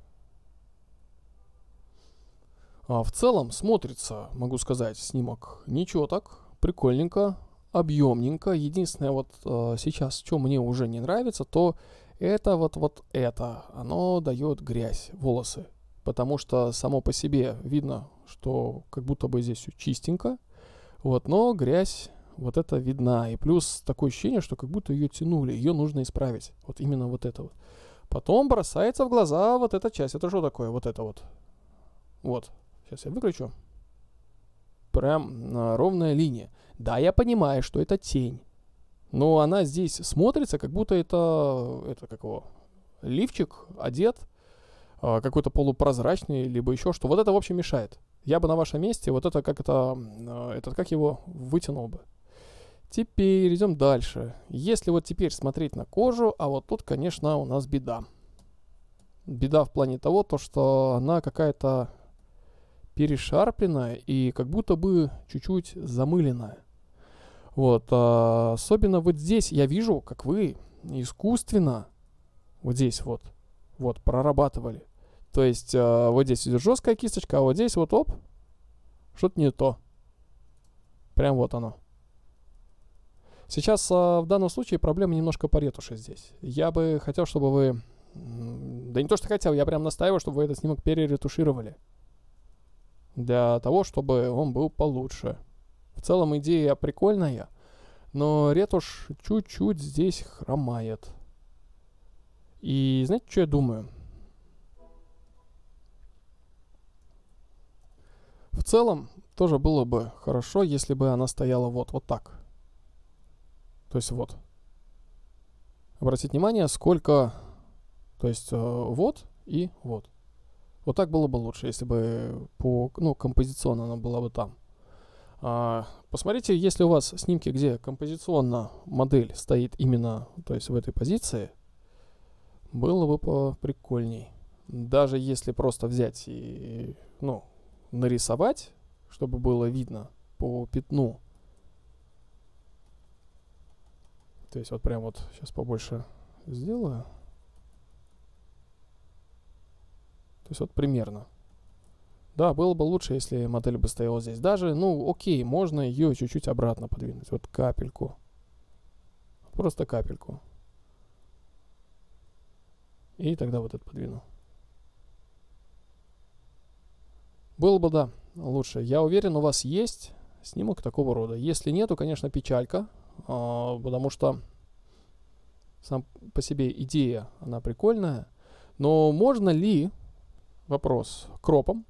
А в целом смотрится, могу сказать, снимок ничего так, прикольненько, объемненько. Единственное, вот а, сейчас, что мне уже не нравится, то это вот, вот это. Оно дает грязь, волосы. Потому что само по себе видно, что как будто бы здесь все чистенько, вот, но грязь вот это видна. И плюс такое ощущение, что как будто ее тянули, ее нужно исправить. Вот именно вот это вот. Потом бросается в глаза вот эта часть. Это что такое? Вот это вот. Вот. Сейчас я выключу. Прям а, ровная линия. Да, я понимаю, что это тень. Но она здесь смотрится, как будто это, это как его, лифчик одет, какой-то полупрозрачный, либо еще что. Вот это, в общем, мешает. Я бы на вашем месте вот это, как это, этот, как его, вытянул бы. Теперь идем дальше. Если вот теперь смотреть на кожу, а вот тут, конечно, у нас беда. Беда в плане того, то, что она какая-то перешарпленная и как будто бы чуть-чуть замыленная. Вот. А особенно вот здесь я вижу, как вы искусственно вот здесь вот, вот, прорабатывали. То есть э, вот здесь идет жесткая кисточка, а вот здесь вот, оп, что-то не то. Прям вот оно. Сейчас э, в данном случае проблема немножко по ретуши здесь. Я бы хотел, чтобы вы... Да не то, что хотел, я прям настаиваю, чтобы вы этот снимок переретушировали. Для того, чтобы он был получше. В целом идея прикольная, но ретушь чуть-чуть здесь хромает. И знаете, что я думаю? В целом, тоже было бы хорошо, если бы она стояла вот, вот так. То есть вот. Обратите внимание, сколько... То есть э, вот и вот. Вот так было бы лучше, если бы по, ну, композиционно она была бы там. А, посмотрите, если у вас снимки, где композиционно модель стоит именно, то есть в этой позиции, было бы поприкольней. Даже если просто взять и, ну, нарисовать, чтобы было видно по пятну. То есть вот прям вот сейчас побольше сделаю. То есть вот примерно. Да, было бы лучше, если модель бы стояла здесь. Даже, ну, окей, можно ее чуть-чуть обратно подвинуть. Вот капельку. Просто капельку. И тогда вот это подвину. Было бы, да, лучше. Я уверен, у вас есть снимок такого рода. Если нет, то, конечно, печалька. А, потому что сам по себе идея, она прикольная. Но можно ли, вопрос, кропом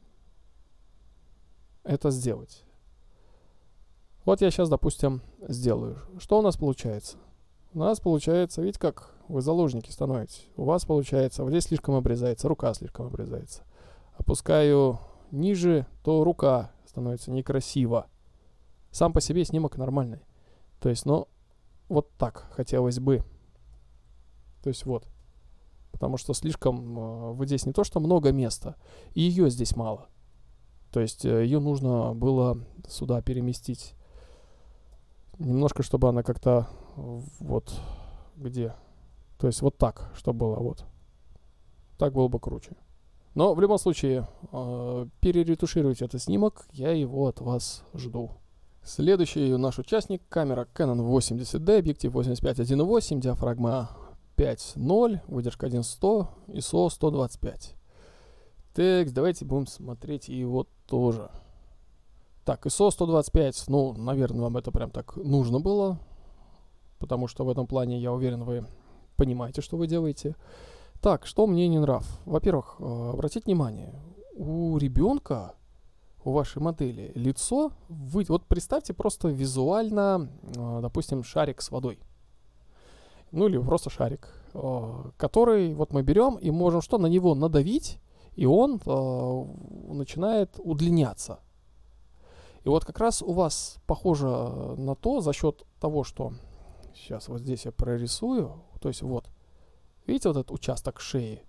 это сделать? Вот я сейчас, допустим, сделаю. Что у нас получается? У нас получается, видите, как вы заложники становитесь. У вас получается, вот здесь слишком обрезается, рука слишком обрезается. Опускаю ниже, то рука становится некрасиво. Сам по себе снимок нормальный. То есть, ну, вот так хотелось бы. То есть вот. Потому что слишком, э, вот здесь не то, что много места, и ее здесь мало. То есть э, ее нужно было сюда переместить. Немножко, чтобы она как-то вот где. То есть вот так, чтобы было вот. Так было бы круче. Но в любом случае, э, переретушируйте этот снимок, я его от вас жду. Следующий наш участник, камера Canon восемьдесят ди, объектив восемьдесят пять один и восемь, диафрагма пять ноль, выдержка один сто, ай эс о сто двадцать пять. Так, давайте будем смотреть его тоже. Так, ай эс о сто двадцать пять, ну, наверное, вам это прям так нужно было, потому что в этом плане, я уверен, вы понимаете, что вы делаете. Так, что мне не нрав? Во-первых, обратите внимание, у ребенка, у вашей модели лицо, вы, вот представьте просто визуально, допустим, шарик с водой. Ну или просто шарик, который вот мы берем и можем что, на него надавить, и он начинает удлиняться. И вот как раз у вас похоже на то, за счет того, что сейчас вот здесь я прорисую, то есть вот, видите вот этот участок шеи?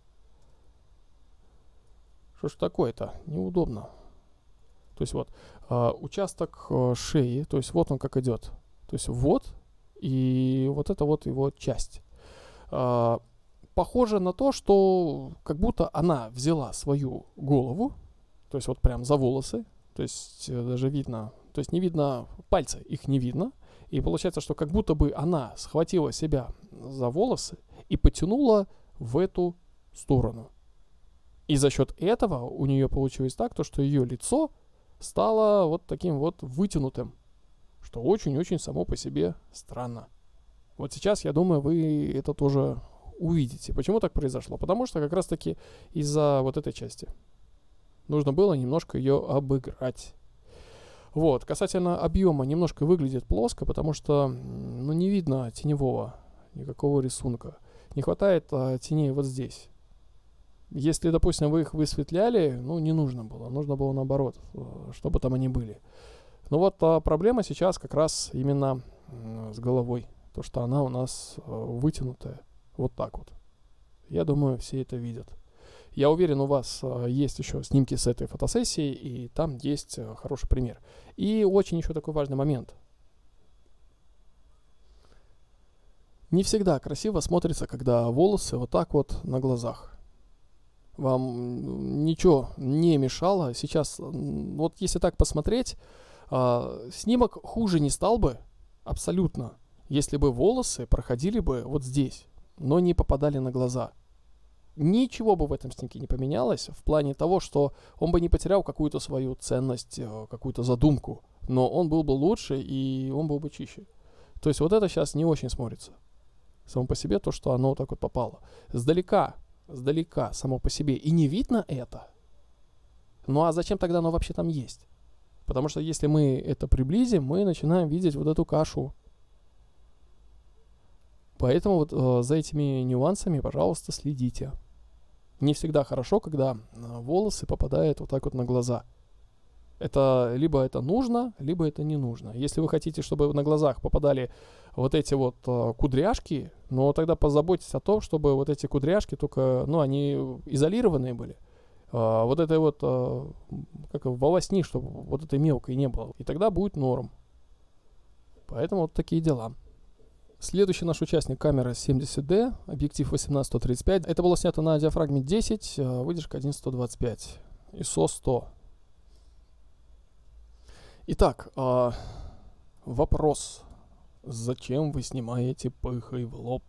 Что ж такое-то? Неудобно. То есть вот э, участок э, шеи, то есть вот он как идет. То есть вот, и вот это вот его часть. Э, похоже на то, что как будто она взяла свою голову, то есть вот прям за волосы, то есть э, даже видно, то есть не видно пальцы, их не видно. И получается, что как будто бы она схватила себя за волосы и потянула в эту сторону. И за счет этого у нее получилось так, то, что ее лицо стало вот таким вот вытянутым, что очень-очень само по себе странно. Вот сейчас, я думаю, вы это тоже увидите. Почему так произошло? Потому что как раз-таки из-за вот этой части нужно было немножко ее обыграть. Вот, касательно объема, немножко выглядит плоско, потому что, ну, не видно теневого никакого рисунка. Не хватает а, теней вот здесь. Если, допустим, вы их высветляли, ну, не нужно было. Нужно было наоборот, чтобы там они были. Но вот а, проблема сейчас как раз именно м, с головой. То, что она у нас а, вытянутая. Вот так вот. Я думаю, все это видят. Я уверен, у вас а, есть еще снимки с этой фотосессии, и там есть а, хороший пример. И очень еще такой важный момент. Не всегда красиво смотрится, когда волосы вот так вот на глазах. Вам ничего не мешало. Сейчас, вот если так посмотреть, э, снимок хуже не стал бы абсолютно, если бы волосы проходили бы вот здесь, но не попадали на глаза. Ничего бы в этом снимке не поменялось в плане того, что он бы не потерял какую-то свою ценность, какую-то задумку, но он был бы лучше и он был бы чище. То есть вот это сейчас не очень смотрится. Само по себе то, что оно вот так вот попало. Сдалека. Сдалека, само по себе, и не видно это. Ну а зачем тогда оно вообще там есть? Потому что если мы это приблизим, мы начинаем видеть вот эту кашу. Поэтому вот э, за этими нюансами, пожалуйста, следите. Не всегда хорошо, когда э, волосы попадают вот так вот на глаза. Это либо это нужно, либо это не нужно. Если вы хотите, чтобы на глазах попадали вот эти вот э, кудряшки, но тогда позаботьтесь о том, чтобы вот эти кудряшки только, ну, они изолированные были. Э, вот этой вот, э, как волосни, чтобы вот этой мелкой не было. И тогда будет норм. Поэтому вот такие дела. Следующий наш участник — камера семьдесят дэ, объектив восемнадцать сто тридцать пять. Это было снято на диафрагме десять, выдержка один сто двадцать пять, ай эс о сто. Итак, э, вопрос. Зачем вы снимаете пыхой в лоб?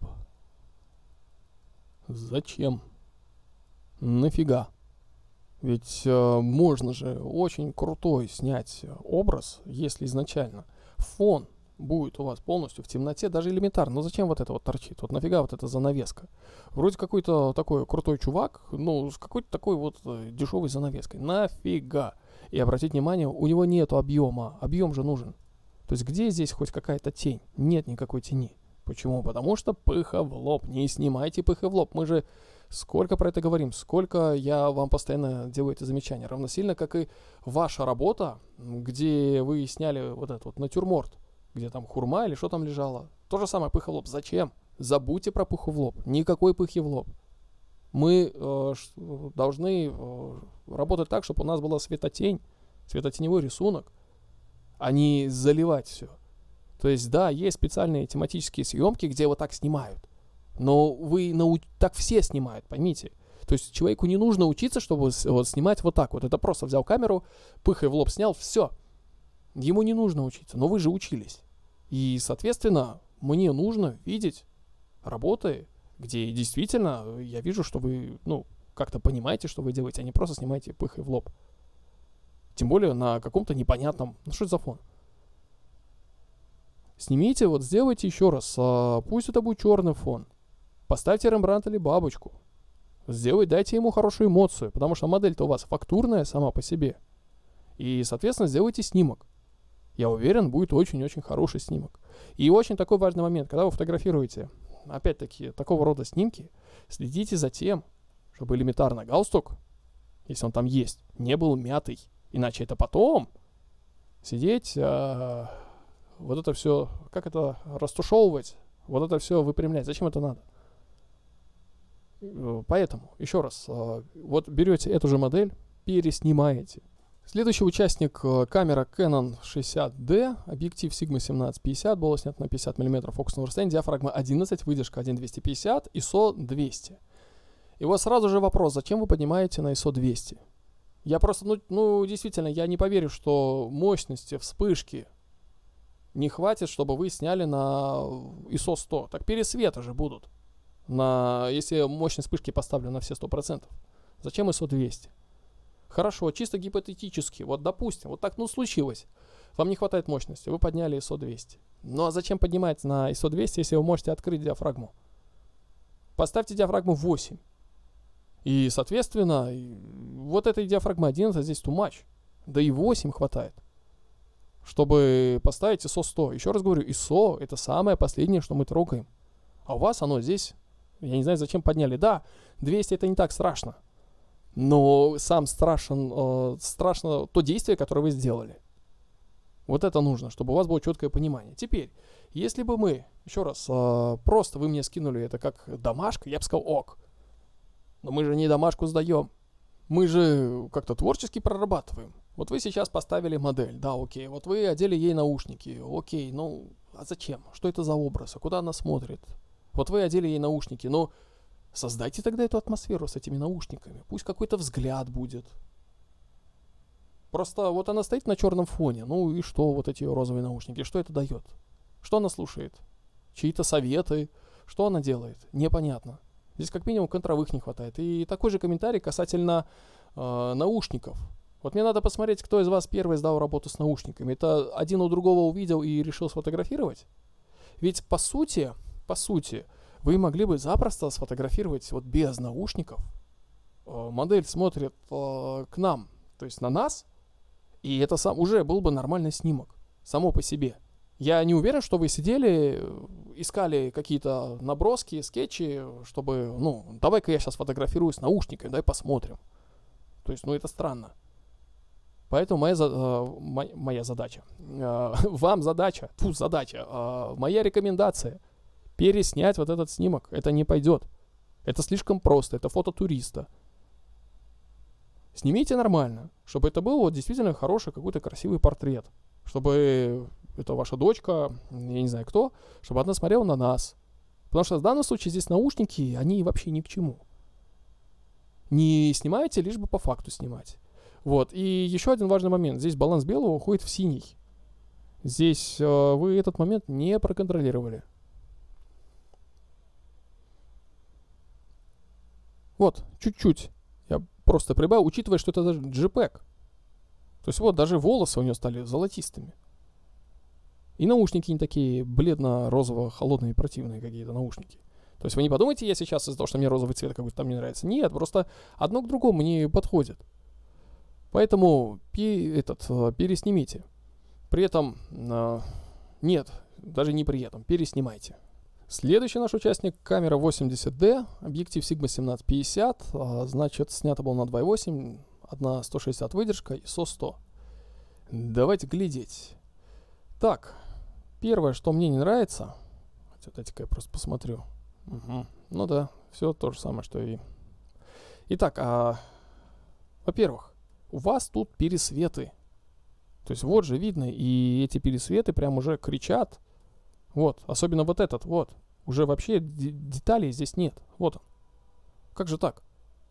Зачем? Нафига? Ведь э, можно же очень крутой снять образ, если изначально фон будет у вас полностью в темноте, даже элементарно. Но зачем вот это вот торчит? Вот нафига вот эта занавеска? Вроде какой-то такой крутой чувак, ну, с какой-то такой вот э, дешевой занавеской. Нафига? И обратите внимание, у него нету объема. Объем же нужен. То есть где здесь хоть какая-то тень? Нет никакой тени. Почему? Потому что пыха в лоб. Не снимайте пыха в лоб. Мы же сколько про это говорим, сколько я вам постоянно делаю это замечание. Равносильно, как и ваша работа, где вы сняли вот этот вот натюрморт, где там хурма или что там лежало. То же самое, пыха в лоб. Зачем? Забудьте про пыху в лоб. Никакой пыхи в лоб. Мы э, должны э, работать так, чтобы у нас была светотень, светотеневой рисунок, а не заливать все. То есть, да, есть специальные тематические съемки, где вот так снимают. Но вы нау... так все снимают, поймите. То есть человеку не нужно учиться, чтобы вот снимать вот так вот. Это просто взял камеру, пыхой в лоб снял, все. Ему не нужно учиться, но вы же учились. И, соответственно, мне нужно видеть работы, где действительно я вижу, что вы, ну, как-то понимаете, что вы делаете, а не просто снимаете пыхой в лоб. Тем более на каком-то непонятном... Ну, что это за фон? Снимите, вот сделайте еще раз. А, пусть это будет черный фон. Поставьте Рембрандт или бабочку. Сделайте, дайте ему хорошую эмоцию, потому что модель-то у вас фактурная сама по себе. И, соответственно, сделайте снимок. Я уверен, будет очень-очень хороший снимок. И очень такой важный момент, когда вы фотографируете, опять-таки, такого рода снимки, следите за тем, чтобы элементарно галстук, если он там есть, не был мятый. Иначе это потом сидеть, э, вот это все, как это, растушевывать, вот это все выпрямлять. Зачем это надо? Поэтому, еще раз, э, вот берете эту же модель, переснимаете. Следующий участник — камера Canon шестьдесят дэ, объектив Sigma семнадцать пятьдесят, было снято на пятьдесят миллиметров фокусного расстояния, диафрагма одиннадцать, выдержка один двести пятьдесят, ай эс о двести. И вот сразу же вопрос, зачем вы поднимаете на ай эс о двести? Я просто, ну, ну, действительно, я не поверю, что мощности вспышки не хватит, чтобы вы сняли на ай эс о сто. Так пересветы же будут. На, если мощность вспышки поставлю на все сто процентов. Зачем ай эс о двести? Хорошо, чисто гипотетически. Вот допустим, вот так, ну, случилось. Вам не хватает мощности, вы подняли ай эс о двести. Ну, а зачем поднимать на ай эс о двести, если вы можете открыть диафрагму? Поставьте диафрагму восемь. И, соответственно, вот этой диафрагмы одиннадцать здесь too much. Да и восемь хватает, чтобы поставить ай эс о сто. Еще раз говорю, ай эс о это самое последнее, что мы трогаем. А у вас оно здесь, я не знаю, зачем подняли. Да, двести это не так страшно. Но сам страшен, э, страшно то действие, которое вы сделали. Вот это нужно, чтобы у вас было четкое понимание. Теперь, если бы мы, еще раз, э, просто вы мне скинули это как домашка, я бы сказал ок. Но мы же не домашку сдаем. Мы же как-то творчески прорабатываем. Вот вы сейчас поставили модель, да, окей. Вот вы одели ей наушники, окей. Ну, а зачем? Что это за образ? А куда она смотрит? Вот вы одели ей наушники, но создайте тогда эту атмосферу с этими наушниками. Пусть какой-то взгляд будет. Просто вот она стоит на черном фоне. Ну и что вот эти розовые наушники? Что это дает? Что она слушает? Чьи-то советы? Что она делает? Непонятно. Здесь как минимум контровых не хватает. И такой же комментарий касательно э, наушников. Вот мне надо посмотреть, кто из вас первый сдал работу с наушниками. Это один у другого увидел и решил сфотографировать? Ведь по сути, по сути, вы могли бы запросто сфотографировать вот без наушников. Э, модель смотрит э, к нам, то есть на нас, и это сам, уже был бы нормальный снимок, само по себе. Я не уверен, что вы сидели, искали какие-то наброски, скетчи, чтобы, ну, давай-ка я сейчас фотографирую с наушниками, дай посмотрим. То есть, ну, это странно. Поэтому моя, э, моя, моя задача, э, вам задача, фу, задача, э, моя рекомендация, переснять вот этот снимок. Это не пойдет. Это слишком просто, это фото туриста. Снимите нормально, чтобы это был вот действительно хороший какой-то красивый портрет. Чтобы это ваша дочка, я не знаю кто, чтобы она смотрела на нас. Потому что в данном случае здесь наушники, они вообще ни к чему. Не снимаете, лишь бы по факту снимать. Вот. И еще один важный момент. Здесь баланс белого уходит в синий. Здесь э, вы этот момент не проконтролировали. Вот, чуть-чуть. Я просто прибавил, учитывая, что это даже джей пег. То есть вот, даже волосы у нее стали золотистыми. И наушники не такие бледно-розово-холодные, противные какие-то наушники. То есть вы не подумайте, я сейчас из-за того, что мне розовый цвет какой-то там не нравится. Нет, просто одно к другому не подходит. Поэтому пе- этот, переснимите. При этом, э, нет, даже не при этом, переснимайте. Следующий наш участник — камера восемьдесят ди, объектив Sigma семнадцать пятьдесят, э, значит, снято было на два и восемь, одна сто шестьдесят выдержка, ай эс о сто. Давайте глядеть. Так, первое, что мне не нравится, дайте-ка я просто посмотрю. Угу. Ну да, все то же самое, что и... Итак, а, во-первых, у вас тут пересветы. То есть вот же видно, и эти пересветы прям уже кричат. Вот, особенно вот этот, вот. Уже вообще д- деталей здесь нет. Вот он. Как же так?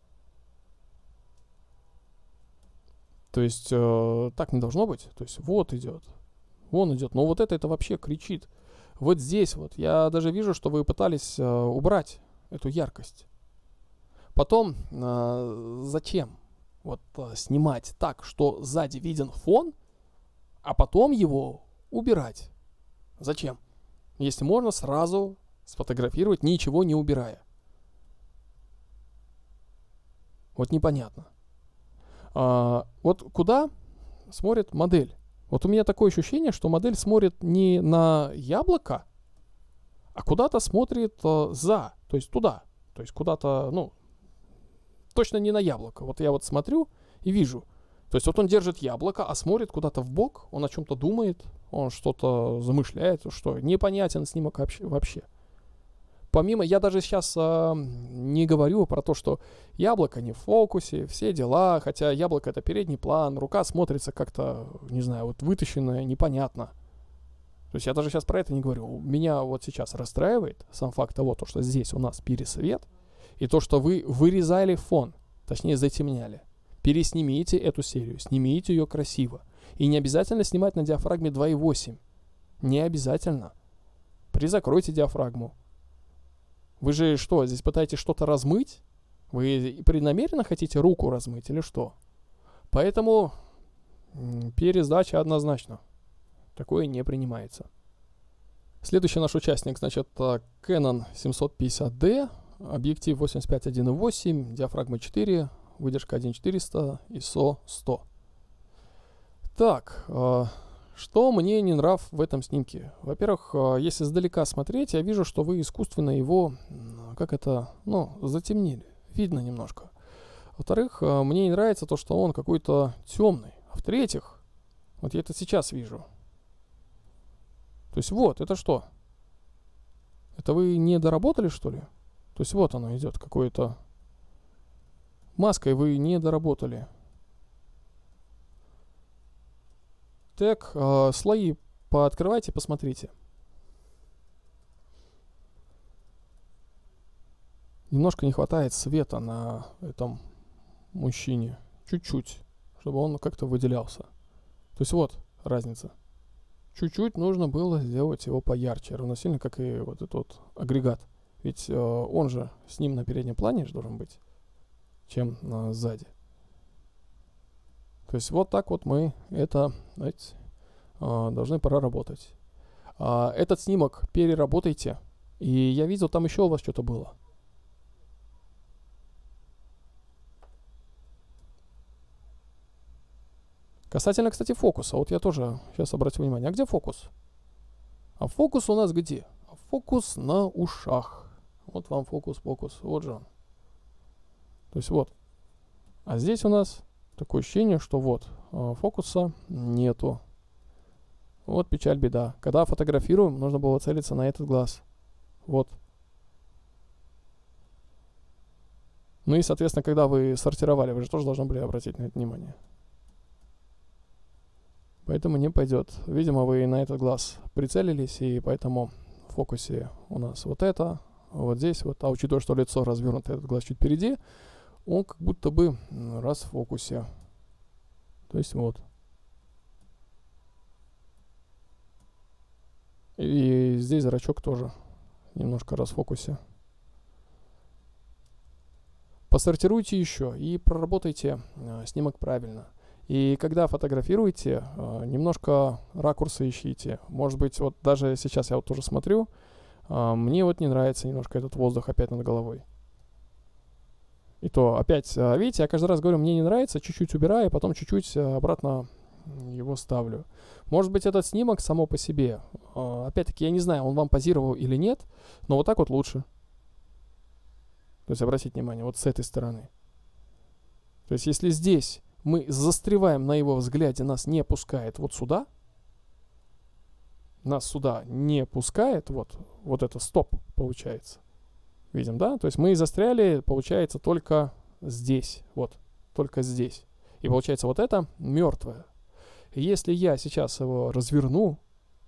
То есть э, так не должно быть. То есть вот идет. Вон идет. Но вот это, это вообще кричит. Вот здесь вот. Я даже вижу, что вы пытались э, убрать эту яркость. Потом, э, зачем вот э, снимать так, что сзади виден фон, а потом его убирать? Зачем? Если можно сразу сфотографировать, ничего не убирая. Вот непонятно. А, вот куда смотрит модель? Вот у меня такое ощущение, что модель смотрит не на яблоко, а куда-то смотрит а, за, то есть туда. То есть куда-то, ну, точно не на яблоко. Вот я вот смотрю и вижу. То есть вот он держит яблоко, а смотрит куда-то в бок, он о чем-то думает, он что-то замышляет, что непонятен снимок вообще. Помимо, я даже сейчас а, не говорю про то, что яблоко не в фокусе, все дела, хотя яблоко — это передний план, рука смотрится как-то, не знаю, вот вытащенная, непонятно. То есть я даже сейчас про это не говорю. Меня вот сейчас расстраивает сам факт того, то, что здесь у нас пересвет, и то, что вы вырезали фон, точнее затемняли. Переснимите эту серию, снимите ее красиво. И не обязательно снимать на диафрагме два и восемь. Не обязательно. Призакройте диафрагму. Вы же что, здесь пытаетесь что-то размыть? Вы преднамеренно хотите руку размыть или что? Поэтому пересдача однозначно. Такое не принимается. Следующий наш участник, значит, Canon семьсот пятьдесят ди, объектив восемьдесят пять один и восемь, диафрагма четыре, выдержка один четыреста, ай эс о сто. Так, э, что мне не нрав в этом снимке? Во-первых, э, если издалека смотреть, я вижу, что вы искусственно его, как это, ну, затемнили. Видно немножко. Во-вторых, э, мне не нравится то, что он какой-то темный. А в-третьих, вот я это сейчас вижу. То есть вот, это что? Это вы не доработали, что ли? То есть вот оно идет, какое-то... Маской вы не доработали. Так, э, слои пооткрывайте, посмотрите. Немножко не хватает света на этом мужчине. Чуть-чуть, чтобы он как-то выделялся. То есть вот разница. Чуть-чуть нужно было сделать его поярче, равносильно как и вот этот вот агрегат. Ведь э, он же с ним на переднем плане же должен быть, чем э, сзади. То есть вот так вот мы это, знаете, э, должны проработать. А этот снимок переработайте. И я видел, там еще у вас что-то было. Касательно, кстати, фокуса. Вот я тоже сейчас обратил внимание. А где фокус? А фокус у нас где? Фокус на ушах. Вот вам фокус, фокус. Вот же он. То есть вот. А здесь у нас такое ощущение, что вот фокуса нету. Вот печаль, беда. Когда фотографируем, нужно было целиться на этот глаз. Вот. Ну и, соответственно, когда вы сортировали, вы же тоже должны были обратить на это внимание. Поэтому не пойдет. Видимо, вы на этот глаз прицелились, и поэтому в фокусе у нас вот это, вот здесь вот. А учитывая, что лицо развернуто, этот глаз чуть впереди, он как будто бы раз в фокусе. То есть вот. И здесь зрачок тоже немножко раз в фокусе. Посортируйте еще и проработайте э, снимок правильно. И когда фотографируете, э, немножко ракурсы ищите. Может быть, вот даже сейчас я вот тоже смотрю, э, мне вот не нравится немножко этот воздух опять над головой. И то опять, э, видите, я каждый раз говорю, мне не нравится, чуть-чуть убираю, потом чуть-чуть э, обратно его ставлю. Может быть, этот снимок само по себе, э, опять-таки, я не знаю, он вам позировал или нет, но вот так вот лучше. То есть обратите внимание, вот с этой стороны. То есть если здесь мы застреваем на его взгляде, нас не пускает вот сюда, нас сюда не пускает, вот, вот это стоп получается. Видим, да? То есть мы застряли, получается, только здесь, вот, только здесь. И получается вот это мертвое. И если я сейчас его разверну,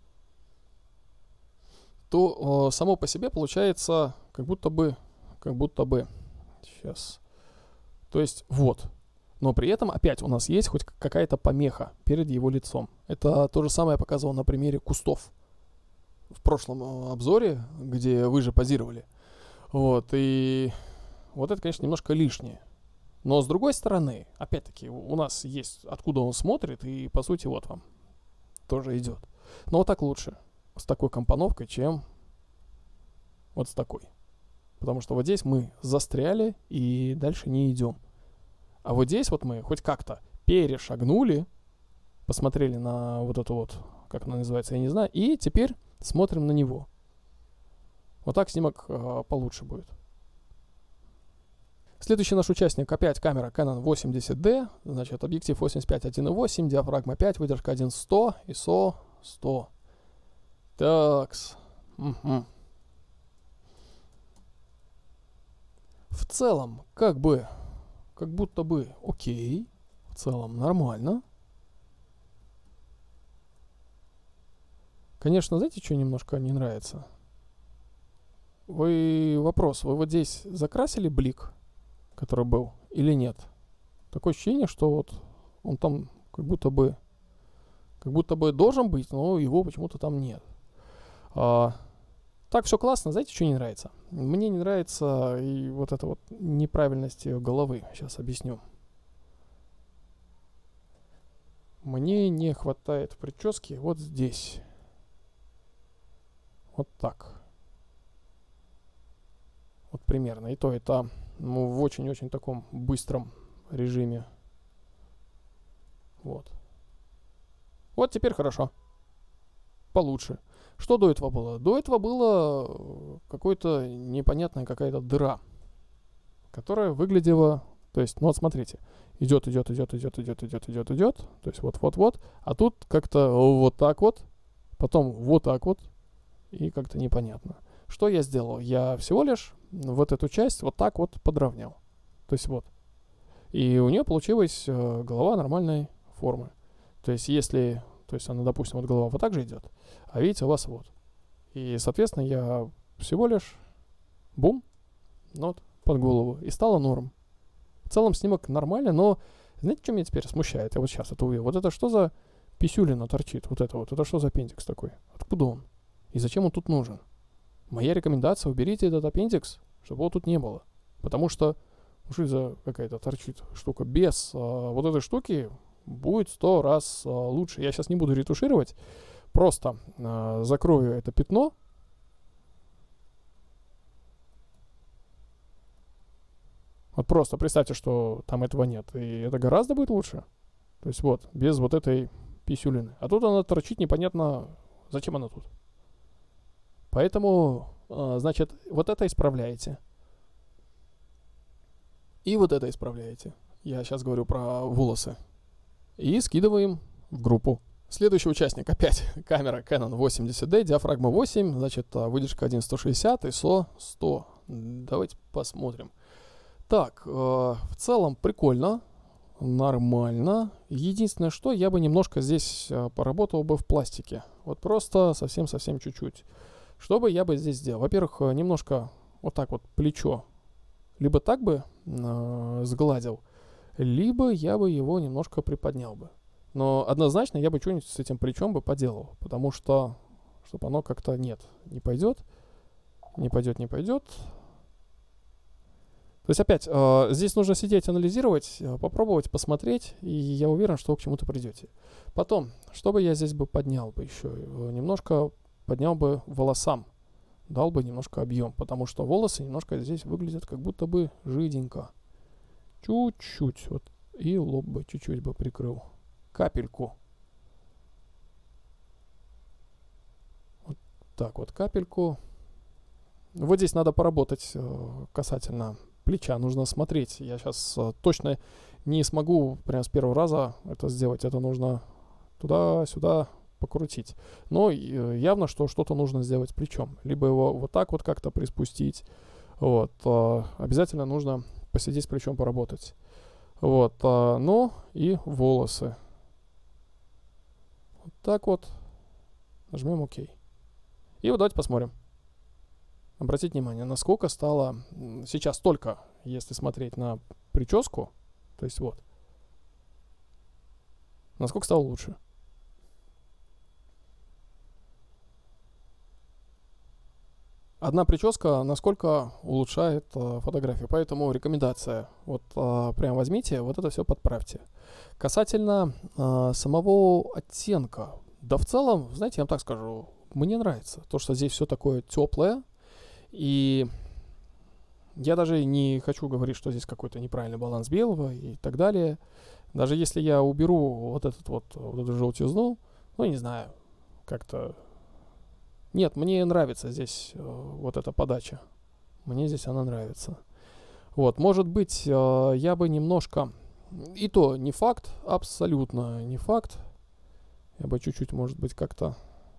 то э, само по себе получается как будто бы Как будто бы сейчас. То есть вот. Но при этом опять у нас есть хоть какая-то помеха перед его лицом. Это то же самое я показывал на примере кустов в прошлом обзоре, где вы же позировали. Вот. И вот это, конечно, немножко лишнее. Но с другой стороны, опять-таки, у нас есть откуда он смотрит, и по сути вот вам тоже идет. Но вот так лучше с такой компоновкой, чем вот с такой. Потому что вот здесь мы застряли и дальше не идем. А вот здесь вот мы хоть как-то перешагнули, посмотрели на вот эту вот, как она называется, я не знаю, и теперь смотрим на него. Вот так снимок э, получше будет. Следующий наш участник, опять камера Canon восемьдесят ди, значит, объектив восемьдесят пять один и восемь, диафрагма пять, выдержка один сто, ай эс о сто. Такс. Угу. В целом, как бы, как будто бы окей, в целом нормально. Конечно, знаете, что немножко не нравится? Вы, вопрос, вы вот здесь закрасили блик, который был, или нет? Такое ощущение, что вот он там как будто бы, как будто бы должен быть, но его почему-то там нет. А, так, все классно. Знаете, что не нравится? Мне не нравится и вот эта вот неправильность ее головы. Сейчас объясню. Мне не хватает прически вот здесь. Вот так. Вот примерно. И то это ну, в очень-очень таком быстром режиме. Вот. Вот теперь хорошо. Получше. Что до этого было? До этого было какой-то непонятная какая-то дыра, которая выглядела, то есть, ну вот смотрите, идет, идет, идет, идет, идет, идет, идет, идет, то есть вот-вот-вот, а тут как-то вот так вот, потом вот так вот, и как-то непонятно. Что я сделал? Я всего лишь вот эту часть вот так вот подровнял, то есть вот, и у нее получилась э, голова нормальной формы. То есть если... То есть она, допустим, вот голова вот так же идет, а видите, у вас вот. И, соответственно, я всего лишь бум, вот, под голову, и стало норм. В целом снимок нормальный, но знаете, что меня теперь смущает? Я вот сейчас это увидел. Вот это что за писюлина торчит? Вот это вот. Это что за аппендикс такой? Откуда он? И зачем он тут нужен? Моя рекомендация, уберите этот аппендикс, чтобы его тут не было. Потому что, что за какая-то торчит штука? Без а, вот этой штуки будет сто раз а, лучше. Я сейчас не буду ретушировать, просто а, закрою это пятно. Вот просто представьте, что там этого нет, и это гораздо будет лучше. То есть вот, без вот этой писюлины. А тут она торчит непонятно, зачем она тут. Поэтому, а, значит, вот это исправляете. И вот это исправляете. Я сейчас говорю про волосы. И скидываем в группу. Следующий участник, опять камера Canon восемьдесят ди, диафрагма восемь, значит, выдержка один сто шестьдесят, ай эс о сто. Давайте посмотрим. Так, э, в целом прикольно. нормально. Единственное, что я бы немножко здесь э, поработал бы в пластике. Вот просто совсем-совсем чуть-чуть. Что бы я бы здесь сделал? Во-первых, э, немножко вот так вот плечо либо так бы э, сгладил, либо я бы его немножко приподнял бы. Но однозначно я бы что-нибудь с этим плечом бы поделал, потому что, чтобы оно как-то нет, не пойдет, не пойдет, не пойдет. То есть опять, э, здесь нужно сидеть, анализировать, э, попробовать, посмотреть, и я уверен, что вы к чему-то придете. Потом, что бы я здесь бы поднял бы еще? Э, немножко поднял бы волосам, дал бы немножко объем, потому что волосы немножко здесь выглядят как будто бы жиденько. Чуть-чуть, вот, и лоб бы чуть-чуть бы прикрыл. Капельку. Вот так вот, капельку. Вот здесь надо поработать э, касательно плеча. Нужно смотреть. Я сейчас э, точно не смогу прямо с первого раза это сделать. Это нужно туда-сюда покрутить. Но э, явно, что что-то нужно сделать плечом. Либо его вот так вот как-то приспустить. Вот. Э, обязательно нужно посидеть с плечом, поработать. Вот. Э, ну и волосы. Вот так вот. Нажмем ОК. И вот давайте посмотрим. Обратите внимание, насколько стало сейчас только, если смотреть на прическу, то есть вот, насколько стало лучше. Одна прическа насколько улучшает э, фотографию, поэтому рекомендация, вот э, прям возьмите, вот это все подправьте. Касательно э, самого оттенка, да в целом, знаете, я вам так скажу, мне нравится то, что здесь все такое теплое. И я даже не хочу говорить, что здесь какой-то неправильный баланс белого и так далее. Даже если я уберу вот этот вот, вот эту желтизну, ну, не знаю, как-то... Нет, мне нравится здесь э, вот эта подача. Мне здесь она нравится. Вот, может быть, э, я бы немножко... И то не факт, абсолютно не факт. Я бы чуть-чуть, может быть, как-то...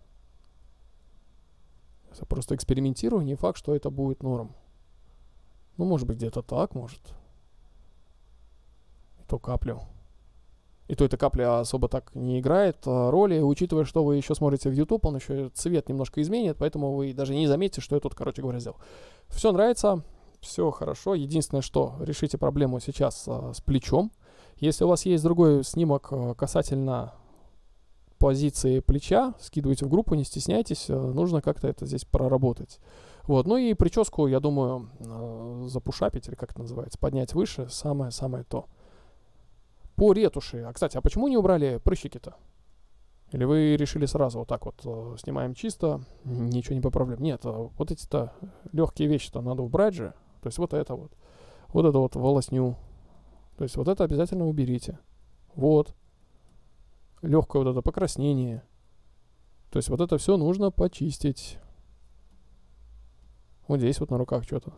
Я просто экспериментирую, не факт, что это будет норм. Ну, может быть, где-то так, может. И то каплю. И то эта капля особо так не играет роли, учитывая, что вы еще смотрите в YouTube, он еще цвет немножко изменит, поэтому вы даже не заметите, что я тут, короче говоря, сделал. Все нравится, все хорошо. Единственное, что решите проблему сейчас а, с плечом. Если у вас есть другой снимок а, касательно позиции плеча, скидывайте в группу, не стесняйтесь, нужно как-то это здесь проработать. Вот. Ну и прическу, я думаю, запушапить, или как это называется, поднять выше, самое-самое то. По ретуши. А, кстати, а почему не убрали прыщики-то? Или вы решили сразу вот так вот, снимаем чисто, ничего не поправляем? Нет, вот эти-то легкие вещи-то надо убрать же. То есть вот это вот. Вот это вот волосню. То есть вот это обязательно уберите. Вот. Легкое вот это покраснение. То есть вот это все нужно почистить. Вот здесь вот на руках что-то.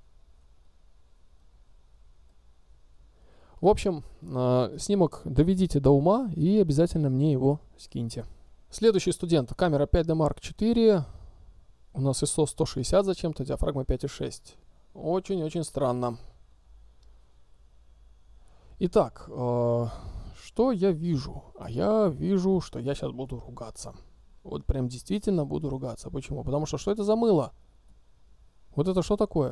В общем, э, снимок доведите до ума и обязательно мне его скиньте. Следующий студент. Камера пять дэ Марк четыре. У нас ай эс о сто шестьдесят зачем-то, диафрагма пять и шесть. Очень-очень странно. Итак, э, что я вижу? А я вижу, что я сейчас буду ругаться. Вот прям действительно буду ругаться. Почему? Потому что что это за мыло? Вот это что такое?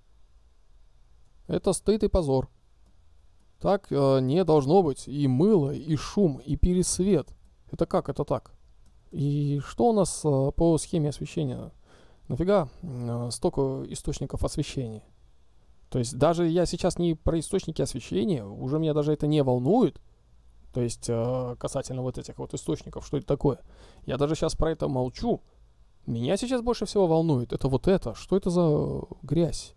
Это стыд и позор. Так э, не должно быть. И мыло, и шум, и пересвет. Это как это так? И что у нас э, по схеме освещения? Нафига э, столько источников освещения? То есть даже я сейчас не про источники освещения, уже меня даже это не волнует. То есть э, касательно вот этих вот источников, что это такое. Я даже сейчас про это молчу. Меня сейчас больше всего волнует. Это вот это. Что это за грязь?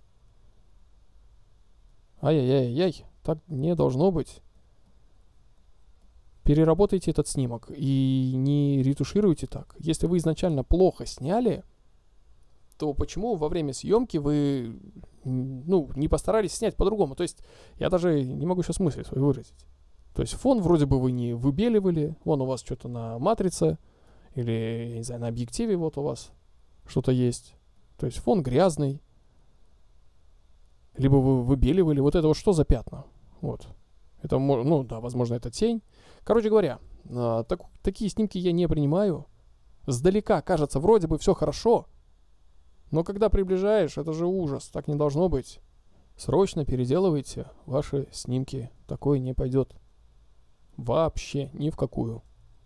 Ай-яй-яй-яй. Так не должно быть. Переработайте этот снимок и не ретушируйте так. Если вы изначально плохо сняли, то почему во время съемки вы ну, не постарались снять по-другому? То есть я даже не могу сейчас мысли свою выразить. То есть фон вроде бы вы не выбеливали, вон у вас что-то на матрице, или, я не знаю, на объективе вот у вас что-то есть. То есть фон грязный. Либо вы выбеливали. Вот это вот что за пятна? Вот. Это, ну да, возможно, это тень. Короче говоря, так, такие снимки я не принимаю. Сдалека кажется, вроде бы все хорошо, но когда приближаешь, это же ужас, так не должно быть. Срочно переделывайте ваши снимки, такое не пойдет. Вообще ни в какую.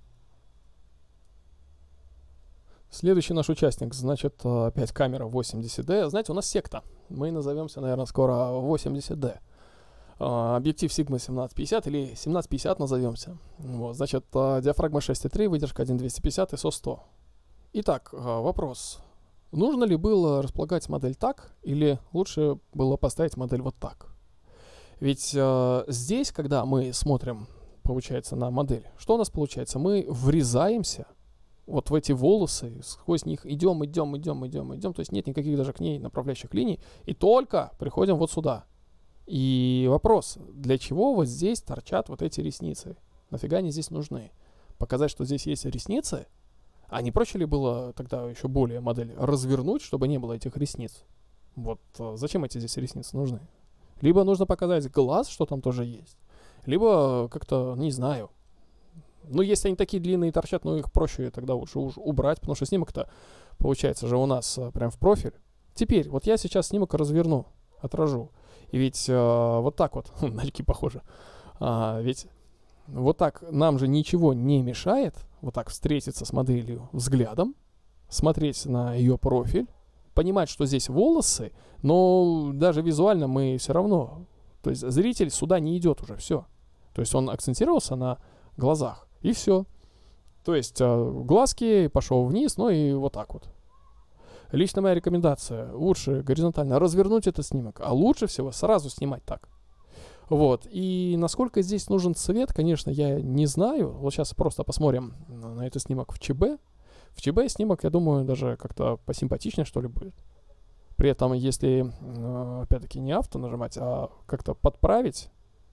Следующий наш участник, значит, опять камера восемьдесят ди. Знаете, у нас секта. Мы назовемся, наверное, скоро восемьдесят ди. Объектив Sigma семнадцать пятьдесят или семнадцать пятьдесят назовемся. Вот, значит, диафрагма шесть и три, выдержка один двести пятьдесят, ай эс о сто. Итак, вопрос. Нужно ли было располагать модель так, или лучше было поставить модель вот так? Ведь э, здесь, когда мы смотрим, получается, на модель, что у нас получается? Мы врезаемся вот в эти волосы, сквозь них идем, идем, идем, идем, идем, то есть нет никаких даже к ней направляющих линий, и только приходим вот сюда. И вопрос, для чего вот здесь торчат вот эти ресницы? Нафига они здесь нужны? Показать, что здесь есть ресницы? А не проще ли было тогда еще более модель развернуть, чтобы не было этих ресниц? Вот зачем эти здесь ресницы нужны? Либо нужно показать глаз, что там тоже есть, либо как-то, не знаю. Ну, если они такие длинные торчат, ну, их проще тогда лучше уж убрать, потому что снимок-то получается же у нас а, прям в профиль. Теперь, вот я сейчас снимок разверну, отражу. И ведь а, вот так вот, на реки похоже, а, ведь вот так нам же ничего не мешает вот так встретиться с моделью взглядом, смотреть на ее профиль, понимать, что здесь волосы, но даже визуально мы все равно, то есть зритель сюда не идет уже, все. То есть он акцентировался на глазах, и все. То есть э, глазки, пошел вниз, ну и вот так вот. Лично моя рекомендация, лучше горизонтально развернуть этот снимок, а лучше всего сразу снимать так. Вот, и насколько здесь нужен цвет, конечно, я не знаю. Вот сейчас просто посмотрим на этот снимок в ЧБ. В ЧБ снимок, я думаю, даже как-то посимпатичнее, что ли, будет. При этом, если, опять-таки, не авто нажимать, а как-то подправить,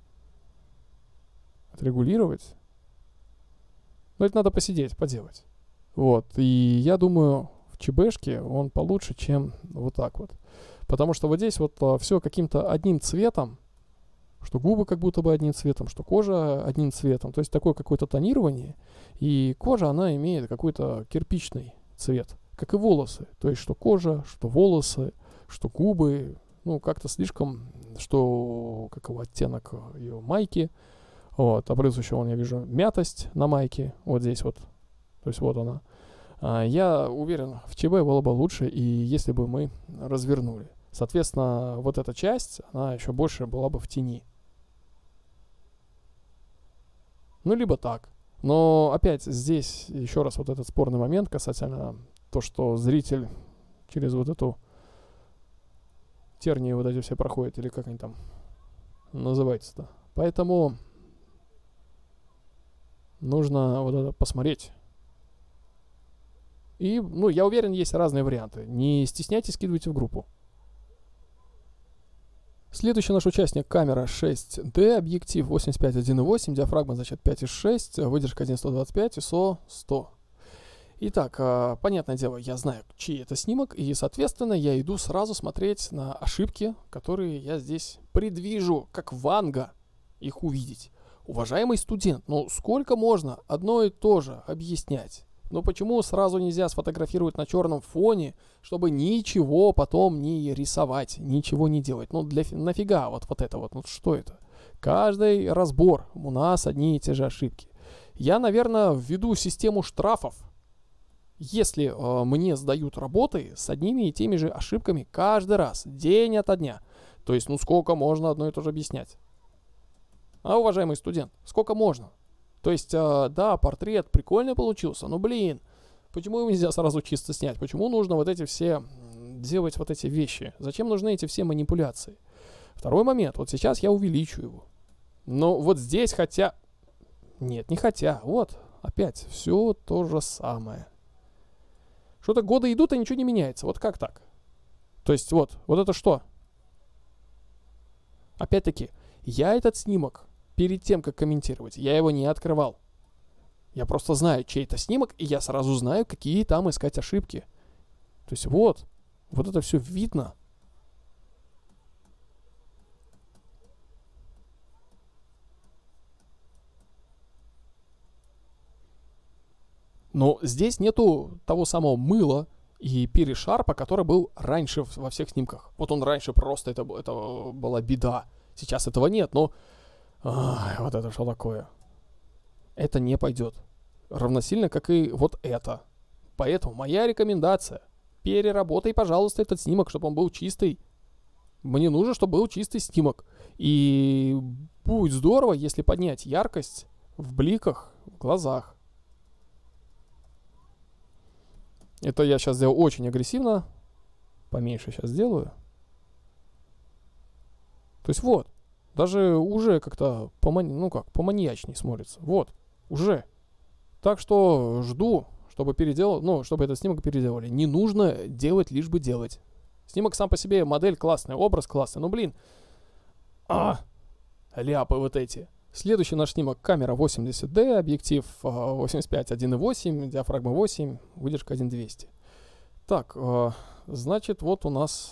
отрегулировать, ну, это надо посидеть, поделать. Вот, и я думаю, в ЧБшке он получше, чем вот так вот. Потому что вот здесь вот все каким-то одним цветом, что губы как будто бы одним цветом, что кожа одним цветом. То есть такое какое-то тонирование. И кожа, она имеет какой-то кирпичный цвет, как и волосы. То есть что кожа, что волосы, что губы. Ну, как-то слишком, что какого оттенок ее майки. Вот, а плюс еще вон я вижу мятость на майке. Вот здесь вот. То есть вот она. А, я уверен, в ЧБ было бы лучше, и если бы мы развернули. Соответственно, вот эта часть, она еще больше была бы в тени. Ну, либо так. Но опять здесь еще раз вот этот спорный момент касательно то, что зритель через вот эту тернии вот эти все проходит, или как они там называются-то. Поэтому нужно вот это посмотреть. И, ну, я уверен, есть разные варианты. Не стесняйтесь, скидывайте в группу. Следующий наш участник — камера шесть ди, объектив восемьдесят пять один и восемь, диафрагма, значит, пять и шесть, выдержка один сто двадцать пять, ай эс о сто. Итак, понятное дело, я знаю, чей это снимок, и, соответственно, я иду сразу смотреть на ошибки, которые я здесь предвижу, как ванга их увидеть. Уважаемый студент, ну сколько можно одно и то же объяснять? Но почему сразу нельзя сфотографировать на черном фоне, чтобы ничего потом не рисовать, ничего не делать? Ну, для, нафига вот, вот это вот, ну что это? Каждый разбор у нас одни и те же ошибки. Я, наверное, введу систему штрафов, если э, мне сдают работы с одними и теми же ошибками каждый раз, день ото дня. То есть, ну сколько можно одно и то же объяснять? А, уважаемый студент, сколько можно? То есть, э, да, портрет прикольный получился, но, блин, почему его нельзя сразу чисто снять? Почему нужно вот эти все, делать вот эти вещи? Зачем нужны эти все манипуляции? Второй момент, вот сейчас я увеличу его. Но вот здесь хотя... Нет, не хотя, вот, опять, все то же самое. Что-то годы идут, а ничего не меняется, вот как так? То есть, вот, вот это что? Опять-таки, я этот снимок... Перед тем, как комментировать, я его не открывал. Я просто знаю, чей это снимок, и я сразу знаю, какие там искать ошибки. То есть вот, вот это все видно. Но здесь нету того самого мыла и перешарпа, который был раньше во всех снимках. Вот он раньше просто, это, это была беда. Сейчас этого нет, но... Ай, вот это что такое? Это не пойдет. Равносильно, как и вот это. Поэтому моя рекомендация. Переработай, пожалуйста, этот снимок, чтобы он был чистый. Мне нужно, чтобы был чистый снимок. И будет здорово, если поднять яркость в бликах, в глазах. Это я сейчас сделал очень агрессивно. Поменьше сейчас сделаю. То есть вот. Даже уже как-то помани... ну как, поманьячней смотрится. Вот. Уже. Так что жду, чтобы переделал, ну, чтобы этот снимок переделали. Не нужно делать, лишь бы делать. Снимок сам по себе, модель классная, образ классный. Ну, блин. А, ляпы вот эти. Следующий наш снимок — камера восемьдесят дэ, объектив восемьдесят пять один и восемь, диафрагма восемь, выдержка один двести. Так, э, значит, вот у нас...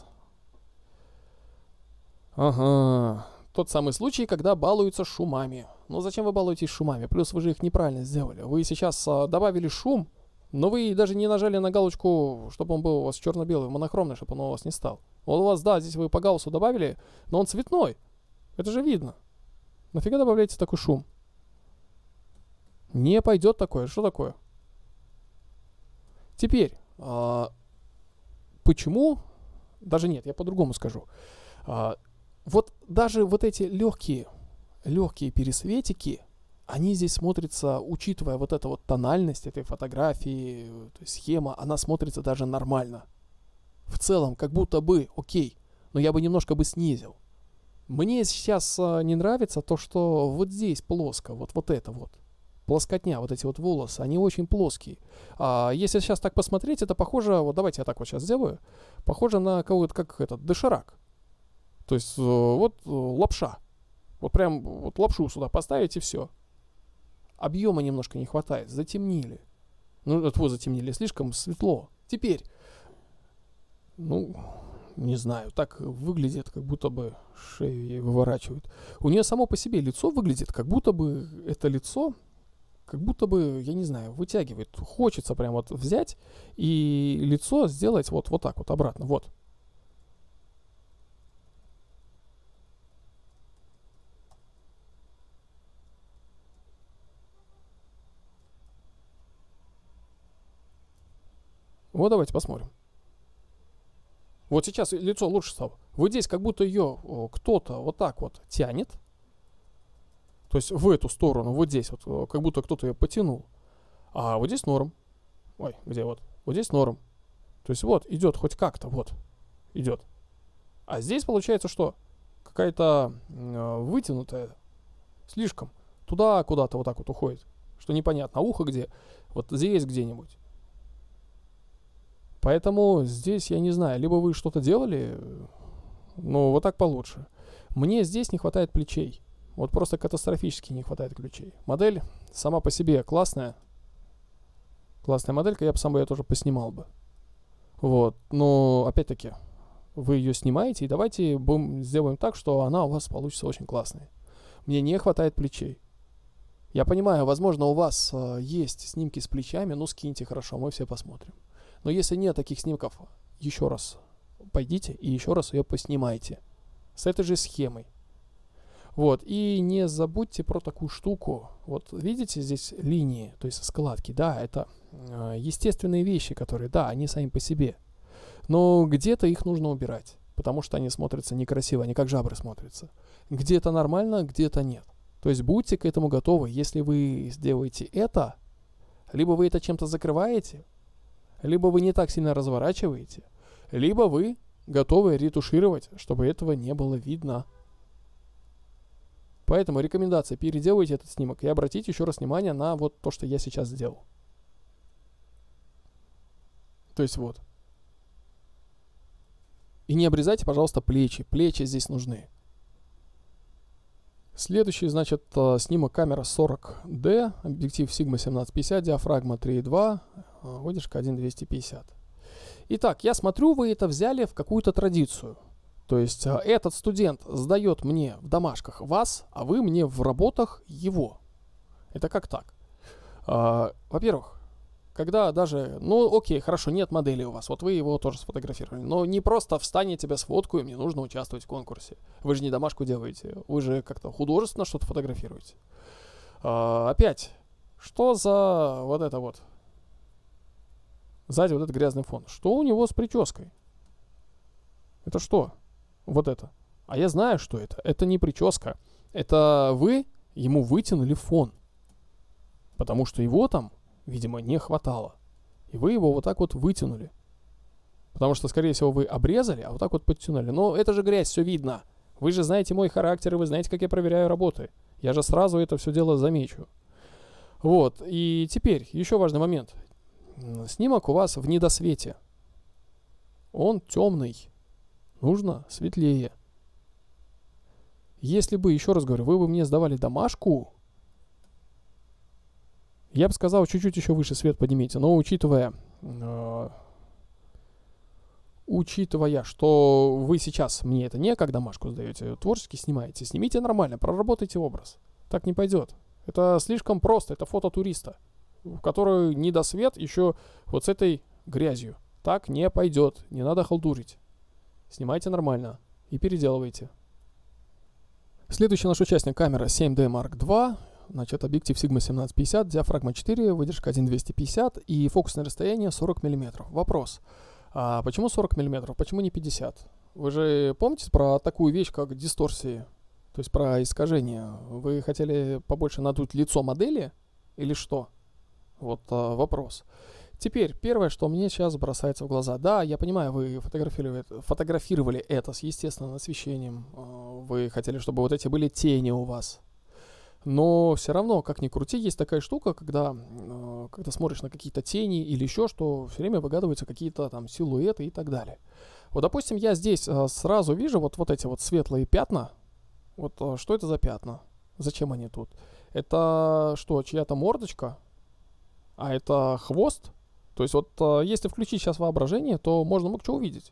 Ага, тот самый случай, когда балуются шумами. Ну, зачем вы балуетесь шумами? Плюс вы же их неправильно сделали. Вы сейчас э, добавили шум, но вы даже не нажали на галочку, чтобы он был у вас черно-белый, монохромный, чтобы он у вас не стал. Вот у вас, да, здесь вы по гауссу добавили, но он цветной. Это же видно. Нафига добавляете такой шум? Не пойдет такое. Что такое? Теперь, а, почему? Даже нет, я по-другому скажу. А, вот даже вот эти легкие, легкие пересветики, они здесь смотрятся, учитывая вот эту вот тональность этой фотографии, то есть схема, она смотрится даже нормально. В целом, как будто бы окей, но я бы немножко бы снизил. Мне сейчас а, не нравится то, что вот здесь плоско, вот, вот это вот. Плоскотня, вот эти вот волосы, они очень плоские. А если сейчас так посмотреть, это похоже, вот давайте я так вот сейчас сделаю, похоже на кого-то, как этот, доширак. То есть вот лапша. Вот прям вот лапшу сюда поставить и все. Объема немножко не хватает, затемнили. Ну, вот вот затемнили, слишком светло. Теперь, ну... Не знаю, так выглядит, как будто бы шею ей выворачивают. У нее само по себе лицо выглядит, как будто бы это лицо, как будто бы, я не знаю, вытягивает. Хочется прям вот взять и лицо сделать вот, вот так вот обратно. Вот. Вот давайте посмотрим. Вот сейчас лицо лучше стало. Вот здесь как будто ее кто-то вот так вот тянет. То есть в эту сторону, вот здесь вот, как будто кто-то ее потянул. А вот здесь норм. Ой, где вот? Вот здесь норм. То есть вот, идет хоть как-то, вот, идет. А здесь получается что? Какая-то э, вытянутая, слишком. Туда куда-то вот так вот уходит. Что непонятно. А ухо где? Вот здесь где-нибудь. Поэтому здесь, я не знаю, либо вы что-то делали, ну, вот так получше. Мне здесь не хватает плечей. Вот просто катастрофически не хватает плечей. Модель сама по себе классная. Классная моделька, я бы сам ее тоже поснимал бы. Вот, но опять-таки, вы ее снимаете, и давайте будем, сделаем так, что она у вас получится очень классной. Мне не хватает плечей. Я понимаю, возможно, у вас э, есть снимки с плечами, ну, скиньте, хорошо, мы все посмотрим. Но если нет таких снимков, еще раз пойдите и еще раз ее поснимайте. С этой же схемой. Вот. И не забудьте про такую штуку. Вот видите здесь линии, то есть складки. Да, это э, естественные вещи, которые, да, они сами по себе. Но где-то их нужно убирать. Потому что они смотрятся некрасиво, они как жабры смотрятся. Где-то нормально, где-то нет. То есть будьте к этому готовы. Если вы сделаете это, либо вы это чем-то закрываете, либо вы не так сильно разворачиваете, либо вы готовы ретушировать, чтобы этого не было видно. Поэтому рекомендация: переделайте этот снимок и обратите еще раз внимание на вот то, что я сейчас сделал. То есть вот. И не обрезайте, пожалуйста, плечи. Плечи здесь нужны. Следующий, значит, снимок камера сорок дэ, объектив Sigma семнадцать пятьдесят, диафрагма три и два, выдержка один двести пятьдесят. Итак, я смотрю, вы это взяли в какую-то традицию. То есть этот студент сдает мне в домашках вас, а вы мне в работах его. Это как так? Во-первых, когда даже, ну окей, хорошо, нет модели у вас, вот вы его тоже сфотографировали, но не просто встань, я тебя сфоткаю, мне нужно участвовать в конкурсе. Вы же не домашку делаете, вы же как-то художественно что-то фотографируете. А, опять, что за вот это вот, сзади вот этот грязный фон, что у него с прической? Это что? Вот это. А я знаю, что это. Это не прическа. Это вы ему вытянули фон. Потому что его там, видимо, не хватало. И вы его вот так вот вытянули. Потому что, скорее всего, вы обрезали, а вот так вот подтянули. Но это же грязь, все видно. Вы же знаете мой характер, и вы знаете, как я проверяю работы. Я же сразу это все дело замечу. Вот. И теперь еще важный момент. Снимок у вас в недосвете. Он темный. Нужно светлее. Если бы, еще раз говорю, вы бы мне сдавали домашку, я бы сказал, чуть-чуть еще выше свет поднимите. Но учитывая, э, учитывая, что вы сейчас мне это не как домашку сдаете, творчески снимаете, снимите нормально, проработайте образ. Так не пойдет. Это слишком просто, это фото туриста, в которой недосвет еще вот с этой грязью. Так не пойдет, не надо халтурить. Снимайте нормально и переделывайте. Следующий наш участник — камера семь дэ марк два. Значит, объектив Sigma семнадцать пятьдесят, диафрагма четыре, выдержка один двести пятьдесят и фокусное расстояние сорок миллиметров. Вопрос. А почему сорок миллиметров? Почему не пятьдесят? Вы же помните про такую вещь, как дисторсии? То есть про искажение. Вы хотели побольше надуть лицо модели или что? Вот а, вопрос. Теперь, первое, что мне сейчас бросается в глаза. Да, я понимаю, вы фотографировали, фотографировали это с естественным освещением. Вы хотели, чтобы вот эти были тени у вас. Но все равно, как ни крути, есть такая штука, когда, когда смотришь на какие-то тени или еще что, все время выгадываются какие-то там силуэты и так далее. Вот, допустим, я здесь сразу вижу вот, вот эти вот светлые пятна. Вот что это за пятна? Зачем они тут? Это что, чья-то мордочка? А это хвост? То есть вот если включить сейчас воображение, то можно много чего увидеть.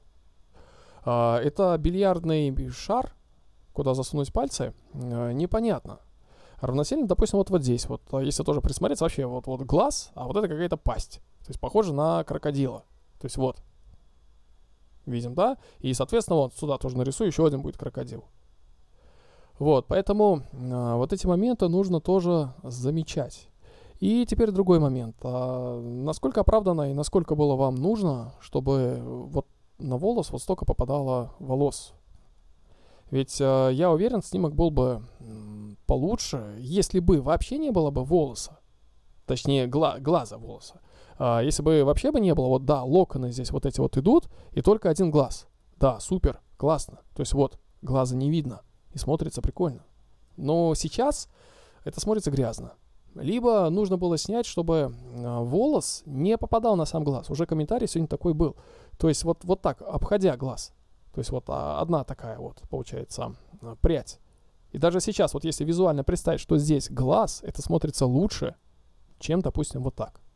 Это бильярдный шар, куда засунуть пальцы, непонятно. Равносильно, допустим, вот, вот здесь, вот, если тоже присмотреться, вообще вот, вот глаз, а вот это какая-то пасть. То есть похоже на крокодила. То есть вот. Видим, да? И, соответственно, вот сюда тоже нарисую, еще один будет крокодил. Вот, поэтому а, вот эти моменты нужно тоже замечать. И теперь другой момент. А насколько оправданно и насколько было вам нужно, чтобы вот на волос вот столько попадало волос? Ведь э, я уверен, снимок был бы м, получше, если бы вообще не было бы волоса. Точнее, гла- глаза волоса. А если бы вообще бы не было, вот да, локоны здесь вот эти вот идут, и только один глаз. Да, супер, классно. То есть вот, глаза не видно, и смотрится прикольно. Но сейчас это смотрится грязно. Либо нужно было снять, чтобы э, волос не попадал на сам глаз. Уже комментарий сегодня такой был. То есть вот, вот так, обходя глаз. То есть вот одна такая вот, получается, прядь. И даже сейчас, вот если визуально представить, что здесь глаз, это смотрится лучше, чем, допустим, вот так.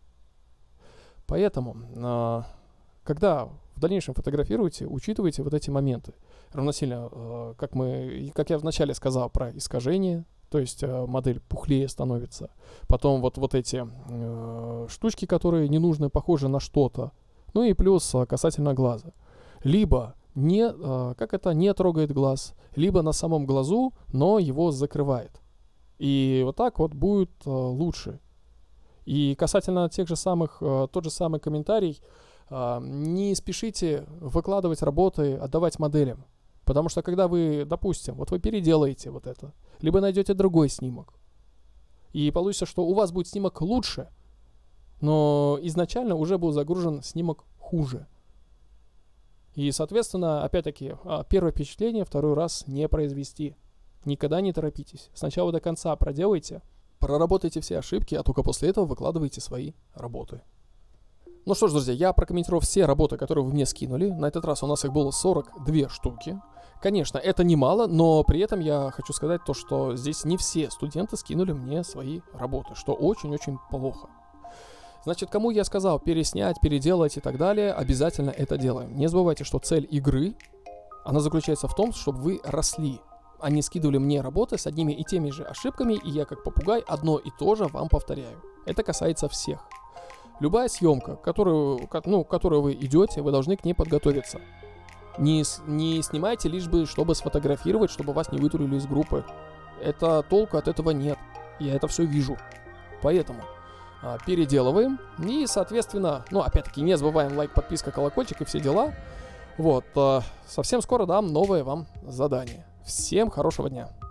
Поэтому, когда в дальнейшем фотографируете, учитывайте вот эти моменты. Равносильно, как, мы, как я вначале сказал про искажение, то есть модель пухлее становится. Потом вот, вот эти штучки, которые не нужны, похожи на что-то. Ну и плюс касательно глаза. Либо не, как это, не трогает глаз, либо на самом глазу, но его закрывает. И вот так вот будет лучше. И касательно тех же самых, тот же самый комментарий, не спешите выкладывать работы, отдавать моделям. Потому что когда вы, допустим, вот вы переделаете вот это, либо найдете другой снимок, и получится, что у вас будет снимок лучше, но изначально уже был загружен снимок хуже. И, соответственно, опять-таки, первое впечатление второй раз не произвести. Никогда не торопитесь. Сначала до конца проделайте, проработайте все ошибки, а только после этого выкладывайте свои работы. Ну что ж, друзья, я прокомментировал все работы, которые вы мне скинули. На этот раз у нас их было сорок две штуки. Конечно, это немало, но при этом я хочу сказать то, что здесь не все студенты скинули мне свои работы, что очень-очень плохо. Значит, кому я сказал переснять, переделать и так далее, обязательно это делаем. Не забывайте, что цель игры, она заключается в том, чтобы вы росли. Они скидывали мне работы с одними и теми же ошибками, и я как попугай одно и то же вам повторяю. Это касается всех. Любая съемка, которую, ну, которую вы идете, вы должны к ней подготовиться. Не, не снимайте лишь бы, чтобы сфотографировать, чтобы вас не вытурили из группы. Это толку от этого нет. Я это все вижу. Поэтому а, переделываем. И, соответственно, ну, опять-таки, не забываем лайк, подписка, колокольчик и все дела. Вот. А, совсем скоро дам новое вам задание. Всем хорошего дня.